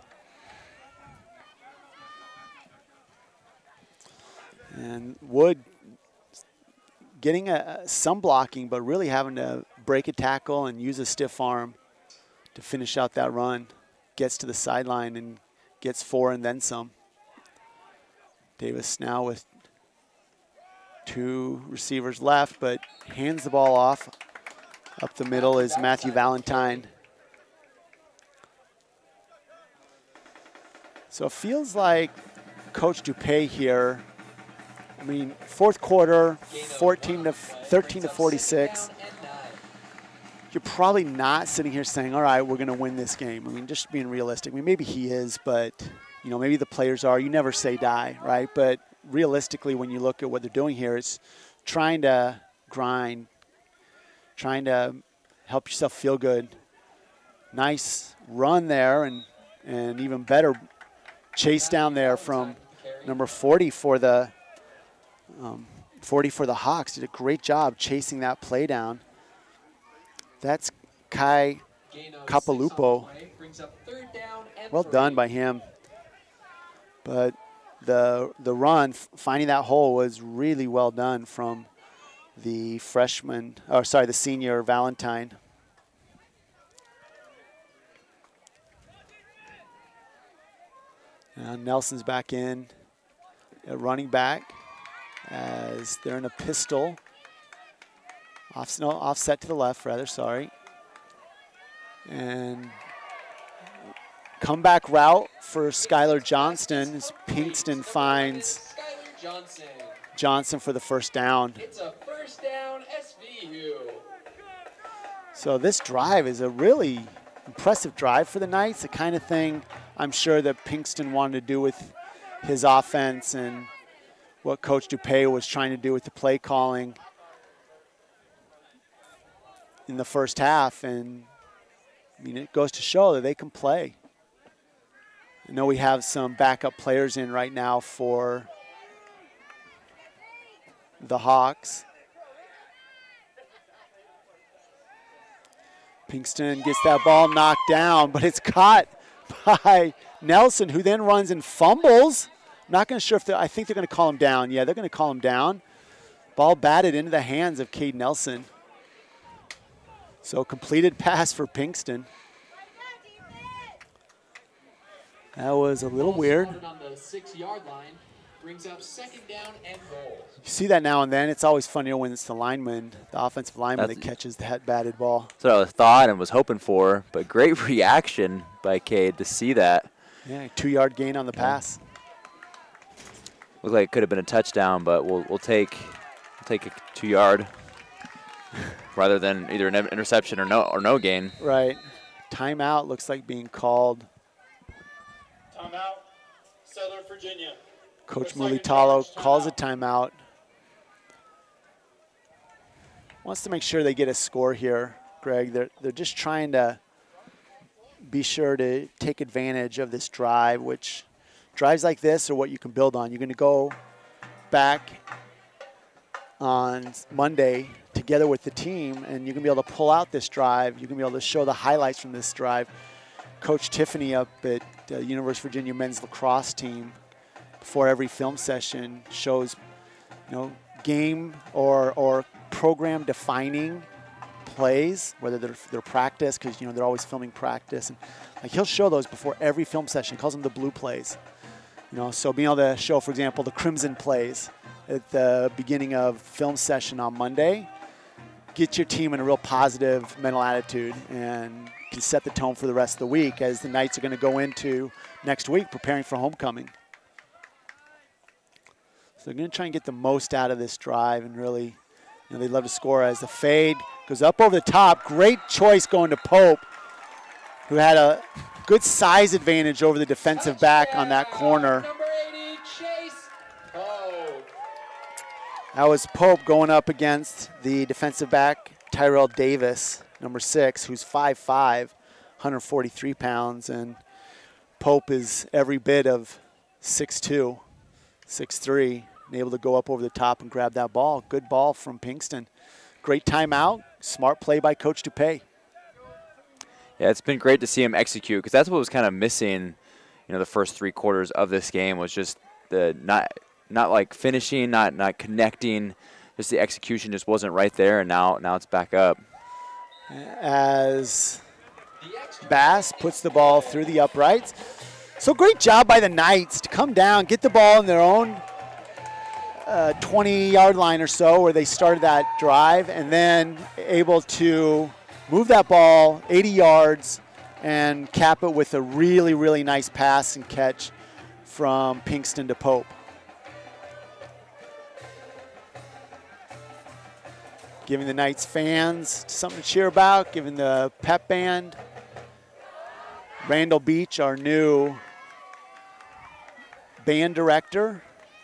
And Wood getting some blocking, but really having to break a tackle and use a stiff arm to finish out that run. Gets to the sideline and gets 4 and then some. Davis now with 2 receivers left, but hands the ball off. Up the middle is Matthew Valentine. So it feels like Coach DuPay here, I mean, 4th quarter, 13 to 46. you're probably not sitting here saying, all right, we're going to win this game. I mean, just being realistic. I mean, maybe he is, but, you know, maybe the players are. You never say die, right? But realistically, when you look at what they're doing here, it's trying to grind, trying to help yourself feel good. Nice run there, and even better chase down there from number 40 for the 40 for the Hawks. Did a great job chasing that play down. That's Kai Kapalupo. Well done by him. But the run, finding that hole, was really well done from the freshman, or sorry, the senior Valentine. Nelson's back in at running back as they're in a pistol. Offset to the left, rather, sorry. And comeback route for Skylar Johnston as Pinkston finds Johnson for the first down. It's a first down, SVU. So this drive is a really impressive drive for the Knights, the kind of thing I'm sure that Pinkston wanted to do with his offense and what Coach Dupay was trying to do with the play calling in the first half. And I mean, it goes to show that they can play. I know we have some backup players in right now for the Hawks. Pinkston gets that ball knocked down, but it's caught by Nelson, who then runs and fumbles. I'm not going to sure if I think they're going to call him down. Yeah, they're going to call him down. Ball batted into the hands of Cade Nelson. So completed pass for Pinkston. That was a little weird. On the 6-yard line, brings up second down and goal. You see that now and then. It's always funnier when it's the lineman, the offensive lineman, that catches that batted ball. That's what I thought and was hoping for, but great reaction by Cade to see that. Yeah, 2-yard gain on the pass. Looked like it could have been a touchdown, but we'll take a 2-yard rather than either an interception or no gain. Right. Timeout looks like being called. Timeout, Southern Virginia. Coach Mulitalo calls a timeout. Wants to make sure they get a score here, Greg. They're just trying to be sure to take advantage of this drive, which drives like this are what you can build on. You're going to go back on Monday together with the team, and you're going to be able to pull out this drive. You're going to be able to show the highlights from this drive. Coach Tiffany up at University of Virginia men's lacrosse team before every film session shows, game or program defining plays, whether they're practice, because they're always filming practice, and he'll show those before every film session. He calls them the blue plays. So being able to show, for example, the crimson plays at the beginning of film session on Monday, get your team in a real positive mental attitude and can set the tone for the rest of the week as the Knights are going to go into next week preparing for homecoming. So they're going to try and get the most out of this drive, and really, they'd love to score as the fade goes up over the top. Great choice going to Pope, who had a good size advantage over the defensive back on that corner. Number 80, Chase Pope. That was Pope going up against the defensive back, Tyrell Davis, number 6, who's 5'5", 143 pounds, and Pope is every bit of 6'2", 6'3", and able to go up over the top and grab that ball. Good ball from Pinkston. Great timeout, smart play by Coach Dupay. Yeah, it's been great to see him execute, because that's what was kind of missing, the first 3 quarters of this game, was just the not like finishing, not connecting. Just the execution just wasn't right there, and now it's back up. As Bass puts the ball through the uprights. So great job by the Knights to come down, get the ball in their own 20-yard line or so where they started that drive, and then able to move that ball 80 yards and cap it with a really, really nice pass and catch from Pinkston to Pope. giving the Knights fans something to cheer about, giving the pep band. Randall Beach, our new band director.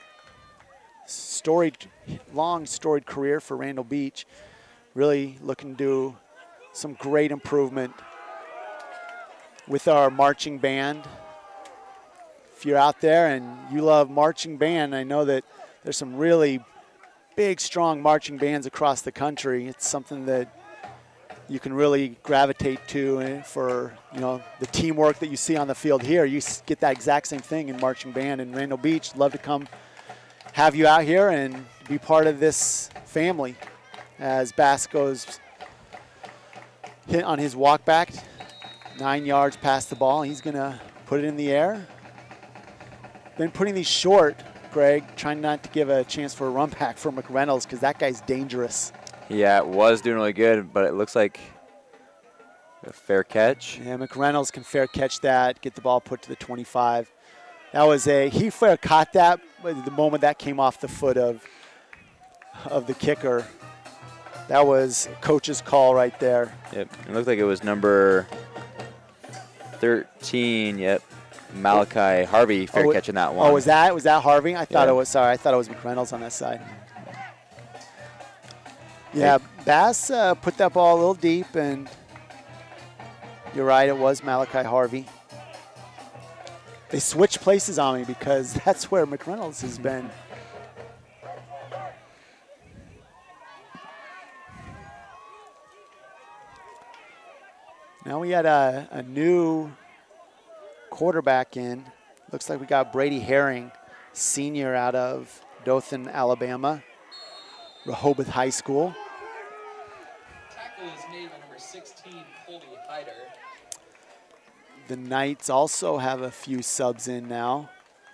Long storied career for Randall Beach. Really looking to do some great improvement with our marching band. If you're out there and you love marching band, I know that there's some really big, strong marching bands across the country. It's something that you can really gravitate to for, the teamwork that you see on the field here. You get that exact same thing in marching band in Randall Beach. Love to come have you out here and be part of this family as Bass goes hit on his walk back, 9 yards past the ball. He's going to put it in the air. Been putting these short, Greg, trying not to give a chance for a run back for McReynolds because that guy's dangerous. Yeah, it was doing really good, but it looks like a fair catch. Yeah, McReynolds can fair catch that, get the ball put to the 25. That was he fair caught that, but the moment that came off the foot of the kicker, that was coach's call right there. Yep, it looked like it was number 13, yep. Malachi Harvey fair catching that one. Oh, was that Harvey? I thought it was McReynolds on that side. Yeah, Bass put that ball a little deep, and you're right, it was Malachi Harvey. They switched places on me because that's where McReynolds has been. Now we had a new quarterback in. Looks like we got Brady Herring, senior out of Dothan, Alabama, Rehoboth High School. Tackle is made by number 16, Colby Hyder. The Knights also have a few subs in now.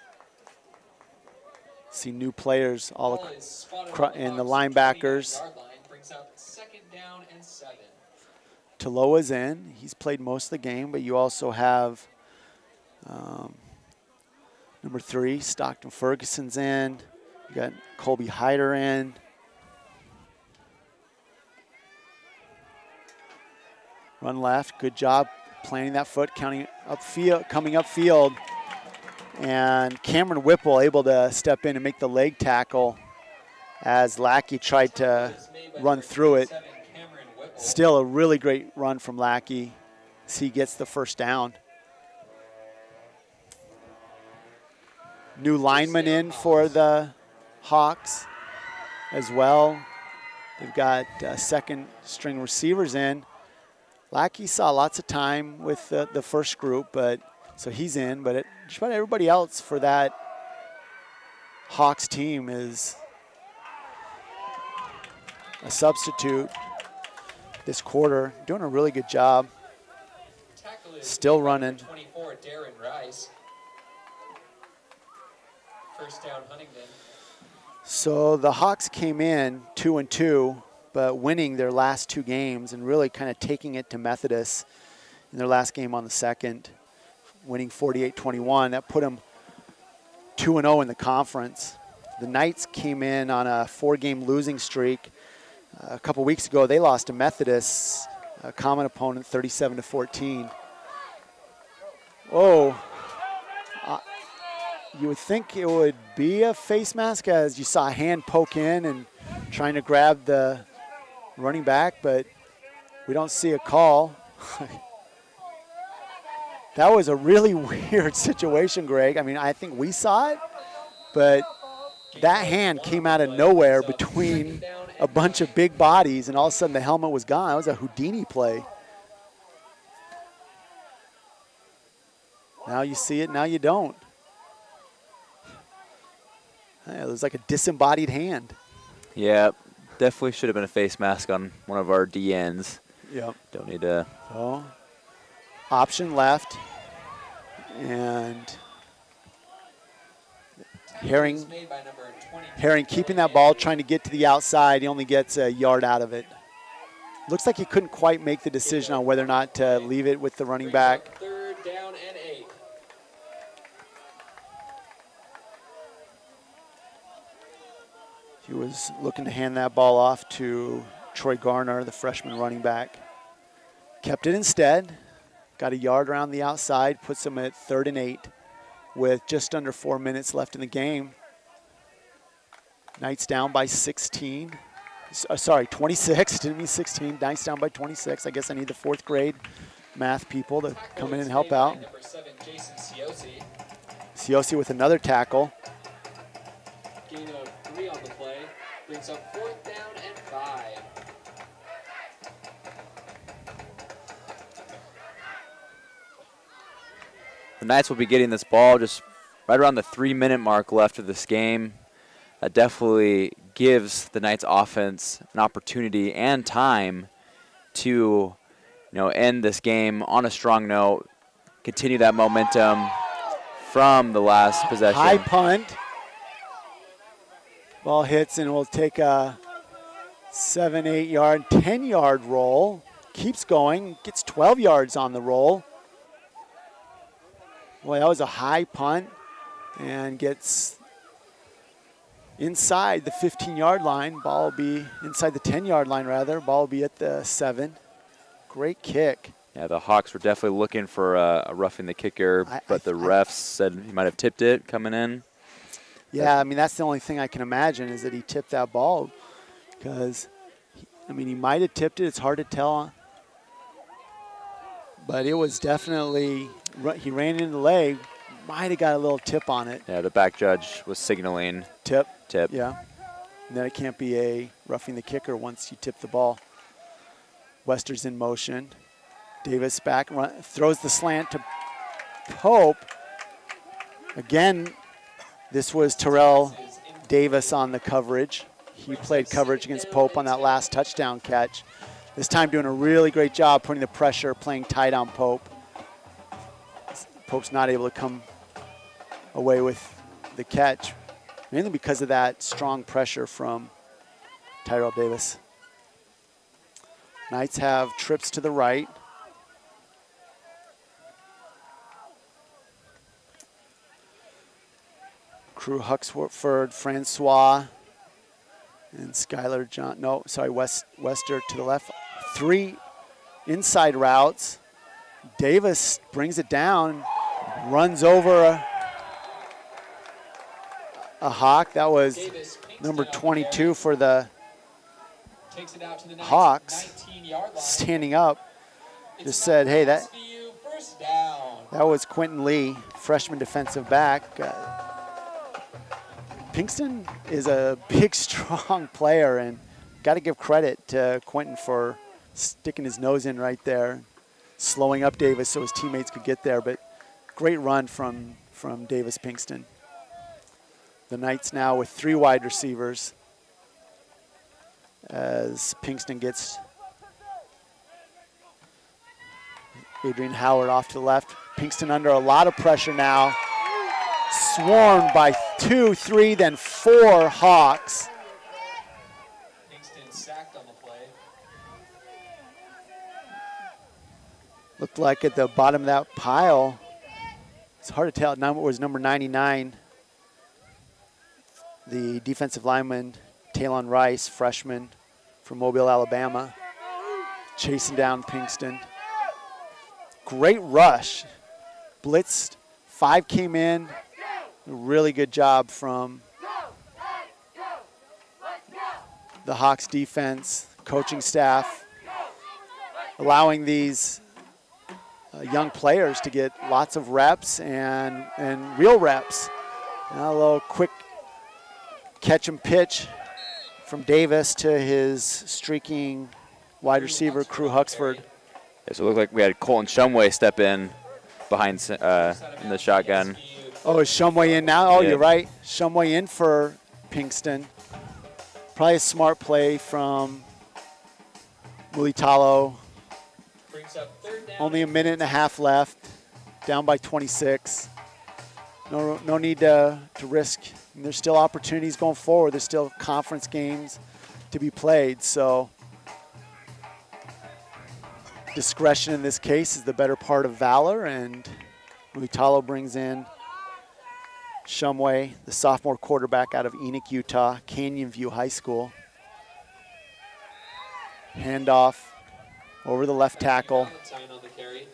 See new players all in the linebackers. Brings up 2nd down and 7. Taloa's in. He's played most of the game, but you also have number 3, Stockton Ferguson's in. You got Colby Hyder in. Run left. Good job planting that foot, coming upfield. And Cameron Whipple able to step in and make the leg tackle as Lackey tried to run through it. Still a really great run from Lackey as he gets the first down. New lineman in for the Hawks as well. They've got second string receivers in. Lackey saw lots of time with the first group, so he's in. But just about everybody else for that Hawks team is a substitute this quarter. Doing a really good job. Still running. 24, Darren Rice. First down, Huntingdon. So the Hawks came in 2-2, but winning their last 2 games and really kind of taking it to Methodist in their last game on the 2nd, winning 48-21. That put them 2-0 in the conference. The Knights came in on a 4-game losing streak. A couple weeks ago, they lost to Methodist, a common opponent, 37-14. Oh. You would think it would be a face mask as you saw a hand poke in and trying to grab the running back, but we don't see a call. That was a really weird situation, Greg. I mean, I think we saw it, but that hand came out of nowhere between a bunch of big bodies, and all of a sudden the helmet was gone. It was a Houdini play. Now you see it, now you don't. It was like a disembodied hand. Yeah, definitely should have been a face mask on one of our DNs. Yep. Don't need to. So, option left. And Herring keeping that ball, trying to get to the outside. He only gets a yard out of it. Looks like he couldn't quite make the decision on whether or not to leave it with the running back. 3rd down and 8. He was looking to hand that ball off to Troy Garner, the freshman running back. Kept it instead. Got a yard around the outside, puts them at 3rd and 8 with just under 4 minutes left in the game. Knights down by 16. 26. Didn't mean 16. Knights down by 26. I guess I need the 4th grade math people to come in and help out. Number 7, Jason Siosi. Siosi with another tackle. Gain of 3 on the play. Brings up 4th down and 5. The Knights will be getting this ball just right around the 3-minute mark left of this game. That definitely gives the Knights offense an opportunity and time to, end this game on a strong note, continue that momentum from the last possession. High punt. Ball hits and we'll take a 7, 8 yard, 10 yard roll. Keeps going, gets 12 yards on the roll. Boy, that was a high punt and gets inside the 15-yard line. Ball will be inside the 10-yard line, rather. Ball will be at the 7. Great kick. Yeah, the Hawks were definitely looking for a roughing the kicker, but the refs said he might have tipped it coming in. Yeah, I mean, that's the only thing I can imagine is that he tipped that ball because, he might have tipped it. It's hard to tell. But it was definitely, he ran into the leg, might have got a little tip on it. Yeah, the back judge was signaling. Tip. Tip. Yeah. And then it can't be a roughing the kicker once you tip the ball. Wester's in motion. Davis back, throws the slant to Pope. Again, this was Terrell Davis on the coverage. He played coverage against Pope on that last touchdown catch. This time doing a really great job putting the pressure, playing tight on Pope. Pope's not able to come away with the catch, mainly because of that strong pressure from Tyrell Davis. Knights have trips to the right. Crew Huxford, Francois, and Skylar John. No, sorry, Wester to the left. 3 inside routes. Davis brings it down, runs over a Hawk. That was number 22 for the Hawks. Standing up, just said, hey, that was Quentin Lee, freshman defensive back. Pinkston is a big, strong player, and got to give credit to Quentin for sticking his nose in right there, slowing up Davis so his teammates could get there. But great run from Davis Pinkston. The Knights now with 3 wide receivers as Pinkston gets Adrian Howard off to the left. Pinkston under a lot of pressure now. Swarmed by 2, 3, then 4 Hawks. Pinkston sacked on the play. Looked like at the bottom of that pile, it's hard to tell, it was number 99, the defensive lineman, Talon Rice, freshman from Mobile, Alabama, chasing down Pinkston. Great rush, blitzed, 5 came in. Really good job from the Hawks defense, coaching staff, allowing these young players to get lots of reps and real reps. A little quick catch and pitch from Davis to his streaking wide receiver, Crew Huxford. Yeah, so it looked like we had Colton Shumway step in behind in the shotgun. Oh, is Shumway in now? Oh, yeah. You're right. Shumway in for Pinkston. Probably a smart play from Mulitalo. Only a minute and a half left. Down by 26. No need to risk. And there's still opportunities going forward. There's still conference games to be played. So discretion in this case is the better part of valor. And Mulitalo brings in Shumway, the sophomore quarterback out of Enoch, Utah, Canyon View High School. Handoff over the left tackle. Valentine on the carry.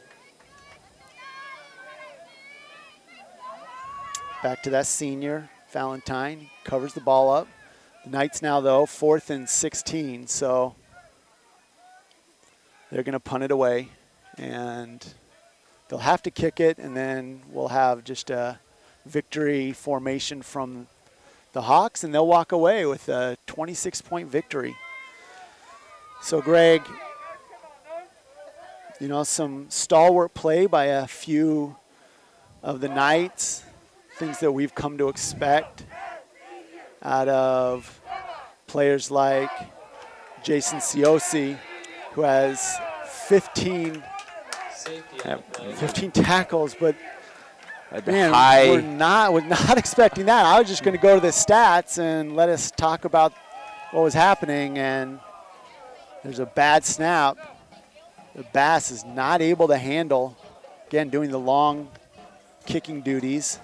Back to that senior, Valentine, covers the ball up. The Knights now, though, 4th and 16, so they're going to punt it away, and they'll have to kick it, and then we'll have just a victory formation from the Hawks, and they'll walk away with a 26-point victory. So, Greg, you know, some stalwart play by a few of the Knights, things that we've come to expect out of players like Jason Siosi, who has 15 tackles, but man, was not expecting that. I was just going to go to the stats and let us talk about what was happening, and there's a bad snap. The Bass is not able to handle, again, doing the long kicking duties.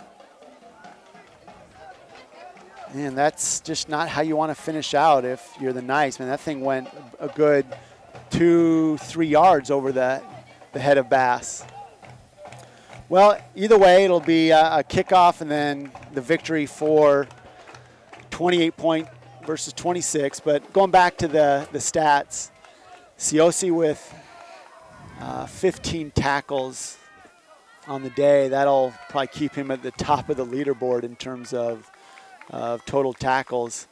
And that's just not how you want to finish out if you're the Knights. Man, that thing went a good 2-3 yards over the head of Bass. Well, either way, it'll be a kickoff and then the victory for 28 versus 26. But going back to the stats, Siosi with 15 tackles on the day. That'll probably keep him at the top of the leaderboard in terms of total tackles.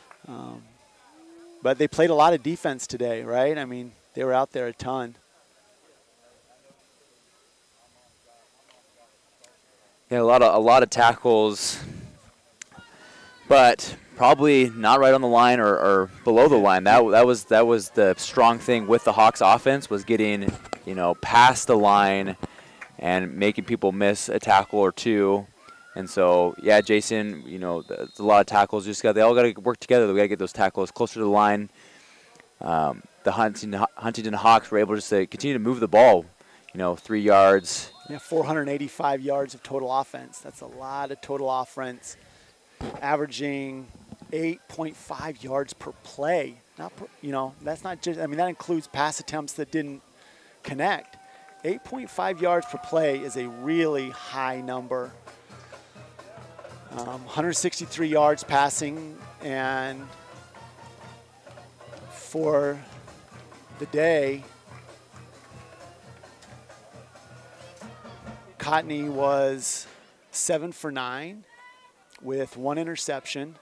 But they played a lot of defense today, right? I mean, they were out there a ton. Yeah, a lot of tackles, but probably not right on the line or below the line. That was the strong thing with the Hawks offense, was getting, you know, past the line and making people miss a tackle or two. And so, yeah, Jason, you know, it's a lot of tackles. They all got to work together. We got to get those tackles closer to the line. The Huntingdon Hawks were able just to continue to move the ball, you know, 3 yards. Yeah, 485 yards of total offense. That's a lot of total offense, averaging 8.5 yards per play. Not per, you know, that's not just, I mean, that includes pass attempts that didn't connect. 8.5 yards per play is a really high number. 163 yards passing, and for the day, Cotney was 7 for 9 with 1 interception.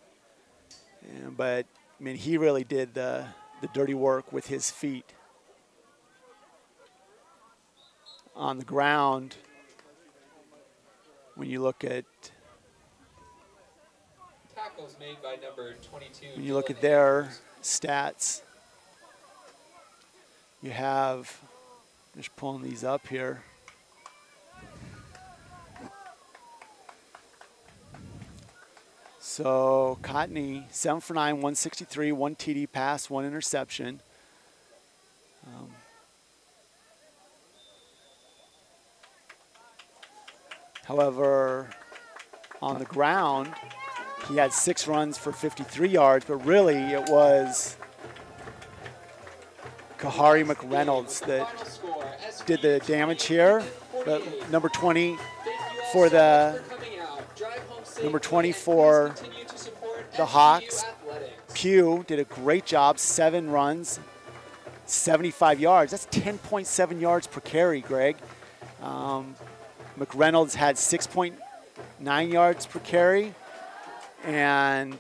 But, I mean, he really did the dirty work with his feet. On the ground, when you look at Tackles made by number 22. when you look at their stats, you have, just pulling these up here. So Cotney, 7 for 9, 163, 1 TD pass, 1 interception. However, on the ground, he had 6 runs for 53 yards, but really it was Kahari McReynolds that did the damage here. But number 20 for the Hawks, Pugh, did a great job, 7 runs, 75 yards. That's 10.7 yards per carry, Greg. McReynolds had 6.9 yards per carry, and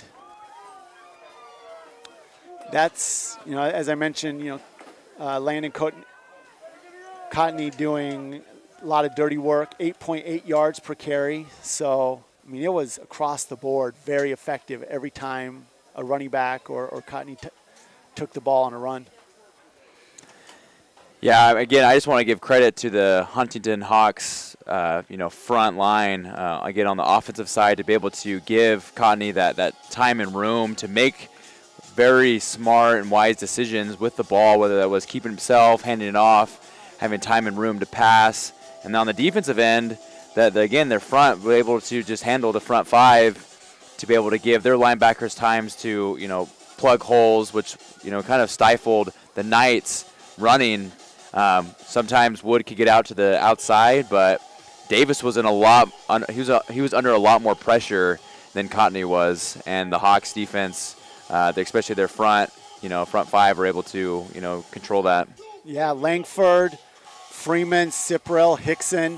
that's, you know, as I mentioned, you know, Landon Cotney doing a lot of dirty work, 8.8 yards per carry. So, I mean, it was across the board, very effective every time a running back or Cotney took the ball on a run. Yeah, again, I just want to give credit to the Huntingdon Hawks, you know, front line, again, on the offensive side, to be able to give Cotney that time and room to make very smart and wise decisions with the ball, whether that was keeping himself, handing it off, having time and room to pass. And on the defensive end, again, their front were able to just handle the front 5 to be able to give their linebackers times to, you know, plug holes, which, kind of stifled the Knights running. Sometimes Wood could get out to the outside, but Davis was he was under a lot more pressure than Cottony was, and the Hawks defense, especially their front five, were able to control that. Yeah, Langford, Freeman, Cyprill, Hickson,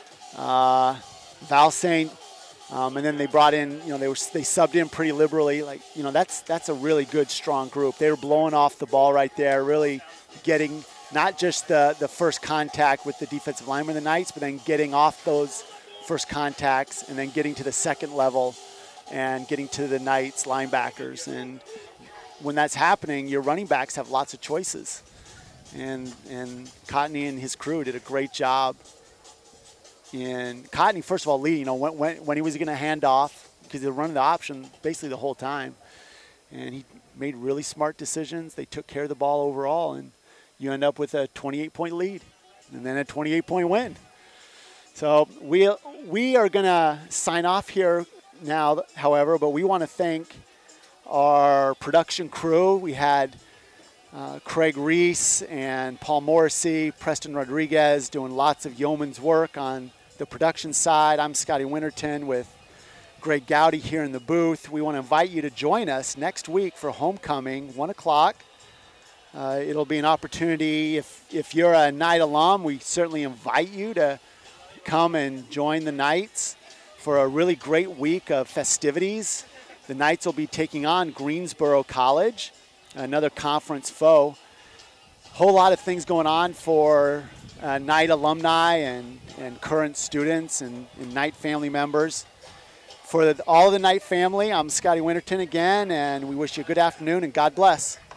Valsaint, and then they brought in, they subbed in pretty liberally. That's a really good, strong group. They were blowing off the ball right there, really getting not just the first contact with the defensive lineman of the Knights, but then getting off those first contacts and then getting to the second level and getting to the Knights linebackers. And when that's happening, your running backs have lots of choices. And Cottony and his crew did a great job. And Cottony, first of all, leading, when he was going to hand off, because they were running the option basically the whole time. And he made really smart decisions. They took care of the ball overall, and you end up with a 28-point lead and then a 28-point win. So we are going to sign off here now, however, but we want to thank our production crew. We had Craig Reese and Paul Morrissey, Preston Rodriguez doing lots of yeoman's work on the production side. I'm Scotty Winterton with Greg Gowdy here in the booth. We want to invite you to join us next week for homecoming, 1 o'clock. It'll be an opportunity. If you're a Knight alum, we certainly invite you to come and join the Knights for a really great week of festivities. The Knights will be taking on Greensboro College, another conference foe. Whole lot of things going on for Knight alumni and current students and Knight family members. For all the Knight family, I'm Scotty Winterton again, and we wish you a good afternoon and God bless.